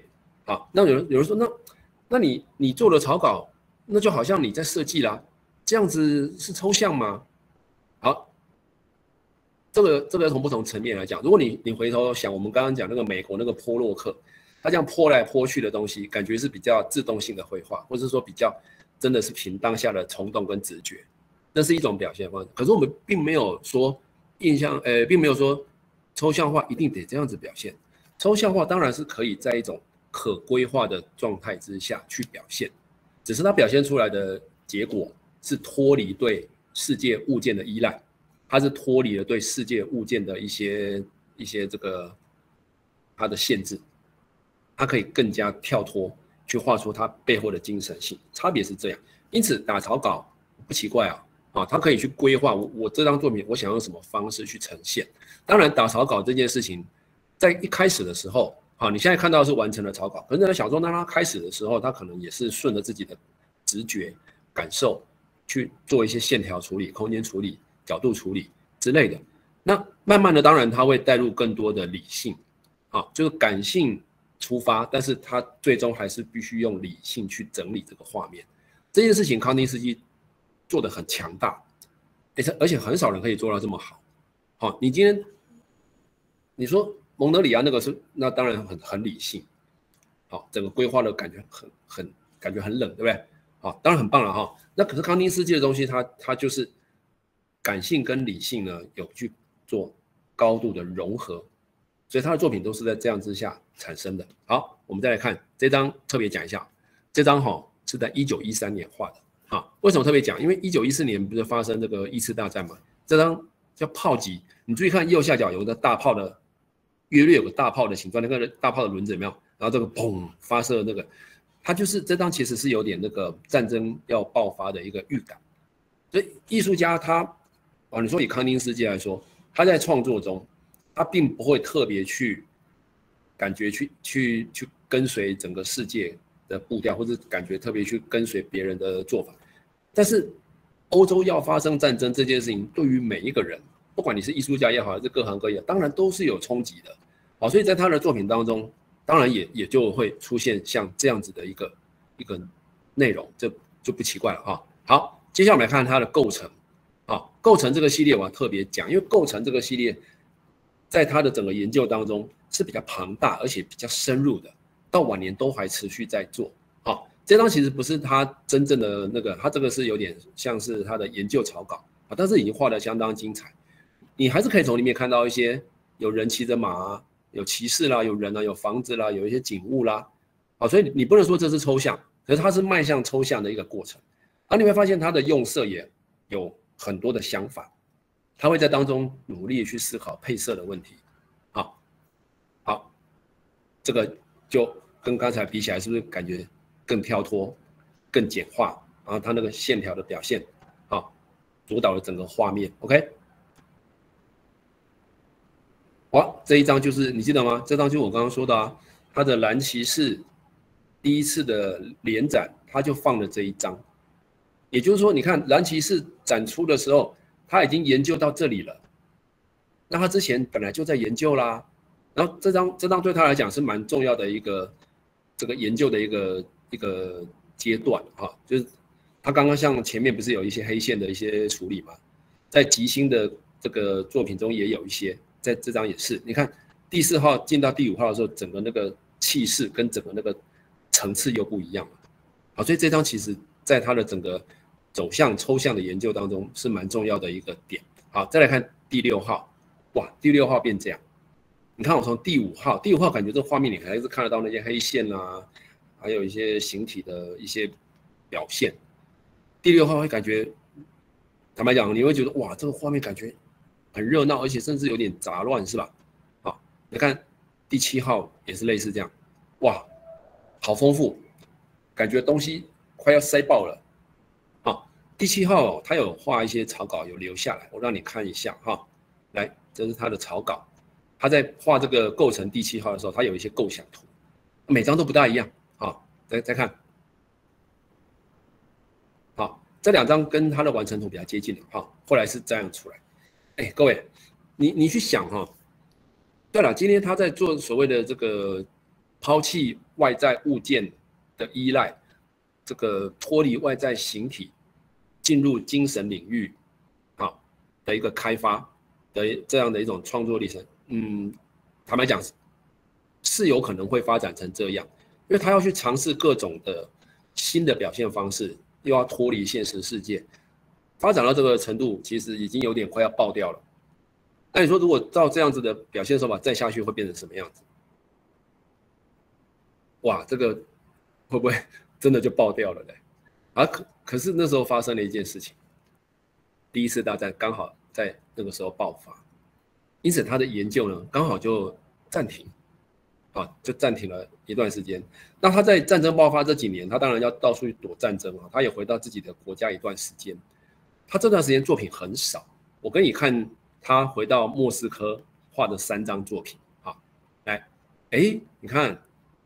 A: 好，那有人有人说，那那你你做了草稿，那就好像你在设计啦，这样子是抽象吗？好，这个这个从不同层面来讲，如果你你回头想，我们刚刚讲那个美国那个波洛克，他这样泼来泼去的东西，感觉是比较自动性的绘画，或者说比较真的是凭当下的冲动跟直觉，那是一种表现方式。可是我们并没有说印象，呃，并没有说抽象画一定得这样子表现。抽象画当然是可以在一种可规划的状态之下去表现，只是它表现出来的结果是脱离对世界物件的依赖，它是脱离了对世界物件的一些一些这个它的限制，它可以更加跳脱去画出它背后的精神性，差别是这样。因此打草稿不奇怪啊，啊，它可以去规划我我这张作品我想用什么方式去呈现。当然打草稿这件事情，在一开始的时候，好，你现在看到的是完成了草稿，可是在小说当他开始的时候，他可能也是顺着自己的直觉感受去做一些线条处理、空间处理、角度处理之类的。那慢慢的，当然他会带入更多的理性，啊，就是感性出发，但是他最终还是必须用理性去整理这个画面。这件事情，康定斯基做得很强大，而且很少人可以做到这么好。好，你今天你说蒙德里安那个是，那当然很很理性，好，整个规划的感觉很很感觉很冷，对不对？好，当然很棒了哈。那可是康定斯基的东西，它它就是感性跟理性呢有去做高度的融合，所以他的作品都是在这样之下产生的。好，我们再来看这张，特别讲一下，这张哈是在一九一三年画的。啊，为什么特别讲？因为一九一四年不是发生这个一次大战嘛？这张叫炮击，你注意看右下角有个大炮的，约略有个大炮的形状，那个大炮的轮子有没有？然后这个砰发射那个，它就是这张其实是有点那个战争要爆发的一个预感。所以艺术家他，啊，你说以康定斯基来说，他在创作中，他并不会特别去感觉去去去跟随整个世界的步调，或者感觉特别去跟随别人的做法。但是欧洲要发生战争这件事情，对于每一个人，不管你是艺术家也好，还是各行各业，当然都是有冲击的。好，所以在他的作品当中，当然也也就会出现像这样子的一个一个内容，这就不奇怪了哈。好，接下来我们来看它的构成。好，构成这个系列我要特别讲，因为构成这个系列，在他的整个研究当中是比较庞大而且比较深入的，到晚年都还持续在做。好，这张其实不是他真正的那个，他这个是有点像是他的研究草稿啊，但是已经画得相当精彩。你还是可以从里面看到一些有人骑着马啊，有骑士啦，有人啊，有房子啦，有一些景物啦，好，所以你不能说这是抽象，可是它是迈向抽象的一个过程。而你会发现它的用色也有很多的想法，他会在当中努力去思考配色的问题。好，好，这个就跟刚才比起来，是不是感觉更跳脱、更简化？然后它那个线条的表现，好，主导了整个画面。OK， 好，这一张就是你记得吗？这张就是我刚刚说的啊，它的蓝骑士第一次的联展，它就放了这一张。也就是说，你看蓝骑士展出的时候，他已经研究到这里了。那他之前本来就在研究啦，然后这张这张对他来讲是蛮重要的一个这个研究的一个一个阶段哈，就是他刚刚像前面不是有一些黑线的一些处理嘛，在吉星的这个作品中也有一些，在这张也是，你看第四号进到第五号的时候，整个那个气势跟整个那个层次又不一样了，好，所以这张其实在他的整个走向抽象的研究当中是蛮重要的一个点。好，再来看第六号。哇，第六号变这样，你看我从第五号，第五号感觉这画面里还是看得到那些黑线啊，还有一些形体的一些表现。第六号会感觉，坦白讲，你会觉得哇，这个画面感觉很热闹，而且甚至有点杂乱，是吧？好，你看第七号也是类似这样，哇，好丰富，感觉东西快要塞爆了。好，第七号他有画一些草稿，有留下来，我让你看一下哈，来。这是他的草稿，他在画这个构成第七号的时候，他有一些构想图，每张都不大一样。好，再再看，好，这两张跟他的完成图比较接近的，哈，后来是这样出来。哎，各位，你你去想哈，对了，今天他在做所谓的这个抛弃外在物件的依赖，这个脱离外在形体，进入精神领域，好的一个开发的这样的一种创作历程。嗯，坦白讲是有可能会发展成这样，因为他要去尝试各种的新的表现方式，又要脱离现实世界，发展到这个程度，其实已经有点快要爆掉了。那你说，如果照这样子的表现手法再下去，会变成什么样子？哇，这个会不会真的就爆掉了嘞？啊，可可是那时候发生了一件事情，第一次大战刚好在那个时候爆发，因此他的研究呢刚好就暂停，啊，就暂停了一段时间。那他在战争爆发这几年，他当然要到处去躲战争啊，他也回到自己的国家一段时间。他这段时间作品很少，我给你看。他回到莫斯科画的三张作品，好，来，哎，你看，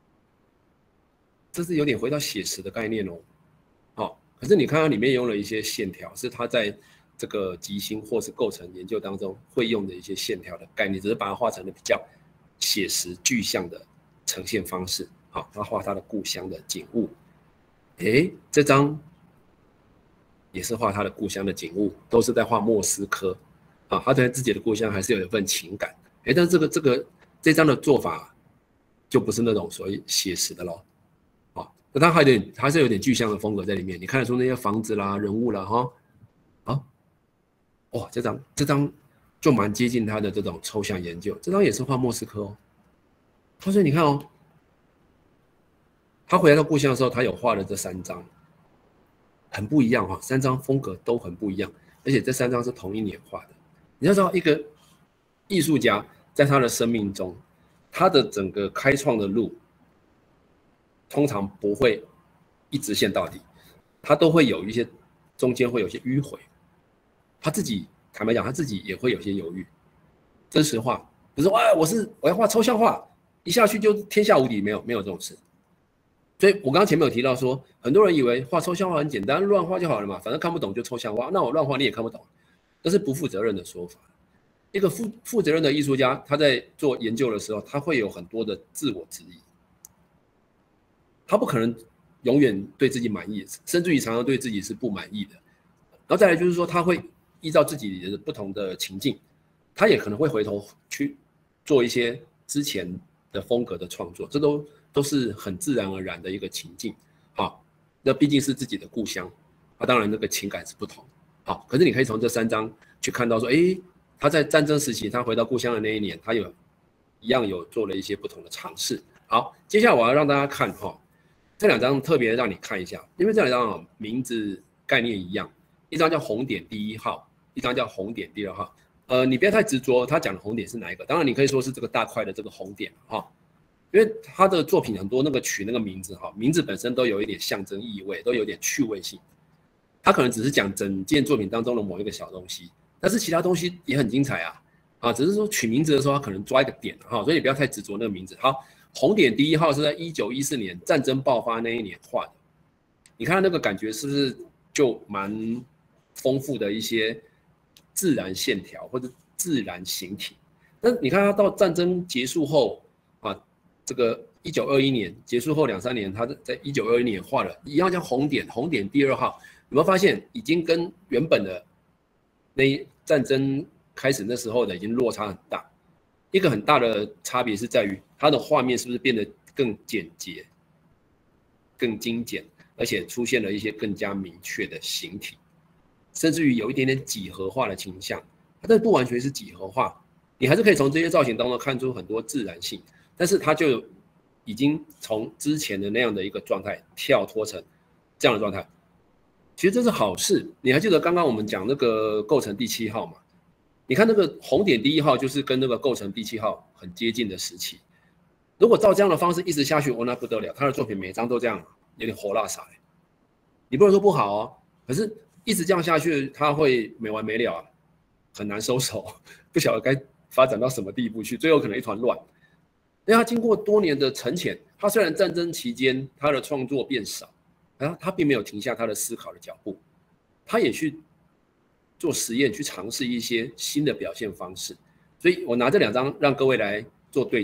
A: 这是有点回到写实的概念哦，好，可是你看它里面用了一些线条，是他在这个即兴或是构成研究当中会用的一些线条的概念，只是把它画成了比较写实具象的呈现方式。好，他画他的故乡的景物，哎，这张也是画他的故乡的景物，都是在画莫斯科。啊，他对自己的故乡还是有一份情感，哎，但是这个这个这张的做法就不是那种所谓写实的咯，啊，那他还有点还是有点具象的风格在里面，你看得出那些房子啦、人物啦，哈，啊，哇，这张这张就蛮接近他的这种抽象研究，这张也是画莫斯科哦，所以你看哦，他回来到故乡的时候，他有画了这三张，很不一样哈，三张风格都很不一样，而且这三张是同一年画的。你要知道，一个艺术家在他的生命中，他的整个开创的路，通常不会一直线到底，他都会有一些中间会有些迂回。他自己坦白讲，他自己也会有些犹豫。真实话，不是说哎，我是我要画抽象画，一下去就天下无敌，没有没有这种事。所以我刚刚前面有提到说，很多人以为画抽象画很简单，乱画就好了嘛，反正看不懂就抽象画，那我乱画你也看不懂。这是不负责任的说法。一个负负责任的艺术家，他在做研究的时候，他会有很多的自我质疑，他不可能永远对自己满意，甚至于常常对自己是不满意的。然后再来就是说，他会依照自己的不同的情境，他也可能会回头去做一些之前的风格的创作，这都都是很自然而然的一个情境。好，那毕竟是自己的故乡，啊，当然那个情感是不同。好，可是你可以从这三张去看到说，哎，他在战争时期，他回到故乡的那一年，他有一样有做了一些不同的尝试。好，接下来我要让大家看哈，这两张特别让你看一下，因为这两张名字概念一样，一张叫红点第一号，一张叫红点第二号。呃，你不要太执着，他讲的红点是哪一个？当然你可以说是这个大块的这个红点哈，因为他的作品很多那个取那个名字哈，名字本身都有一点象征意味，都有点趣味性。他可能只是讲整件作品当中的某一个小东西，但是其他东西也很精彩啊，啊，只是说取名字的时候，他可能抓一个点哈，所以你不要太执着那个名字。好，红点第一号是在一九一四年战争爆发那一年画的，你看那个感觉是不是就蛮丰富的一些自然线条或者自然形体？那你看他到战争结束后啊，这个一九二一年结束后两三年，他在一九二一年画了一样叫红点，红点第二号。有没有发现已经跟原本的那战争开始那时候的已经落差很大？一个很大的差别是在于它的画面是不是变得更简洁、更精简，而且出现了一些更加明确的形体，甚至于有一点点几何化的倾向。但不完全是几何化，你还是可以从这些造型当中看出很多自然性，但是它就已经从之前的那样的一个状态跳脱成这样的状态。其实这是好事，你还记得刚刚我们讲那个构成第七号嘛？你看那个红点第一号就是跟那个构成第七号很接近的时期。如果照这样的方式一直下去，哦，那不得了，他的作品每张都这样，有点火辣傻。你不能说不好哦，可是一直这样下去，他会没完没了啊，很难收手，不晓得该发展到什么地步去，最后可能一团乱。因为他经过多年的沉潜，他虽然战争期间他的创作变少。啊，他并没有停下他的思考的脚步，他也去做实验，去尝试一些新的表现方式。所以我拿这两张让各位来做对照，你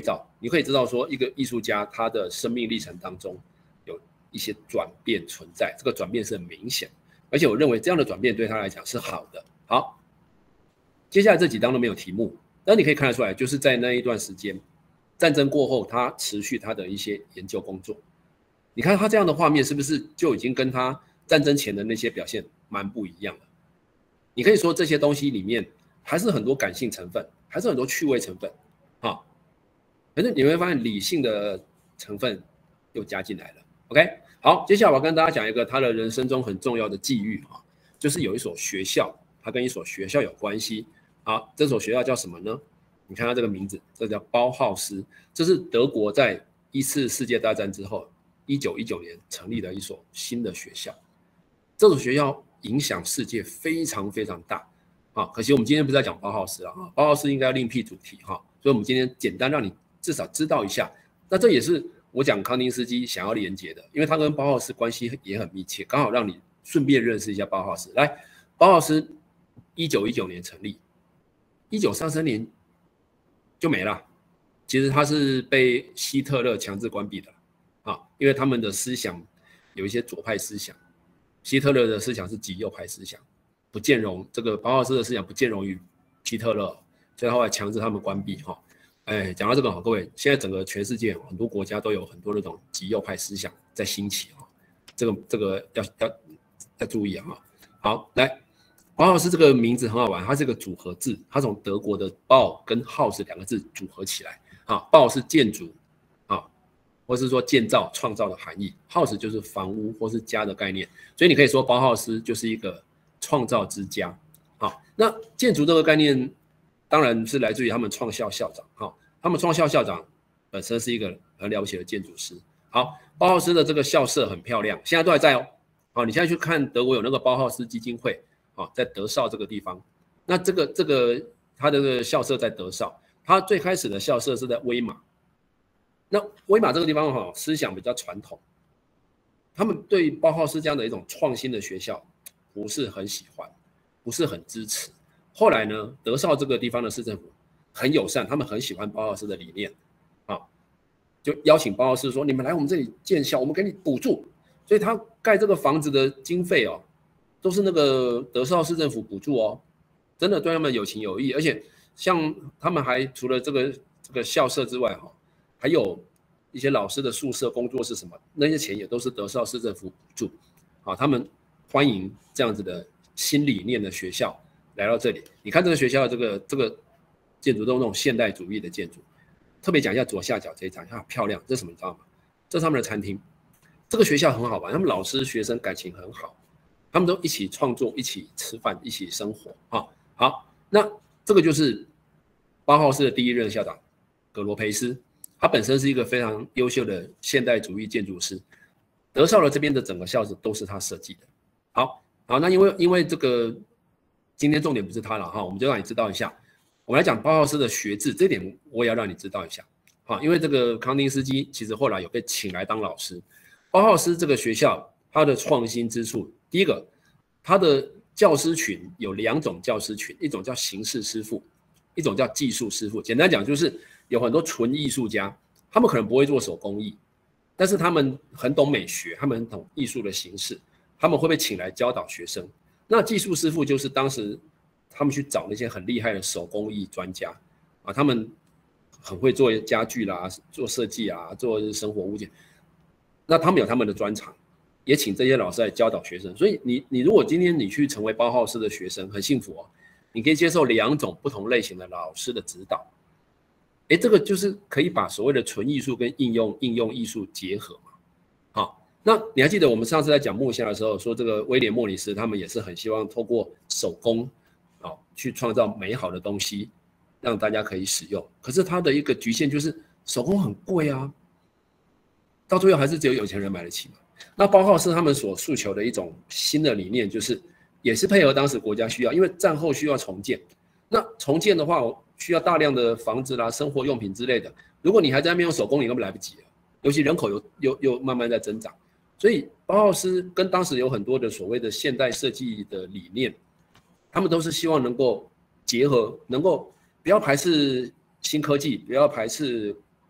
A: 你可以知道说一个艺术家他的生命历程当中有一些转变存在，这个转变是很明显，而且我认为这样的转变对他来讲是好的。好，接下来这几章都没有题目，但你可以看得出来，就是在那一段时间，战争过后，他持续他的一些研究工作。你看他这样的画面，是不是就已经跟他战争前的那些表现蛮不一样了？你可以说这些东西里面还是很多感性成分，还是很多趣味成分，啊，可是你会发现理性的成分又加进来了。OK， 好，接下来我要跟大家讲一个他的人生中很重要的际遇啊，就是有一所学校，他跟一所学校有关系。好，这所学校叫什么呢？你看它这个名字，这叫包浩斯，这是德国在一次世界大战之后，一九一九年成立的一所新的学校。这所学校影响世界非常非常大啊！可惜我们今天不是在讲包浩斯啊，包浩斯应该要另辟主题哈，所以我们今天简单让你至少知道一下。那这也是我讲康定斯基想要连结的，因为他跟包浩斯关系也很密切，刚好让你顺便认识一下包浩斯。来，包浩斯一九一九年成立，一九三三年就没了。其实他是被希特勒强制关闭的啊，因为他们的思想有一些左派思想。希特勒的思想是极右派思想，不兼容这个包浩斯的思想不兼容于希特勒，所以后来强制他们关闭哈。哎，讲到这个哈，各位，现在整个全世界很多国家都有很多那种极右派思想在兴起哈，这个这个要要要注意哈。好，来，包浩斯这个名字很好玩，它是个组合字，它从德国的包跟 house 两个字组合起来啊，包是建筑啊，或是说建造、创造的含义 ，house 就是房屋或是家的概念，所以你可以说包浩斯就是一个创造之家。好，那建筑这个概念当然是来自于他们创校校长，好，他们创校校长本身是一个很了不起的建筑师。好，包浩斯的这个校舍很漂亮，现在都还在哦。好，你现在去看德国有那个包浩斯基金会，啊，在德绍这个地方，那这个这个他的这个校舍在德绍，他最开始的校舍是在威马。那威马这个地方哈，思想比较传统，他们对包浩斯这样的一种创新的学校不是很喜欢，不是很支持。后来呢，德绍这个地方的市政府很友善，他们很喜欢包浩斯的理念，啊，就邀请包浩斯说：“你们来我们这里建校，我们给你补助。”所以他盖这个房子的经费哦，都是那个德绍市政府补助哦，真的对他们有情有义。而且像他们还除了这个这个校舍之外哈。还有一些老师的宿舍、工作室什么，那些钱也都是德绍市政府补助，啊，他们欢迎这样子的新理念的学校来到这里。你看这个学校的这个这个建筑都是那种现代主义的建筑，特别讲一下左下角这一张，它好漂亮，这是什么你知道吗？这是他们的餐厅。这个学校很好玩，他们老师学生感情很好，他们都一起创作、一起吃饭、一起生活啊。好，那这个就是包浩斯的第一任校长葛罗培斯。他本身是一个非常优秀的现代主义建筑师，德绍的这边的整个校址都是他设计的。好，好，那因为因为这个今天重点不是他了哈，我们就让你知道一下。我们来讲包浩斯的学制，这点我也要让你知道一下。好，因为这个康定斯基其实后来有被请来当老师。包浩斯这个学校它的创新之处，第一个，它的教师群有两种教师群，一种叫形式师傅，一种叫技术师傅。简单讲就是。有很多纯艺术家，他们可能不会做手工艺，但是他们很懂美学，他们很懂艺术的形式，他们会被请来教导学生。那技术师傅就是当时他们去找那些很厉害的手工艺专家啊，他们很会做家具啦、做设计啊、做生活物件，那他们有他们的专长，也请这些老师来教导学生。所以你你如果今天你去成为包浩斯的学生，很幸福哦，你可以接受两种不同类型的老师的指导。哎，这个就是可以把所谓的纯艺术跟应用应用艺术结合嘛。好，那你还记得我们上次在讲木箱的时候，说这个威廉莫里斯他们也是很希望透过手工啊去创造美好的东西，让大家可以使用。可是它的一个局限就是手工很贵啊，到最后还是只有有钱人买得起嘛。那包浩斯他们所诉求的一种新的理念，就是也是配合当时国家需要，因为战后需要重建。那重建的话，需要大量的房子啦、生活用品之类的。如果你还在那边用手工，你根本来不及了。尤其人口又又又慢慢在增长，所以包浩斯跟当时有很多的所谓的现代设计的理念，他们都是希望能够结合，能够不要排斥新科技，不要排斥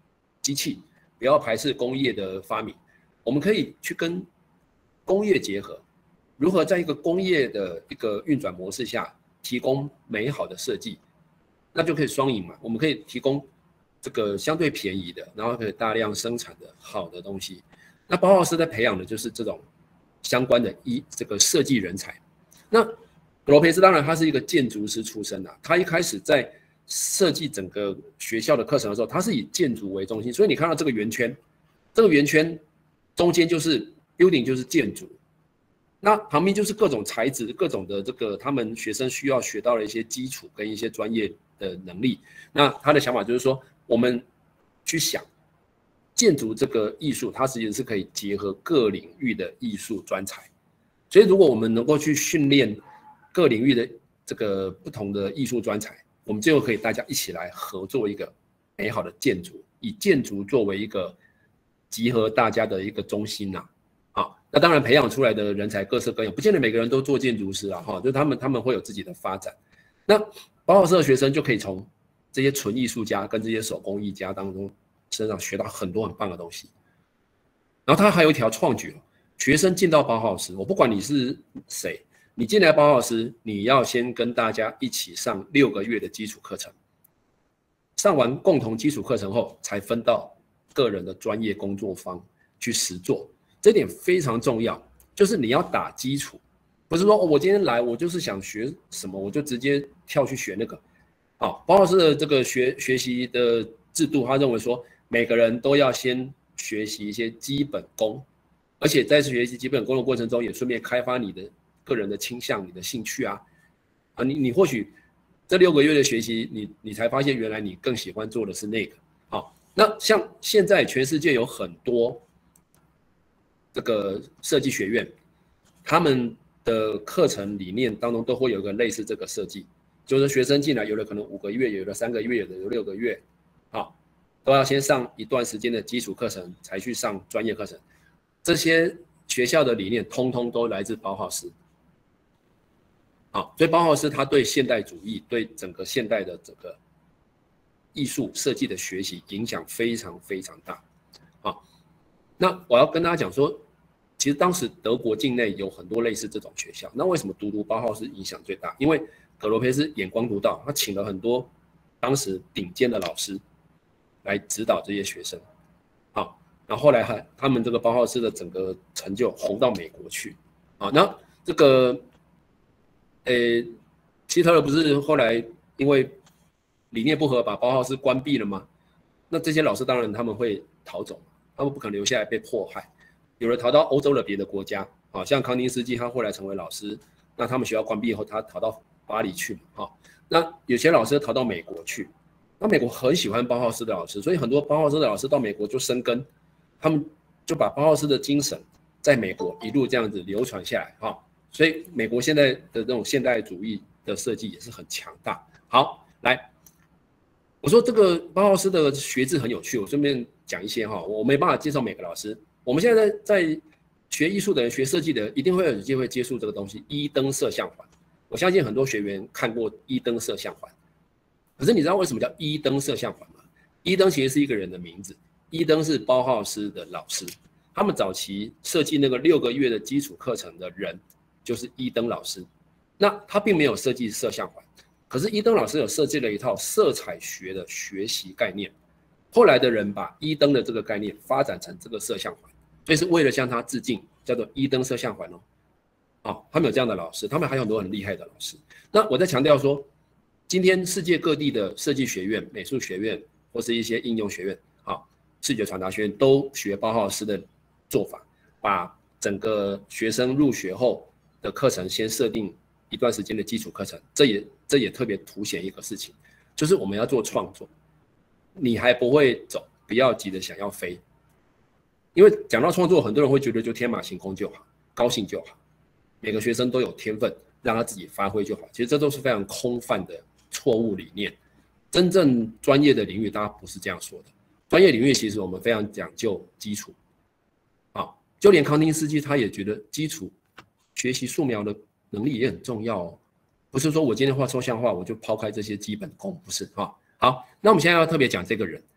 A: 机器，不要排斥工业的发明，我们可以去跟工业结合，如何在一个工业的一个运转模式下提供美好的设计，那就可以双赢嘛。我们可以提供这个相对便宜的，然后可以大量生产的好的东西。那包浩斯在培养的就是这种相关的一这个设计人才。那格罗培斯当然他是一个建筑师出身啊，他一开始在设计整个学校的课程的时候，他是以建筑为中心，所以你看到这个圆圈，这个圆圈中间就是 building 就是建筑，那旁边就是各种材质、各种的这个他们学生需要学到的一些基础跟一些专业的能力。那他的想法就是说，我们去想建筑这个艺术，它其实是可以结合各领域的艺术专才，所以如果我们能够去训练各领域的这个不同的艺术专才，我们最后可以大家一起来合作一个美好的建筑，以建筑作为一个集合大家的一个中心呐、啊。好，那当然培养出来的人才各色各样，不见得每个人都做建筑师啊，哈，就他们他们会有自己的发展。那包浩斯的学生就可以从这些纯艺术家跟这些手工艺家当中身上学到很多很棒的东西。然后他还有一条创举，学生进到包浩斯，我不管你是谁。你进来包浩斯，你要先跟大家一起上六个月的基础课程，上完共同基础课程后，才分到个人的专业工作坊去实作。这点非常重要，就是你要打基础，不是说、哦、我今天来我就是想学什么，我就直接跳去学那个。好，包浩斯的这个学学习的制度，他认为说每个人都要先学习一些基本功，而且在学习基本功的过程中，也顺便开发你的个人的倾向，你的兴趣啊，啊，你你或许这六个月的学习，你你才发现原来你更喜欢做的是那个。好，那像现在全世界有很多这个设计学院，他们的课程理念当中都会有一个类似这个设计，就是学生进来，有的可能五个月，有的三个月，有的有六个月，好，都要先上一段时间的基础课程，才去上专业课程。这些学校的理念，通通都来自包浩斯。好，所以包浩斯他对现代主义、对整个现代的整个艺术设计的学习影响非常非常大。好，那我要跟大家讲说，其实当时德国境内有很多类似这种学校，那为什么独独包浩斯影响最大？因为格罗培斯眼光独到，他请了很多当时顶尖的老师来指导这些学生。好，然后后来还他们这个包浩斯的整个成就红到美国去。好，那这个。诶，希特勒不是后来因为理念不合把包浩斯关闭了吗？那这些老师当然他们会逃走，他们不可能留下来被迫害。有人逃到欧洲的别的国家，啊，像康定斯基他后来成为老师，那他们学校关闭以后，他逃到巴黎去嘛，啊，那有些老师逃到美国去，那美国很喜欢包浩斯的老师，所以很多包浩斯的老师到美国就生根，他们就把包浩斯的精神在美国一路这样子流传下来，哈。所以美国现在的这种现代主义的设计也是很强大。好，来，我说这个包浩斯的学制很有趣，我顺便讲一些哈，我没办法介绍每个老师。我们现在在学艺术的人、学设计的人，一定会有机会接触这个东西——一灯摄像环。我相信很多学员看过一灯摄像环，可是你知道为什么叫一灯摄像环吗？一灯其实是一个人的名字，一灯是包浩斯的老师，他们早期设计那个六个月的基础课程的人。就是伊登老师，那他并没有设计摄像环，可是伊登老师有设计了一套色彩学的学习概念。后来的人把伊登的这个概念发展成这个摄像环，所以是为了向他致敬，叫做伊登摄像环哦。哦，他们有这样的老师，他们还有很多很厉害的老师。那我在强调说，今天世界各地的设计学院、美术学院或是一些应用学院，啊，视觉传达学院都学包浩斯的做法，把整个学生入学后的课程先设定一段时间的基础课程，这也这也特别凸显一个事情，就是我们要做创作，你还不会走，不要急着想要飞，因为讲到创作，很多人会觉得就天马行空就好，高兴就好，每个学生都有天分，让他自己发挥就好。其实这都是非常空泛的错误理念。真正专业的领域，大家不是这样说的。专业领域其实我们非常讲究基础，啊，就连康定斯基他也觉得基础。学习素描的能力也很重要哦，不是说我今天画抽象画我就抛开这些基本功，不是哈。好，那我们现在要特别讲这个人，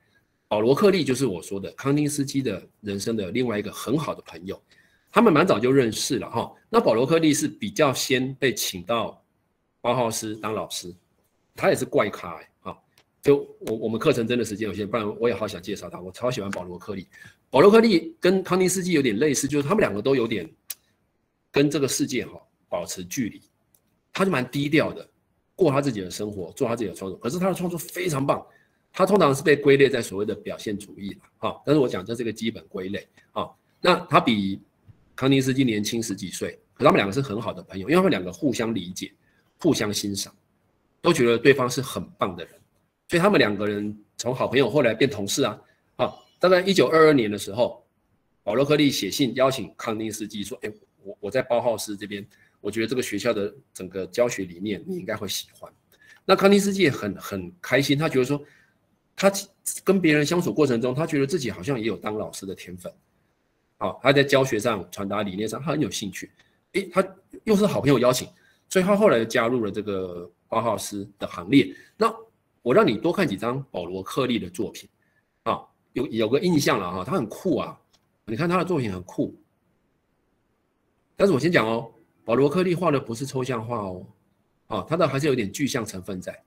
A: 保罗克利就是我说的康定斯基的人生的另外一个很好的朋友，他们蛮早就认识了哈。那保罗克利是比较先被请到包浩斯当老师，他也是怪咖哎、欸、哈。就我我们课程真的时间有限，不然我也好想介绍他，我超喜欢保罗克利。保罗克利跟康定斯基有点类似，就是他们两个都有点跟这个世界哈保持距离，他就蛮低调的，过他自己的生活，做他自己的创作。可是他的创作非常棒。他通常是被归类在所谓的表现主义了，但是我讲这是一个基本归类。那他比康定斯基年轻十几岁，可他们两个是很好的朋友，因为他们两个互相理解、互相欣赏，都觉得对方是很棒的人，所以他们两个人从好朋友后来变同事啊。大概一九二二年的时候，保罗克利写信邀请康定斯基说：“哎，我我在包浩斯这边，我觉得这个学校的整个教学理念你应该会喜欢。”那康定斯基也很很开心，他觉得说。他跟别人相处过程中，他觉得自己好像也有当老师的天分，好，他在教学上、传达理念上，他很有兴趣。诶，他又是好朋友邀请，所以他后来加入了这个包浩斯的行列。那我让你多看几张保罗克利的作品，啊，有有个印象了哈，他很酷啊，你看他的作品很酷。但是我先讲哦，保罗克利画的不是抽象画哦，啊，他的还是有点具象成分在。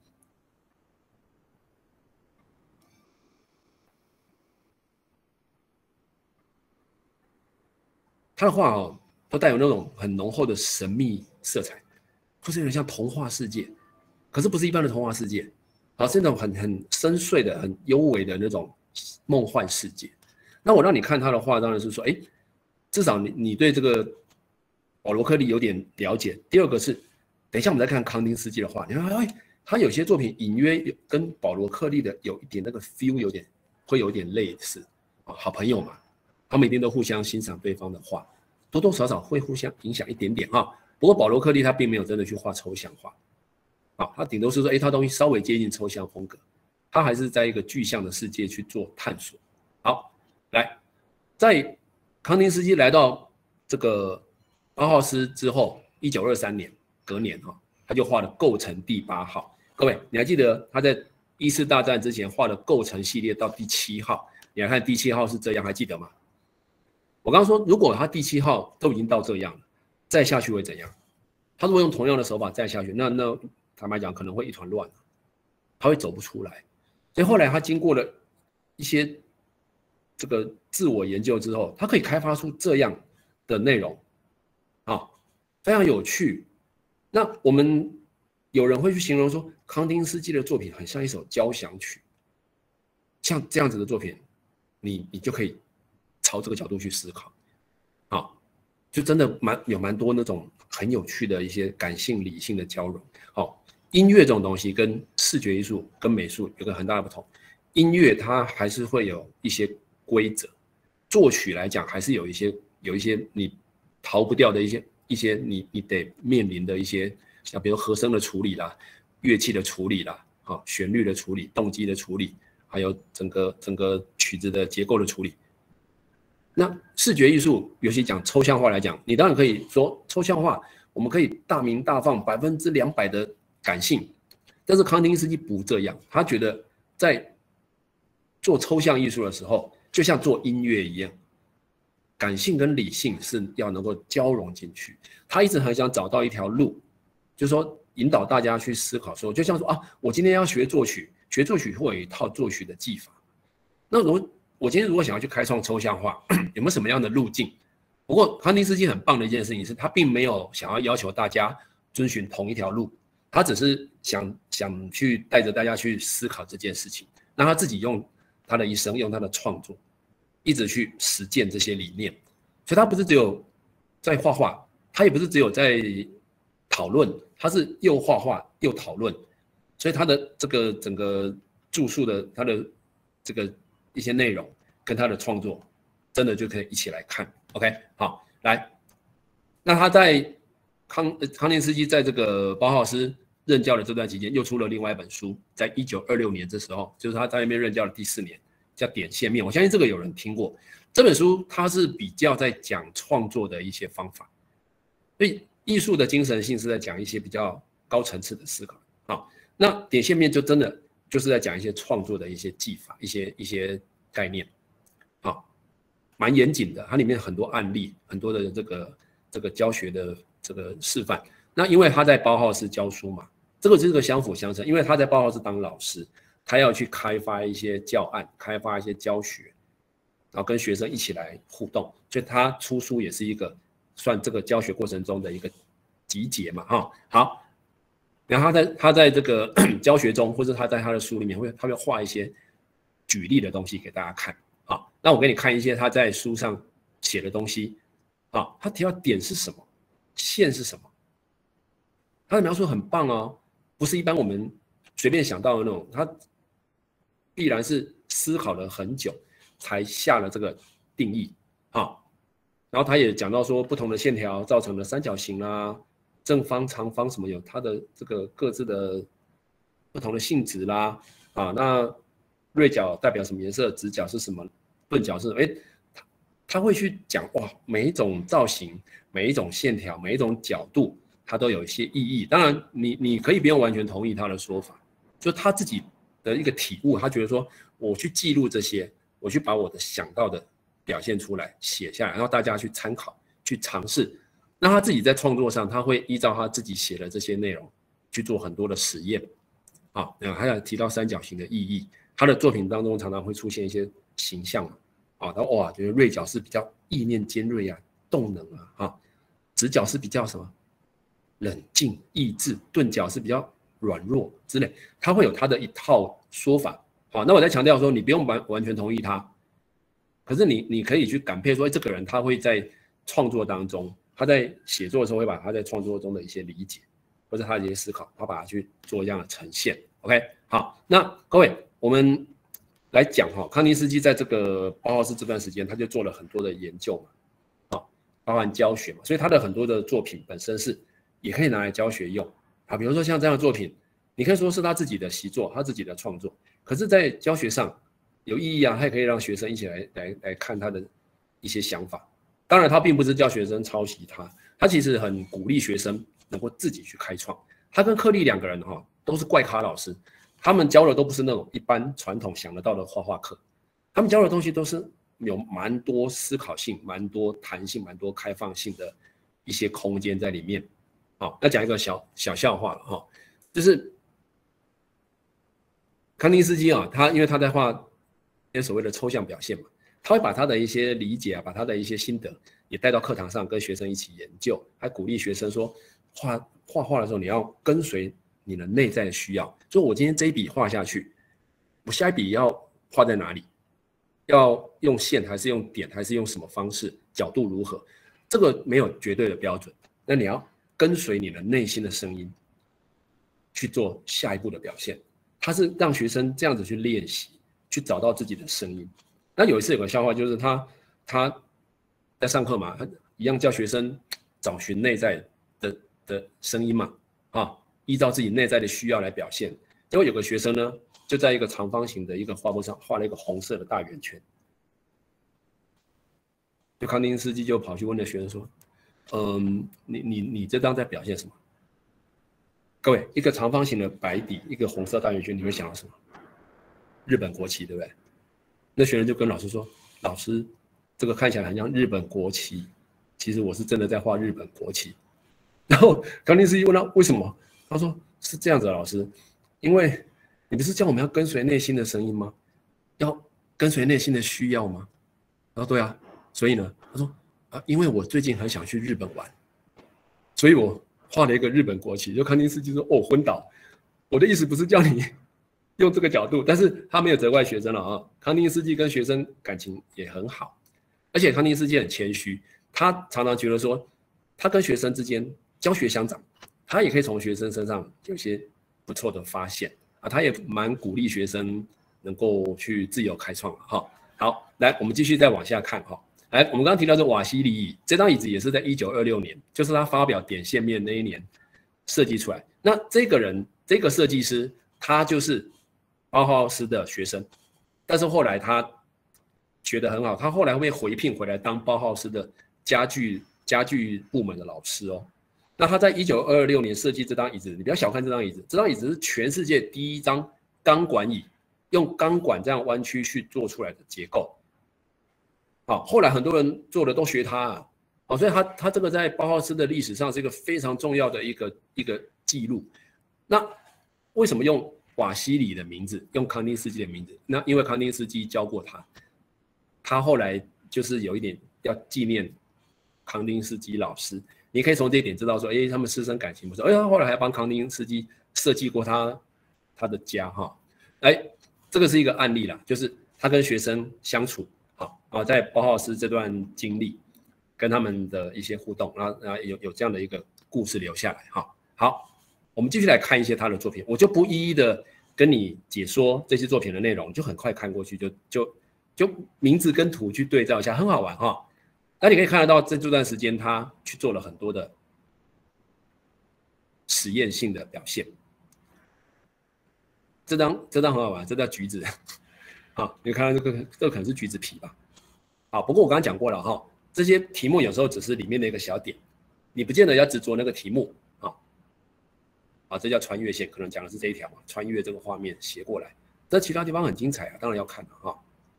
A: 他的画哦，都带有那种很浓厚的神秘色彩，或是有点像童话世界，可是不是一般的童话世界，而是那种很很深邃的、很幽微的那种梦幻世界。那我让你看他的画，当然是说，哎，至少你你对这个保罗克利有点了解。第二个是，等一下我们再看康定斯基的画，你看，哎，他有些作品隐约跟保罗克利的有一点那个 feel， 有点会有点类似，好朋友嘛。他们一定都互相欣赏对方的画，多多少少会互相影响一点点哈。不过保罗克利他并没有真的去画抽象画，啊，他顶多是说，哎，他东西稍微接近抽象风格，他还是在一个具象的世界去做探索。好，来，在康定斯基来到这个包浩斯之后，一九二三年隔年哈，他就画了构成第八号。各位，你还记得他在一次大战之前画的构成系列到第七号？你来看第七号是这样，还记得吗？我刚刚说，如果他第七号都已经到这样了，再下去会怎样？他如果用同样的手法再下去，那那坦白讲可能会一团乱，他会走不出来。所以后来他经过了一些这个自我研究之后，他可以开发出这样的内容，啊，非常有趣。那我们有人会去形容说，康定斯基的作品很像一首交响曲，像这样子的作品，你你就可以朝这个角度去思考，啊，就真的蛮有蛮多那种很有趣的一些感性理性的交融。好，音乐这种东西跟视觉艺术跟美术有个很大的不同，音乐它还是会有一些规则，作曲来讲还是有一些有一些你逃不掉的一些一些你你得面临的一些，像比如和声的处理啦、乐器的处理啦、啊旋律的处理、动机的处理，还有整个整个曲子的结构的处理。那视觉艺术，尤其讲抽象化来讲，你当然可以说抽象化，我们可以大鸣大放百分之两百的感性，但是康定斯基不这样，他觉得在做抽象艺术的时候，就像做音乐一样，感性跟理性是要能够交融进去。他一直很想找到一条路，就是说引导大家去思考说，就像说啊，我今天要学作曲，学作曲会有一套作曲的技法，那如果我今天如果想要去开创抽象化，有没有什么样的路径？不过康定斯基很棒的一件事情是，他并没有想要要求大家遵循同一条路，他只是想想去带着大家去思考这件事情，让他自己用他的一生，用他的创作，一直去实践这些理念。所以他不是只有在画画，他也不是只有在讨论，他是又画画又讨论，所以他的这个整个著述的他的这个一些内容跟他的创作，真的就可以一起来看。OK， 好，来，那他在康康定斯基在这个包浩斯任教的这段期间，又出了另外一本书，在一九二六年这时候，就是他在那边任教的第四年，叫《点线面》。我相信这个有人听过。这本书它是比较在讲创作的一些方法，所以艺术的精神性是在讲一些比较高层次的思考。好，那《点线面》就真的就是在讲一些创作的一些技法，一些一些概念，啊，蛮严谨的，它里面很多案例，很多的这个这个教学的这个示范。那因为他在包浩斯教书嘛，这个就是个相辅相成，因为他在包浩斯当老师，他要去开发一些教案，开发一些教学，然后跟学生一起来互动，所以他出书也是一个算这个教学过程中的一个集结嘛，哈，好，然后他在他在这个教学中，或者他在他的书里面会他会画一些举例的东西给大家看，好，那我给你看一些他在书上写的东西，啊，他提到点是什么，线是什么。他的描述很棒哦，不是一般我们随便想到的那种，他必然是思考了很久才下了这个定义啊。然后他也讲到说，不同的线条造成的三角形啦、正方、长方什么有它的这个各自的不同的性质啦啊。那锐角代表什么颜色？直角是什么？钝角是什么？哎，他他会去讲哇，每一种造型、每一种线条、每一种角度。它都有一些意义，当然你你可以不用完全同意他的说法，就他自己的一个体悟，他觉得说我去记录这些，我去把我的想到的表现出来，写下来，然后大家去参考、去尝试。那他自己在创作上，他会依照他自己写的这些内容去做很多的实验啊。那还有提到三角形的意义，他的作品当中常常会出现一些形象啊，然后哇，觉得锐角是比较意念尖锐啊、动能啊，啊，直角是比较什么？冷静、意志，钝角是比较软弱之类，他会有他的一套说法。好，那我在强调说，你不用完完全同意他，可是你你可以去感佩说，这个人他会在创作当中，他在写作的时候会把他在创作中的一些理解，或者他的一些思考，他把它去做这样的呈现。OK， 好，那各位我们来讲哈，康定斯基在这个包浩斯这段时间，他就做了很多的研究嘛，啊，包含教学嘛，所以他的很多的作品本身是。也可以拿来教学用啊，比如说像这样的作品，你可以说是他自己的习作，他自己的创作，可是，在教学上有意义啊，他也可以让学生一起来来来看他的一些想法。当然，他并不是叫学生抄袭他，他其实很鼓励学生能够自己去开创。他跟克利两个人哈、哦、都是怪咖老师，他们教的都不是那种一般传统想得到的画画课，他们教的东西都是有蛮多思考性、蛮多弹性、蛮多开放性的一些空间在里面。好，那讲一个小小笑话了哈，就是康定斯基啊，他因为他在画一些所谓的抽象表现嘛，他会把他的一些理解啊，把他的一些心得也带到课堂上，跟学生一起研究，还鼓励学生说，画画画的时候你要跟随你的内在的需要，就我今天这一笔画下去，我下一笔要画在哪里？要用线还是用点，还是用什么方式？角度如何？这个没有绝对的标准，那你要跟随你的内心的声音去做下一步的表现，他是让学生这样子去练习，去找到自己的声音。那有一次有个笑话，就是他他在上课嘛，他一样叫学生找寻内在的的声音嘛，啊，依照自己内在的需要来表现。结果有个学生呢，就在一个长方形的一个画布上画了一个红色的大圆圈，就康定斯基就跑去问那学生说。嗯，你你你这张在表现什么？各位，一个长方形的白底，一个红色大圆圈，你会想到什么？日本国旗，对不对？那学生就跟老师说：“老师，这个看起来很像日本国旗，其实我是真的在画日本国旗。”然后康定斯基问他为什么？他说：“是这样子的，老师，因为你不是叫我们要跟随内心的声音吗？要跟随内心的需要吗？”他说：“对啊，所以呢？”他说。啊，因为我最近很想去日本玩，所以我画了一个日本国旗。就康定斯基说：“哦，昏倒！我的意思不是叫你用这个角度，但是他没有责怪学生了啊。康定斯基跟学生感情也很好，而且康定斯基很谦虚，他常常觉得说，他跟学生之间教学相长，他也可以从学生身上有些不错的发现啊。他也蛮鼓励学生能够去自由开创哈。好，来，我们继续再往下看哈。”来，我们刚刚提到这瓦西里椅，这张椅子也是在一九二六年，就是他发表点线面那一年设计出来。那这个人，这个设计师，他就是包浩斯的学生，但是后来他学得很好，他后来会被回聘回来当包浩斯的家具家具部门的老师哦。那他在一九二六年设计这张椅子，你不要小看这张椅子，这张椅子是全世界第一张钢管椅， 用钢管这样弯曲去做出来的结构。好，后来很多人做的都学他啊，好，所以他他这个在包浩斯的历史上是一个非常重要的一个一个记录。那为什么用瓦西里的名字，用康定斯基的名字？那因为康定斯基教过他，他后来就是有一点要纪念康定斯基老师。你可以从这一点知道说，哎，他们师生感情不错。哎，他后来还帮康定斯基设计过他他的家哈。哎，这个是一个案例啦，就是他跟学生相处，好啊，在包浩斯这段经历，跟他们的一些互动，然后然后有有这样的一个故事留下来哈。好。我们继续来看一些他的作品，我就不一一的跟你解说这些作品的内容，就很快看过去，就就就名字跟图去对照一下，很好玩哈、哦。那你可以看得到，在这段时间他去做了很多的实验性的表现。这张这张很好玩，这叫橘子，好，你看到这个这个可能是橘子皮吧？好，不过我刚刚讲过了哈，这些题目有时候只是里面的一个小点，你不见得要执着那个题目。啊，这叫穿越线，可能讲的是这一条嘛，穿越这个画面斜过来，这其他地方很精彩啊，当然要看了哈。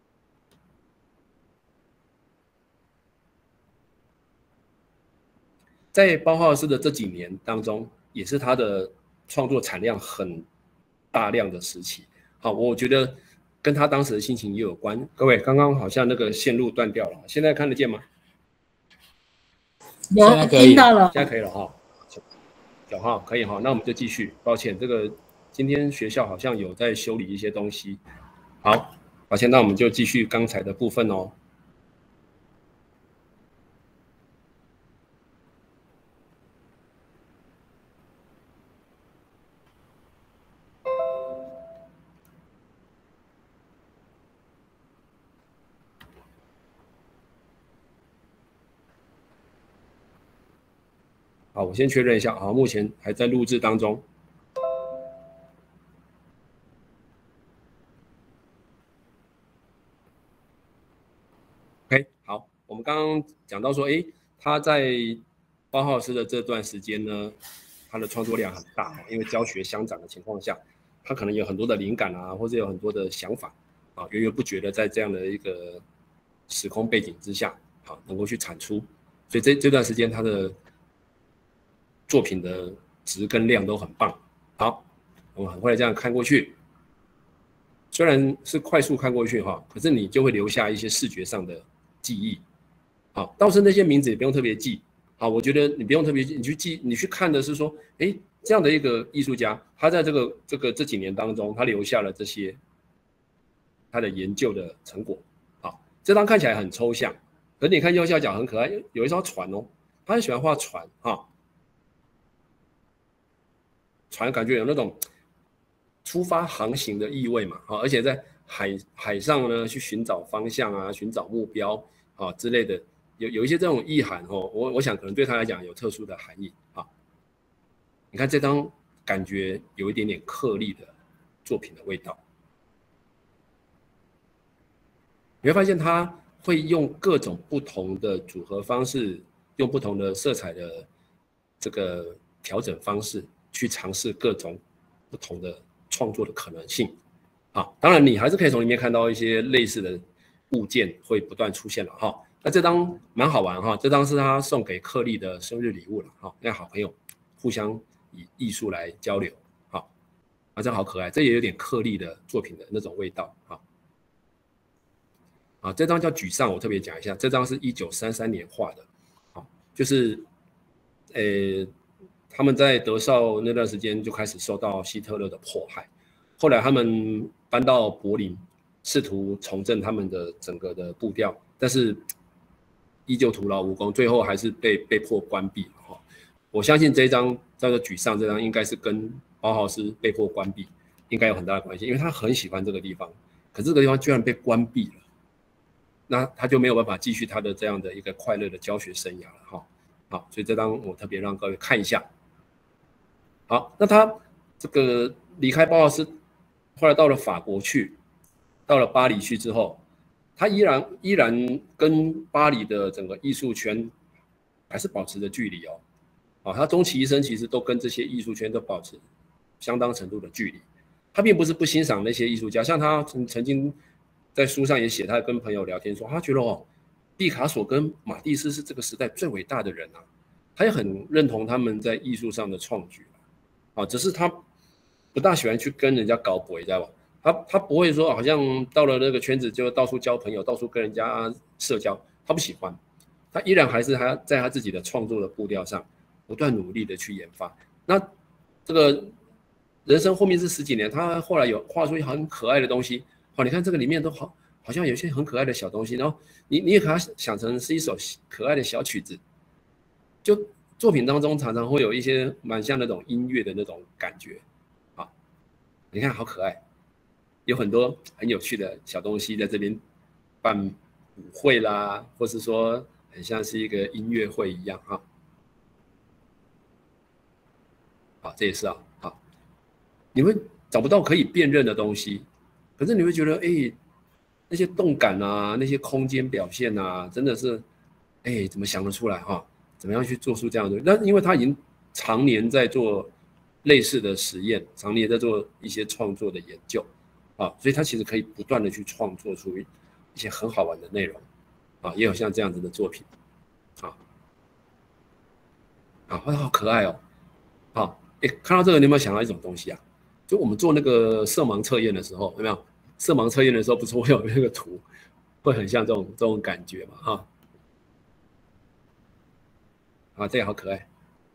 A: 在包浩斯的这几年当中，也是他的创作产量很大量的时期。好，我觉得跟他当时的心情也有关。各位，刚刚好像那个线路断掉了，现在看得见吗？
B: 有听到了，
A: 现在可以了哈。有哈，可以哈，那我们就继续。抱歉，这个今天学校好像有在修理一些东西。好，抱歉，那我们就继续刚才的部分哦。好，我先确认一下，好，目前还在录制当中。OK， 好，我们刚刚讲到说，哎，他在包浩斯的这段时间呢，他的创作量很大，因为教学相长的情况下，他可能有很多的灵感啊，或者有很多的想法啊，源源不绝的在这样的一个时空背景之下，好，能够去产出，所以这这段时间他的作品的质跟量都很棒。好，我们很快这样看过去，虽然是快速看过去哈，可是你就会留下一些视觉上的记忆。好，倒是那些名字也不用特别记。好，我觉得你不用特别记，你去记，你去看的是说，哎，这样的一个艺术家，他在这个这个这几年当中，他留下了这些他的研究的成果。好，这张看起来很抽象，可是你看右下角很可爱，有一艘船哦，他很喜欢画船哈。船感觉有那种出发航行的意味嘛，而且在海海上呢去寻找方向啊，寻找目标啊之类的，有有一些这种意涵哦，我我想可能对他来讲有特殊的含义啊。你看这张感觉有一点点刻意的作品的味道，你会发现他会用各种不同的组合方式，用不同的色彩的这个调整方式。去尝试各种不同的创作的可能性，啊，当然你还是可以从里面看到一些类似的物件会不断出现了哈。那这张蛮好玩哈，这张是他送给克利的生日礼物了哈，那好朋友互相以艺术来交流，好，啊，这好可爱，这也有点克利的作品的那种味道哈。啊，这张叫沮丧，我特别讲一下，这张是一九三三年画的，好，就是呃。他们在德绍那段时间就开始受到希特勒的迫害，后来他们搬到柏林，试图重振他们的整个的步调，但是依旧徒劳无功，最后还是被被迫关闭了。我相信这一张叫做沮丧，这张应该是跟包豪斯被迫关闭应该有很大的关系，因为他很喜欢这个地方，可是这个地方居然被关闭了，那他就没有办法继续他的这样的一个快乐的教学生涯了哈。好，所以这张我特别让各位看一下。好，那他这个离开包豪斯，后来到了法国去，到了巴黎去之后，他依然依然跟巴黎的整个艺术圈还是保持着距离哦。啊，他终其一生其实都跟这些艺术圈都保持相当程度的距离。 他并不是不欣赏那些艺术家，像他曾曾经在书上也写，他跟朋友聊天说，他觉得哦，毕卡索跟马蒂斯是这个时代最伟大的人啊，他也很认同他们在艺术上的创举啊，只是他不大喜欢去跟人家搞鬼，你知道吧？他他不会说好像到了那个圈子就到处交朋友，到处跟人家社交，他不喜欢，他依然还是他在他自己的创作的步调上不断努力的去研发。那这个人生后面是十几年，他后来有画出很可爱的东西。好，你看这个里面都好，好像有些很可爱的小东西，然后你你也可以想成是一首可爱的小曲子，就作品当中常常会有一些蛮像那种音乐的那种感觉啊。你看好可爱，有很多很有趣的小东西在这边办舞会啦，或是说很像是一个音乐会一样哈。好，这也是啊，好，你会找不到可以辨认的东西，可是你会觉得，哎，那些动感啊，那些空间表现啊，真的是，哎，怎么想得出来哈？怎么样去做出这样的？那因为他已经常年在做类似的实验，常年在做一些创作的研究啊，所以他其实可以不断的去创作出一些很好玩的内容啊，也有像这样子的作品啊啊，好可爱哦，好，哎，看到这个你有没有想到一种东西啊？就我们做那个色盲测验的时候，有没有？色盲测验的时候不是会有那个图，会很像这种这种感觉嘛？哈，啊，这个好可爱。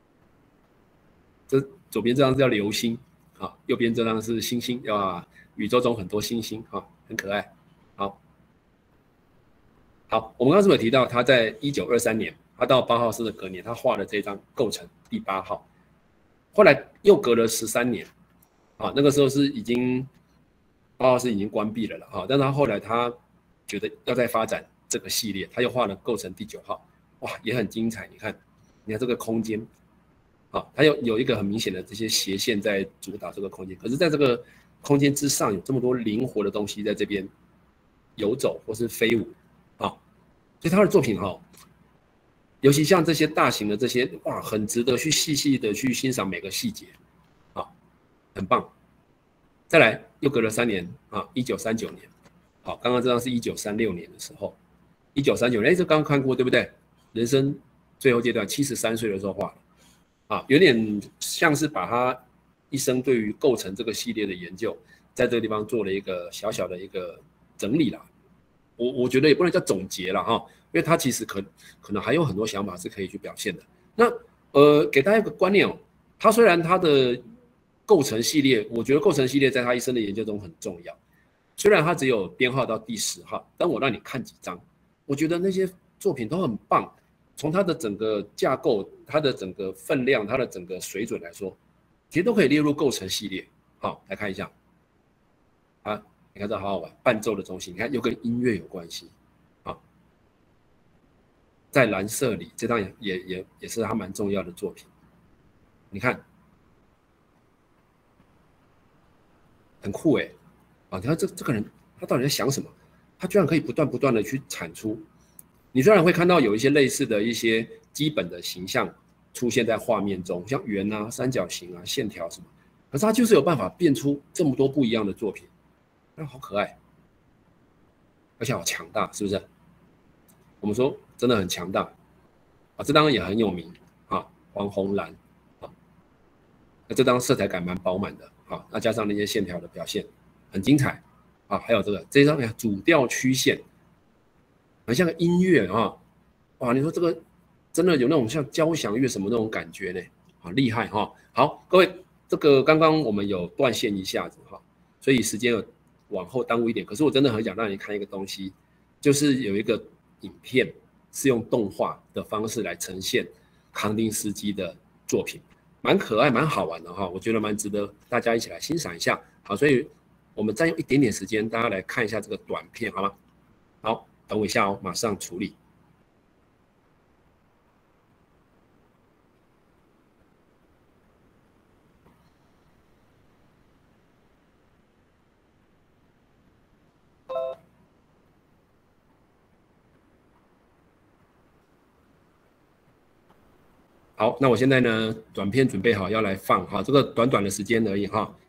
A: 这左边这张叫流星，啊，右边这张是星星，啊，宇宙中很多星星，哈，很可爱。好，好，我们刚刚是不是有提到他在一九二三年，他到八号室的隔年，他画了这张构成第八号，后来又隔了十三年，啊，那个时候是已经八号室已经关闭了了，哈，但是他后来他觉得要再发展这个系列，他又画了构成第九号，哇，也很精彩，你看，你看这个空间。啊，它有有一个很明显的这些斜线在主导这个空间，可是在这个空间之上有这么多灵活的东西在这边游走或是飞舞啊，所以他的作品哈，尤其像这些大型的这些哇，很值得去细细的去欣赏每个细节啊，很棒。再来又隔了三年啊，一九三九年，好，刚刚这张是一九三六年的时候，一九三九年，哎，这刚刚看过对不对？人生最后阶段，七十三岁的时候画的。啊，有点像是把他一生对于构成这个系列的研究，在这个地方做了一个小小的一个整理啦。我我觉得也不能叫总结了哈，因为他其实可可能还有很多想法是可以去表现的。那呃，给大家一个观念哦，他虽然他的构成系列，我觉得构成系列在他一生的研究中很重要。虽然他只有编号到第十号，但我让你看几张，我觉得那些作品都很棒。从它的整个架构、它的整个分量、它的整个水准来说，其实都可以列入构成系列。好，来看一下，啊，你看这好好玩，伴奏的中心，你看又跟音乐有关系。啊，在蓝色里，这张也也也也是他蛮重要的作品。你看，很酷哎，啊，你看这这个人他到底在想什么？他居然可以不断不断的去产出。你虽然会看到有一些类似的一些基本的形象出现在画面中，像圆啊、三角形啊、线条什么，可是它就是有办法变出这么多不一样的作品，那好可爱，而且好强大，是不是？我们说真的很强大啊，这张也很有名啊，黄红蓝啊，那这张色彩感蛮饱满的啊，那加上那些线条的表现很精彩啊，还有这个这张呀主调曲线。很像个音乐啊，哇！你说这个真的有那种像交响乐什么那种感觉呢？好厉害哈！好，各位，这个刚刚我们有断线一下子哈，所以时间有往后耽误一点。可是我真的很想让你看一个东西，就是有一个影片是用动画的方式来呈现康定斯基的作品，蛮可爱、蛮好玩的哈，我觉得蛮值得大家一起来欣赏一下。好，所以我们再用一点点时间，大家来看一下这个短片，好吗？好。等我一下哦，马上处理。好，那我现在呢，短片准备好要来放哈，这个短短的时间而已哈。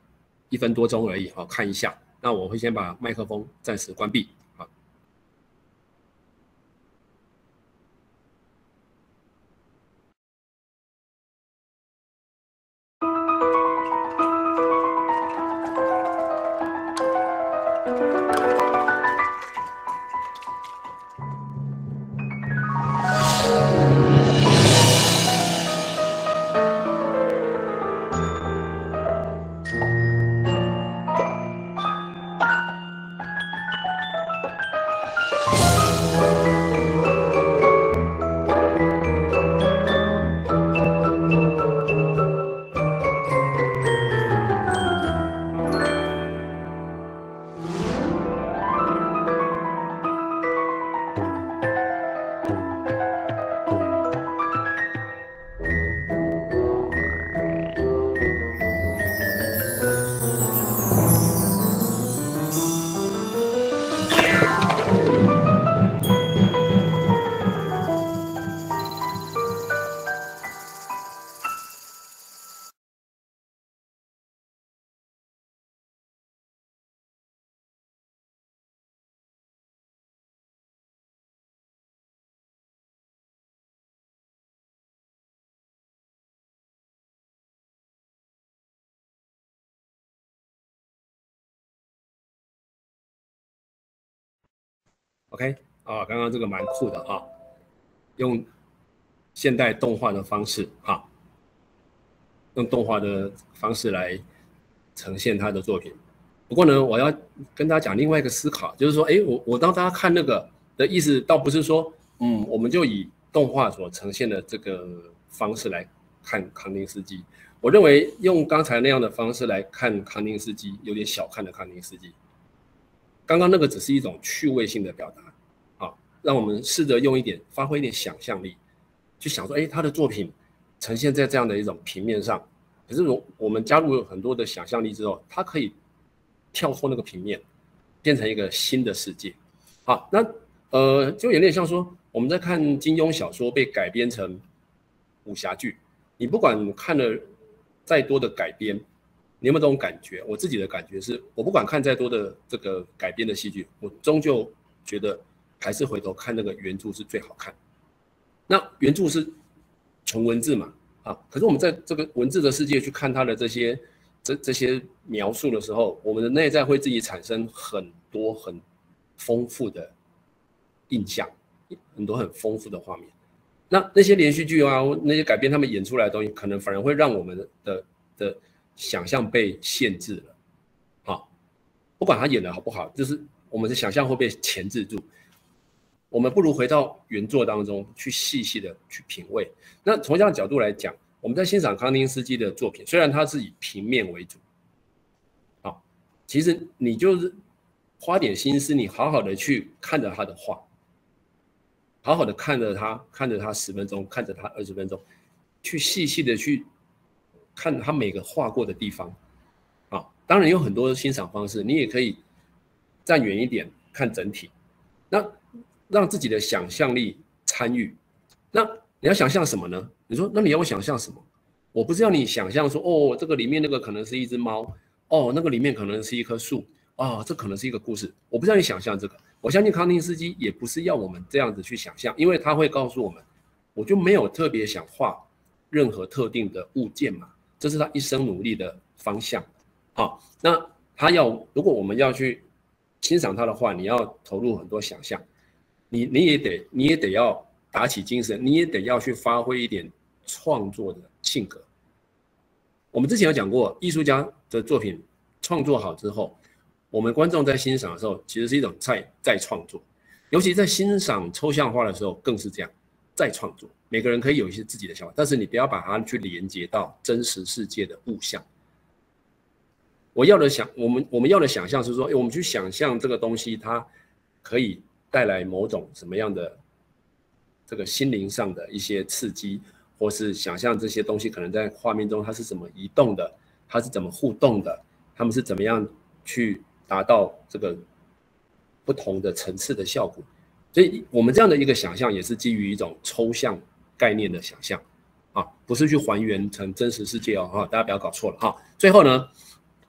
A: 一分多钟而已，好，看一下。那我会先把麦克风暂时关闭。OK， 啊，刚刚这个蛮酷的啊，用现代动画的方式啊，用动画的方式来呈现他的作品。不过呢，我要跟大家讲另外一个思考，就是说，哎，我我当大家看那个的意思，倒不是说，嗯，我们就以动画所呈现的这个方式来看康定斯基。我认为用刚才那样的方式来看康定斯基，有点小看了康定斯基。刚刚那个只是一种趣味性的表达，啊，让我们试着用一点发挥一点想象力，去想说，哎，他的作品呈现在这样的一种平面上，可是我们加入了很多的想象力之后，它可以跳脱那个平面，变成一个新的世界。好，那呃，就有点像说我们在看金庸小说被改编成武侠剧，你不管看了再多的改编，你有没有这种感觉？我自己的感觉是，我不管看再多的这个改编的戏剧，我终究觉得还是回头看那个原著是最好看。那原著是纯文字嘛，啊，可是我们在这个文字的世界去看它的这些这这些描述的时候，我们的内在会自己产生很多很丰富的印象，很多很丰富的画面。那那些连续剧啊，那些改编他们演出来的东西，可能反而会让我们的的想象被限制了，好，不管他演的好不好，就是我们的想象会被钳制住。我们不如回到原作当中去细细的去品味。那从这样的角度来讲，我们在欣赏康定斯基的作品，虽然他是以平面为主，好，其实你就是花点心思，你好好的去看着他的画，好好的看着他，看着他十分钟，看着他二十分钟，去细细的去看他每个画过的地方，啊，当然有很多欣赏方式，你也可以站远一点看整体，那让自己的想象力参与。那你要想象什么呢？你说，那你要我想象什么？我不是要你想象说，哦，这个里面那个可能是一只猫，哦，那个里面可能是一棵树，哦，这可能是一个故事。我不是要你想象这个。我相信康定斯基也不是要我们这样子去想象，因为他会告诉我们，我就没有特别想画任何特定的物件嘛，这是他一生努力的方向。好，那他要，如果我们要去欣赏他的画，你要投入很多想象。你你也得你也得要打起精神，你也得要去发挥一点创作的性格。我们之前有讲过，艺术家的作品创作好之后，我们观众在欣赏的时候，其实是一种再再创作，尤其在欣赏抽象画的时候更是这样，再创作。每个人可以有一些自己的想法，但是你不要把它去连接到真实世界的物象。我要的想，我们我们要的想象是说，我们去想象这个东西，它可以带来某种什么样的这个心灵上的一些刺激，或是想象这些东西可能在画面中它是怎么移动的，它是怎么互动的，他们是怎么样去达到这个不同的层次的效果。所以我们这样的一个想象也是基于一种抽象概念的想象啊，不是去还原成真实世界哦，大家不要搞错了哈。最后呢，来看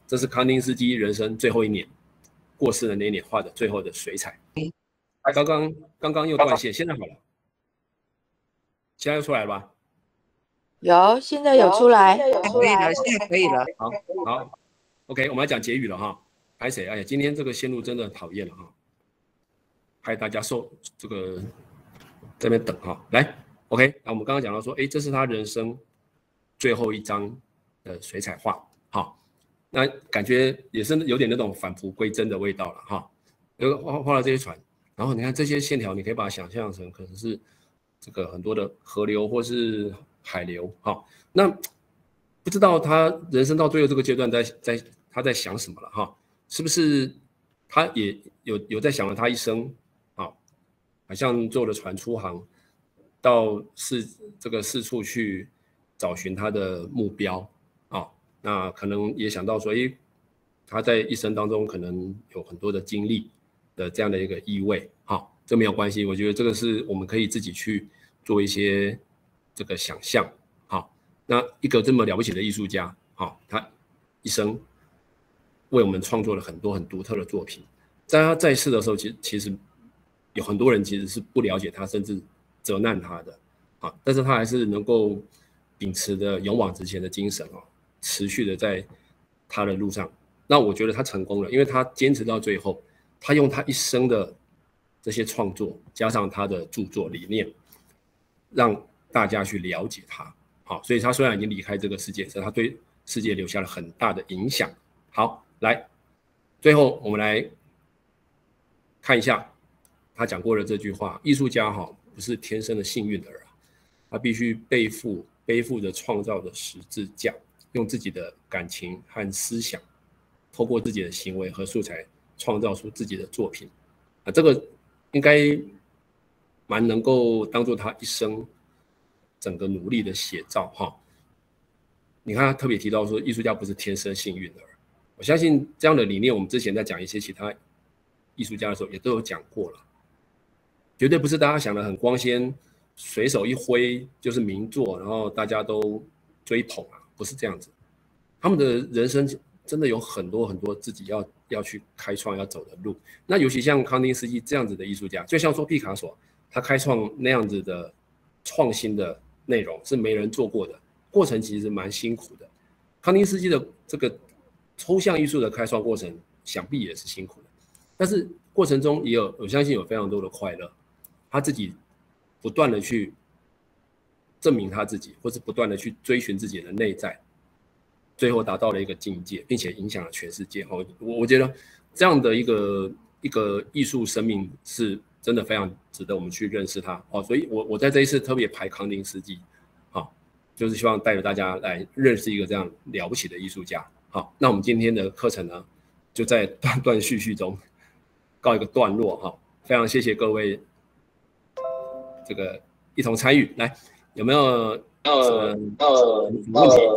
A: 这是康定斯基人生最后一年过世的那一年画的最后的水彩。刚刚刚刚又断线，现在好了，现在又出来了吧？
B: 有，现在有出来，
C: 可以了，现在可以了。
A: 好，好 ，OK， 我们来讲结语了哈。拍谁？哎呀，今天这个线路真的很讨厌了哈，害大家受这个这边等哈。来 ，OK， 那我们刚刚讲到说，哎，这是他人生最后一张的水彩画，好，那感觉也是有点那种返璞归真的味道了哈。有画画了这些船，然后你看这些线条，你可以把它想象成可能是这个很多的河流或是海流，好，那不知道他人生到最后这个阶段在在他在想什么了哈？是不是他也有有在想了他一生啊？好像坐了船出航，到四这个四处去找寻他的目标啊。那可能也想到说，诶，他在一生当中可能有很多的经历的这样的一个意味。好，这没有关系，我觉得这个是我们可以自己去做一些这个想象。好，那一个这么了不起的艺术家，好，他一生为我们创作了很多很独特的作品。在他在世的时候，其实其实有很多人其实是不了解他，甚至责难他的，啊，但是他还是能够秉持着勇往直前的精神哦，持续的在他的路上。那我觉得他成功了，因为他坚持到最后，他用他一生的这些创作，加上他的著作理念，让大家去了解他。好，所以他虽然已经离开这个世界，但他对世界留下了很大的影响。好，来，最后我们来看一下他讲过的这句话：艺术家哈不是天生的幸运儿啊，他必须背负背负着创造的十字架，用自己的感情和思想，透过自己的行为和素材，创造出自己的作品啊，这个应该蛮能够当做他一生整个努力的写照哈。你看他特别提到说，艺术家不是天生幸运儿，我相信这样的理念，我们之前在讲一些其他艺术家的时候也都有讲过了，绝对不是大家想的很光鲜，随手一挥就是名作，然后大家都追捧啊，不是这样子。他们的人生真的有很多很多自己要要去开创要走的路。那尤其像康定斯基这样子的艺术家，就像说毕卡索，他开创那样子的创新的内容是没人做过的，过程其实蛮辛苦的。康定斯基的这个抽象艺术的开创过程，想必也是辛苦的，但是过程中也有，我相信有非常多的快乐。他自己不断的去证明他自己，或是不断的去追寻自己的内在，最后达到了一个境界，并且影响了全世界。我我觉得这样的一个一个艺术生命是真的非常值得我们去认识他。哦，所以我我在这一次特别排康定斯基，好，就是希望带着大家来认识一个这样了不起的艺术家。好，那我们今天的课程呢，就在断断续续中告一个段落哈。非常谢谢各位这个一同参与，来有没有呃呃问题？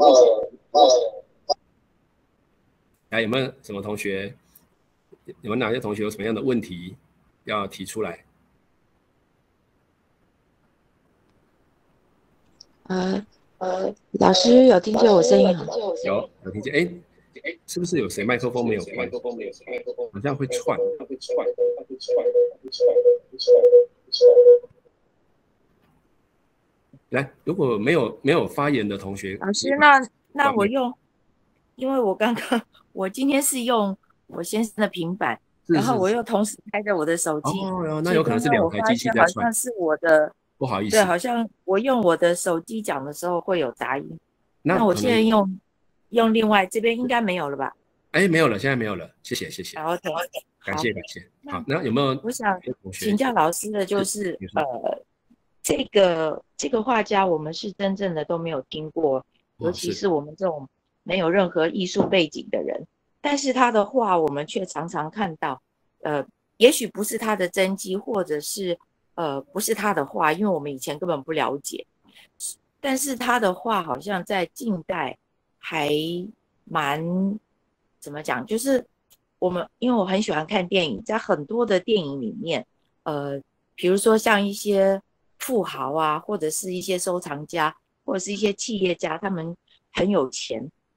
A: 来有没有什么同学？有没有哪些同学有什么样的问题要提出来？
B: 呃呃，老师有听见我声音吗？
A: 有有听见？哎哎，是不是有谁麦克风没有关？好像会串。来，如果没有没有发言的同学，
B: 老师，那那我用，因为我刚刚我今天是用我先生的平板，然后我又同时开着我的手机，
A: 哦，那有可能是两台机器在
B: 串，好像是我的，
A: 不好意思，
B: 对，好像我用我的手机讲的时候会有杂音。那我现在用用另外这边应该没有了吧？
A: 哎，没有了，现在没有了，谢谢谢谢。
B: 好，
A: 感谢感谢。好，那有没有？
B: 我想请教老师的就是，呃，这个这个画家我们是真正的都没有听过，尤其是我们这种没有任何艺术背景的人，但是他的画我们却常常看到，呃，也许不是他的真迹，或者是呃不是他的画，因为我们以前根本不了解，但是他的画好像在近代还蛮怎么讲，就是我们因为我很喜欢看电影，在很多的电影里面，呃，比如说像一些富豪啊，或者是一些收藏家，或者是一些企业家，他们很有钱，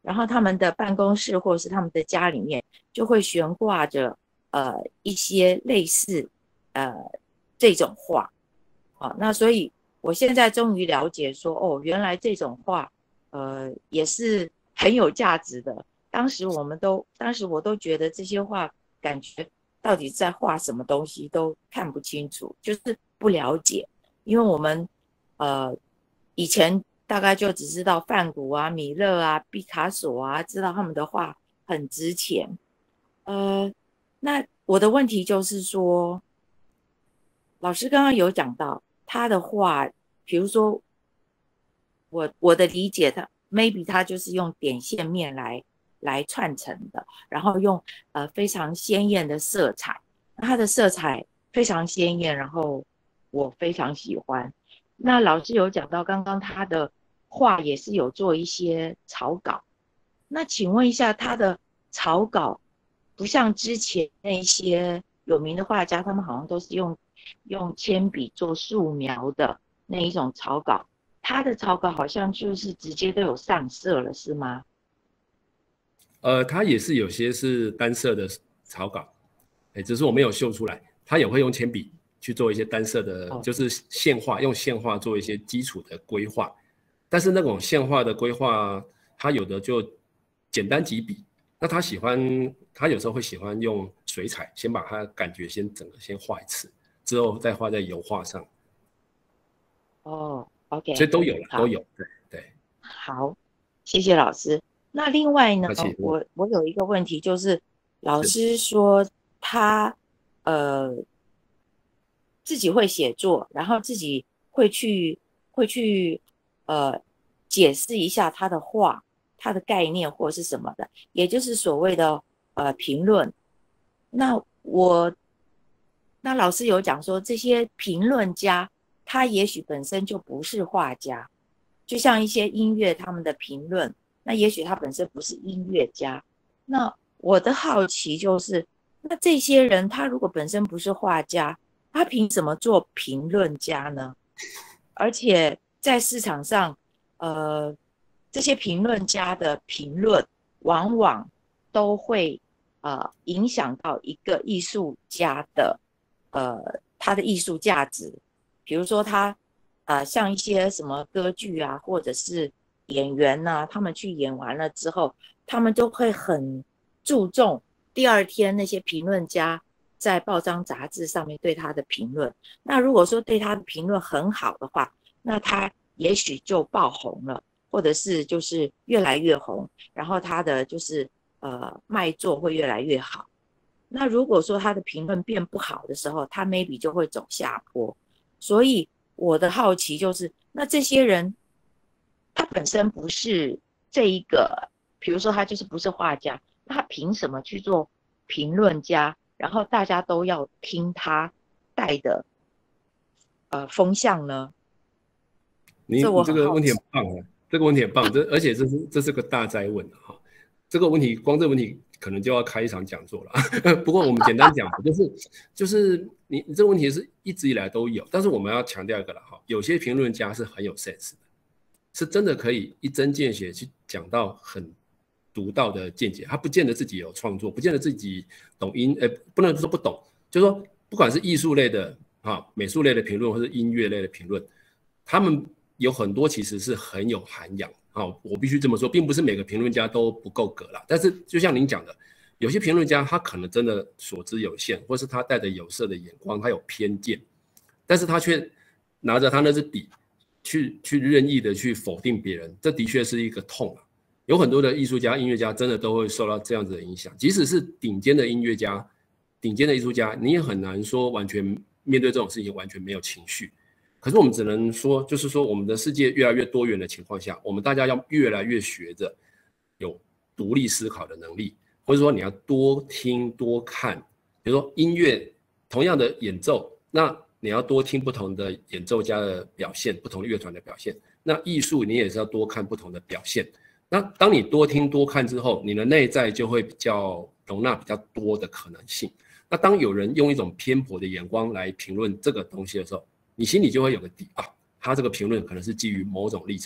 B: 然后他们的办公室或者是他们的家里面就会悬挂着呃一些类似呃这种画，好，那所以我现在终于了解说，哦，原来这种画呃也是很有价值的。当时我们都，当时我都觉得这些画感觉到底在画什么东西都看不清楚，就是不了解，因为我们呃以前大概就只知道梵谷啊、米勒啊、毕卡索啊，知道他们的画很值钱。呃，那我的问题就是说，老师刚刚有讲到他的画，比如说我我的理解他，他 maybe 他就是用点线面来来串成的，然后用呃非常鲜艳的色彩，它的色彩非常鲜艳，然后我非常喜欢。那老师有讲到，刚刚他的画也是有做一些草稿，那请问一下，他的草稿不像之前那些有名的画家，他们好像都是用用铅笔做素描的那一种草稿，他的草稿好像就是直接都有上色了，是吗？
A: 呃，它也是有些是单色的草稿，哎，只是我没有秀出来。它也会用铅笔去做一些单色的，
B: 哦、
A: 就是线画，用线画做一些基础的规划。但是那种线画的规划，他有的就简单几笔。那他喜欢，他有时候会喜欢用水彩，先把他感觉先整个先画一次，之后再画在油画上。
B: 哦 ，OK，
A: 所以都有了，都有，对对。
B: 好，谢谢老师。那另外呢，我我有一个问题，就是老师说他呃自己会写作，然后自己会去会去呃解释一下他的画、他的概念或是什么的，也就是所谓的呃评论。那我那老师有讲说，这些评论家他也许本身就不是画家，就像一些音乐他们的评论。那也许他本身不是音乐家，那我的好奇就是，那这些人他如果本身不是画家，他凭什么做评论家呢？而且在市场上，呃，这些评论家的评论往往都会呃影响到一个艺术家的呃他的艺术价值，比如说他呃像一些什么歌剧啊，或者是演员呐、啊，他们去演完了之后，他们都会很注重第二天那些评论家在报章杂志上面对他的评论。那如果说对他的评论很好的话，那他也许就爆红了，或者是就是越来越红，然后他的就是呃卖座会越来越好。那如果说他的评论变不好的时候，他 maybe 就会走下坡。所以我的好奇就是，那这些人他本身不是这一个，比如说他就是不是画家，那他凭什么去做评论家？然后大家都要听他带的呃风向呢？
A: 你
B: 这我
A: 你这个问题
B: 很好奇。
A: 很棒啊，这个问题很棒，这而且这是这是个大哉问哈、啊。这个问题光这个问题可能就要开一场讲座了。不过我们简单讲，就是就是你你这个问题是一直以来都有，但是我们要强调一个了哈，有些评论家是很有 sense 的，是真的可以一针见血去讲到很独到的见解，他不见得自己有创作，不见得自己懂音，呃，不能说不懂，就是说不管是艺术类的啊、美术类的评论，或是音乐类的评论，他们有很多其实是很有涵养啊，我必须这么说，并不是每个评论家都不够格啦。但是就像您讲的，有些评论家他可能真的所知有限，或是他带着有色的眼光，他有偏见，但是他却拿着他那支笔去去任意的去否定别人，这的确是一个痛啊。有很多的艺术家、音乐家真的都会受到这样子的影响，即使是顶尖的音乐家、顶尖的艺术家，你也很难说完全面对这种事情完全没有情绪。可是我们只能说，就是说我们的世界越来越多元的情况下，我们大家要越来越学着有独立思考的能力，或者说你要多听多看，比如说音乐同样的演奏，那你要多听不同的演奏家的表现，不同的乐团的表现。那艺术你也是要多看不同的表现。那当你多听多看之后，你的内在就会比较容纳比较多的可能性。那当有人用一种偏颇的眼光来评论这个东西的时候，你心里就会有个底啊，他这个评论可能是基于某种立场，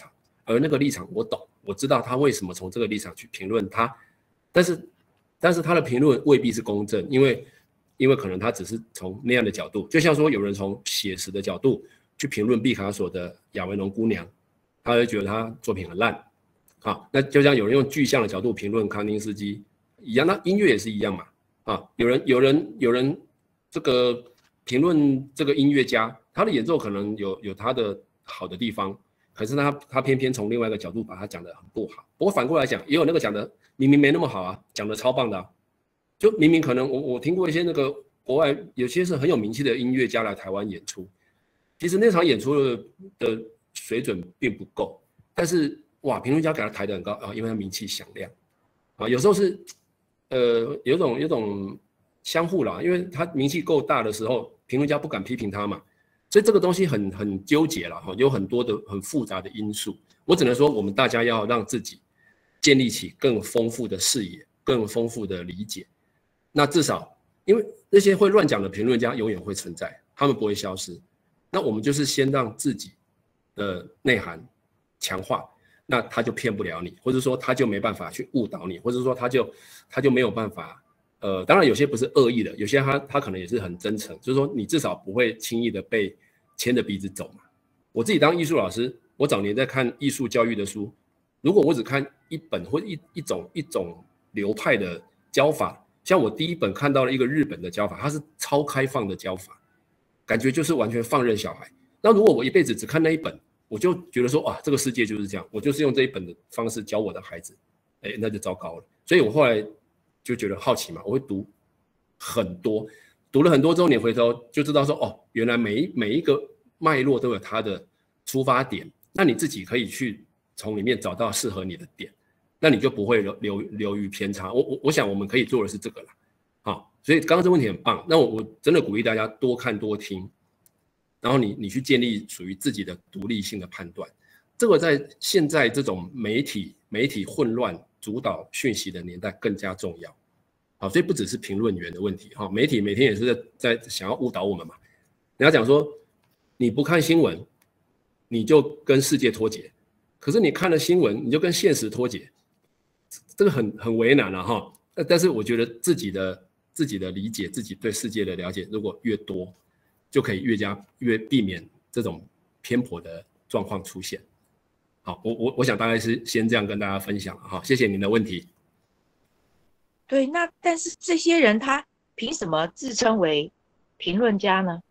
A: 而那个立场我懂，我知道他为什么从这个立场去评论他，但是但是他的评论未必是公正，因为因为可能他只是从那样的角度，就像说有人从写实的角度去评论毕卡索的《亚维农姑娘》，他会觉得他作品很烂。好，那就像有人用具象的角度评论康定斯基一样，那音乐也是一样嘛。啊，有人有人有人这个评论这个音乐家，他的演奏可能有有他的好的地方，可是他他偏偏从另外一个角度把他讲得很不好。不过反过来讲，也有那个讲的明明没那么好啊，讲的超棒的、啊，就明明可能我我听过一些那个国外有些是很有名气的音乐家来台湾演出，其实那场演出的的水准并不够，但是哇，评论家给他抬得很高啊，因为他名气响亮啊，有时候是。呃，有种有种相互啦，因为他名气够大的时候，评论家不敢批评他嘛，所以这个东西很很纠结啦，有很多的很复杂的因素。我只能说，我们大家要让自己建立起更丰富的视野、更丰富的理解。那至少，因为那些会乱讲的评论家永远会存在，他们不会消失。那我们就是先让自己的内涵强化。那他就骗不了你，或者说他就没办法去误导你，或者说他就他就没有办法，呃，当然有些不是恶意的，有些他他可能也是很真诚，就是说你至少不会轻易的被牵着鼻子走嘛。我自己当艺术老师，我早年在看艺术教育的书，如果我只看一本或一一种一种流派的教法，像我第一本看到了一个日本的教法，它是超开放的教法，感觉就是完全放任小孩。那如果我一辈子只看那一本，我就觉得说，哇，这个世界就是这样，我就是用这一本的方式教我的孩子，哎，那就糟糕了。所以我后来就觉得好奇嘛，我会读很多，读了很多之后，你回头就知道说，哦，原来每一每一个脉络都有它的出发点，那你自己可以去从里面找到适合你的点，那你就不会流流流于偏差。我我我想我们可以做的是这个啦，好，所以刚刚这个问题很棒，那我我真的鼓励大家多看多听。然后你你去建立属于自己的独立性的判断，这个在现在这种媒体媒体混乱主导讯息的年代更加重要。好，所以不只是评论员的问题，哈，媒体每天也是在在想要误导我们嘛。人家讲说你不看新闻，你就跟世界脱节，可是你看了新闻，你就跟现实脱节，这个很很为难了哈。但是我觉得自己的自己的理解，自己对世界的了解，如果越多，就可以越加越避免这种偏颇的状况出现。好，我我我想大概是先这样跟大家分享了哈，谢谢您的问题。
B: 对，那但是这些人他凭什么自称为评论家呢？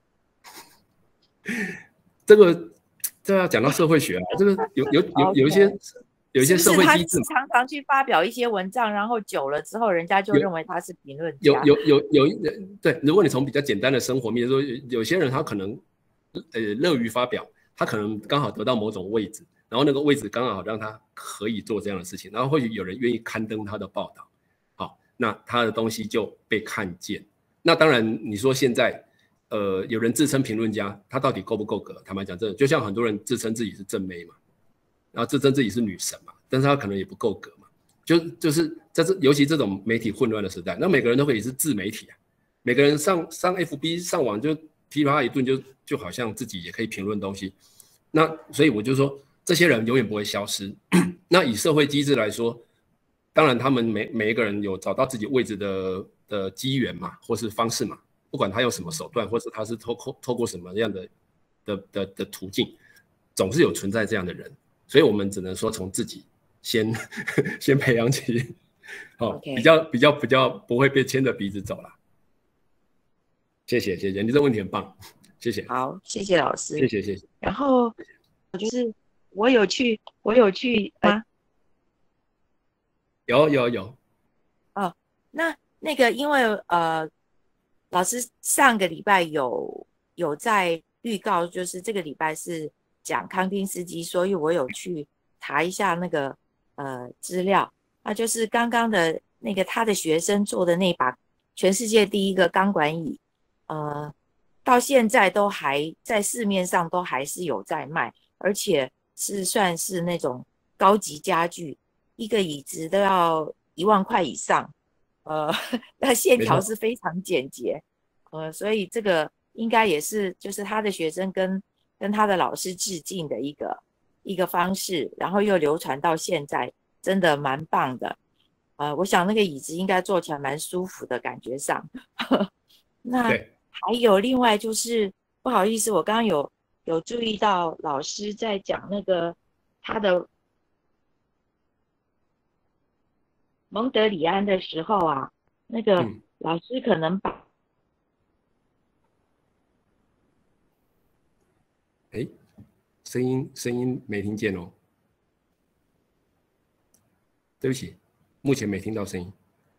A: 这个这要讲到社会学啊，这个有有有有一些有一些社会机制，
B: 是他常常去发表一些文章，然后久了之后，人家就认为他是评论家。
A: 有有有有有对，如果你从比较简单的生活面说，有些人他可能呃乐于发表，他可能刚好得到某种位置，然后那个位置刚好让他可以做这样的事情，然后或许有人愿意刊登他的报道，好，那他的东西就被看见。那当然，你说现在呃有人自称评论家，他到底够不够格？坦白讲，真的就像很多人自称自己是正妹嘛。然后自称自己是女神嘛，但是他可能也不够格嘛，就就是在这，尤其这种媒体混乱的时代，那每个人都可以是自媒体啊，每个人上上 F B 上网就噼啪一顿就，就就好像自己也可以评论东西，那所以我就说，这些人永远不会消失。那以社会机制来说，当然他们每每一个人有找到自己位置的的机缘嘛，或是方式嘛，不管他用什么手段，或是他是透过透过什么样的的的的途径，总是有存在这样的人。所以我们只能说从自己先先培养起，哦， okay. 比较比较比较不会被牵着鼻子走啦。谢谢谢谢，你这个问题很棒，谢谢。
B: 好，谢谢老师，
A: 谢谢谢谢。
B: 然后就是我有去我有去吗？
A: 有有有。
B: 哦，那那个因为呃，老师上个礼拜有有在预告，就是这个礼拜是讲康定斯基，所以我有去查一下那个呃资料，那就是刚刚的那个他的学生做的那把全世界第一个钢管椅，呃，到现在都还在市面上都还是有在卖，而且是算是那种高级家具，一个椅子都要一万块以上，呃，那线条是非常简洁，呃，所以这个应该也是就是他的学生跟跟他的老师致敬的一个一个方式，然后又流传到现在，真的蛮棒的。呃，我想那个椅子应该坐起来蛮舒服的感觉上。那还有另外就是，不好意思，我刚刚有有注意到老师在讲那个他的蒙德里安的时候啊，那个老师可能把，
A: 哎、嗯，声音声音没听见哦，对不起，目前没听到声音。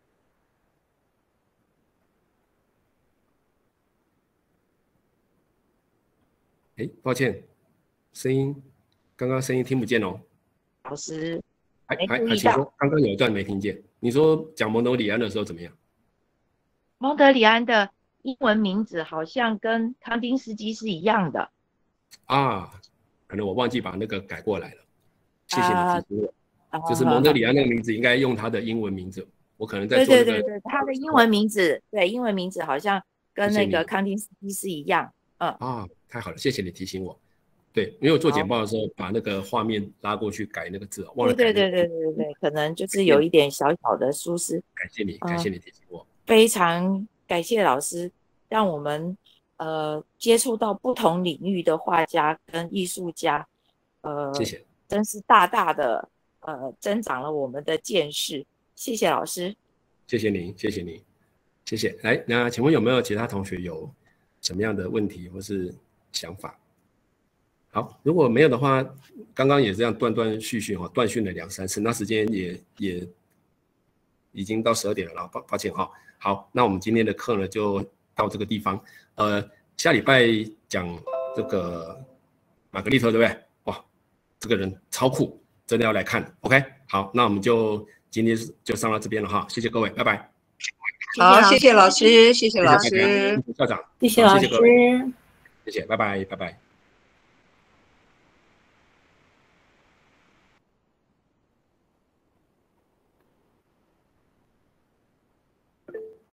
A: 哎，抱歉，声音刚刚声音听不见哦。
B: 老师
A: 还还还，请说，刚刚有一段没听见。你说讲蒙德里安的时候怎么样？
B: 蒙德里安的英文名字好像跟康丁斯基是一样的
A: 啊，可能我忘记把那个改过来了。谢谢你提醒我，
B: 啊、
A: 就是蒙德里安那个名字应该用他的英文名字。我可能在做、
B: 那个、对对对对，他的英文名字，对英文名字好像跟那个康丁斯基是一样。嗯
A: 啊，太好了，谢谢你提醒我。对，因为我做简报的时候把那个画面拉过去改那个字，忘了改、那个。
B: 对对对对对对，可能就是有一点小小的疏失。
A: 感谢你，感谢你提醒我。
B: 呃、非常感谢老师，让我们呃接触到不同领域的画家跟艺术家，呃，
A: 谢谢，
B: 真是大大的呃增长了我们的见识。谢谢老师，
A: 谢谢您，谢谢您，谢谢。来，那请问有没有其他同学有什么样的问题或是想法？好，如果没有的话，刚刚也这样断断续续哈，断讯了两三次，那时间也也已经到十二点了，抱抱歉哈。好，那我们今天的课呢就到这个地方。呃，下礼拜讲这个玛格丽特，对不对？哇，这个人超酷，真的要来看。OK， 好，那我们就今天就上到这边了哈，谢谢各位，拜拜。
C: 好，谢谢老师，谢谢老师，
A: 校长，
D: 谢谢老师，
A: 谢谢，拜拜，拜拜。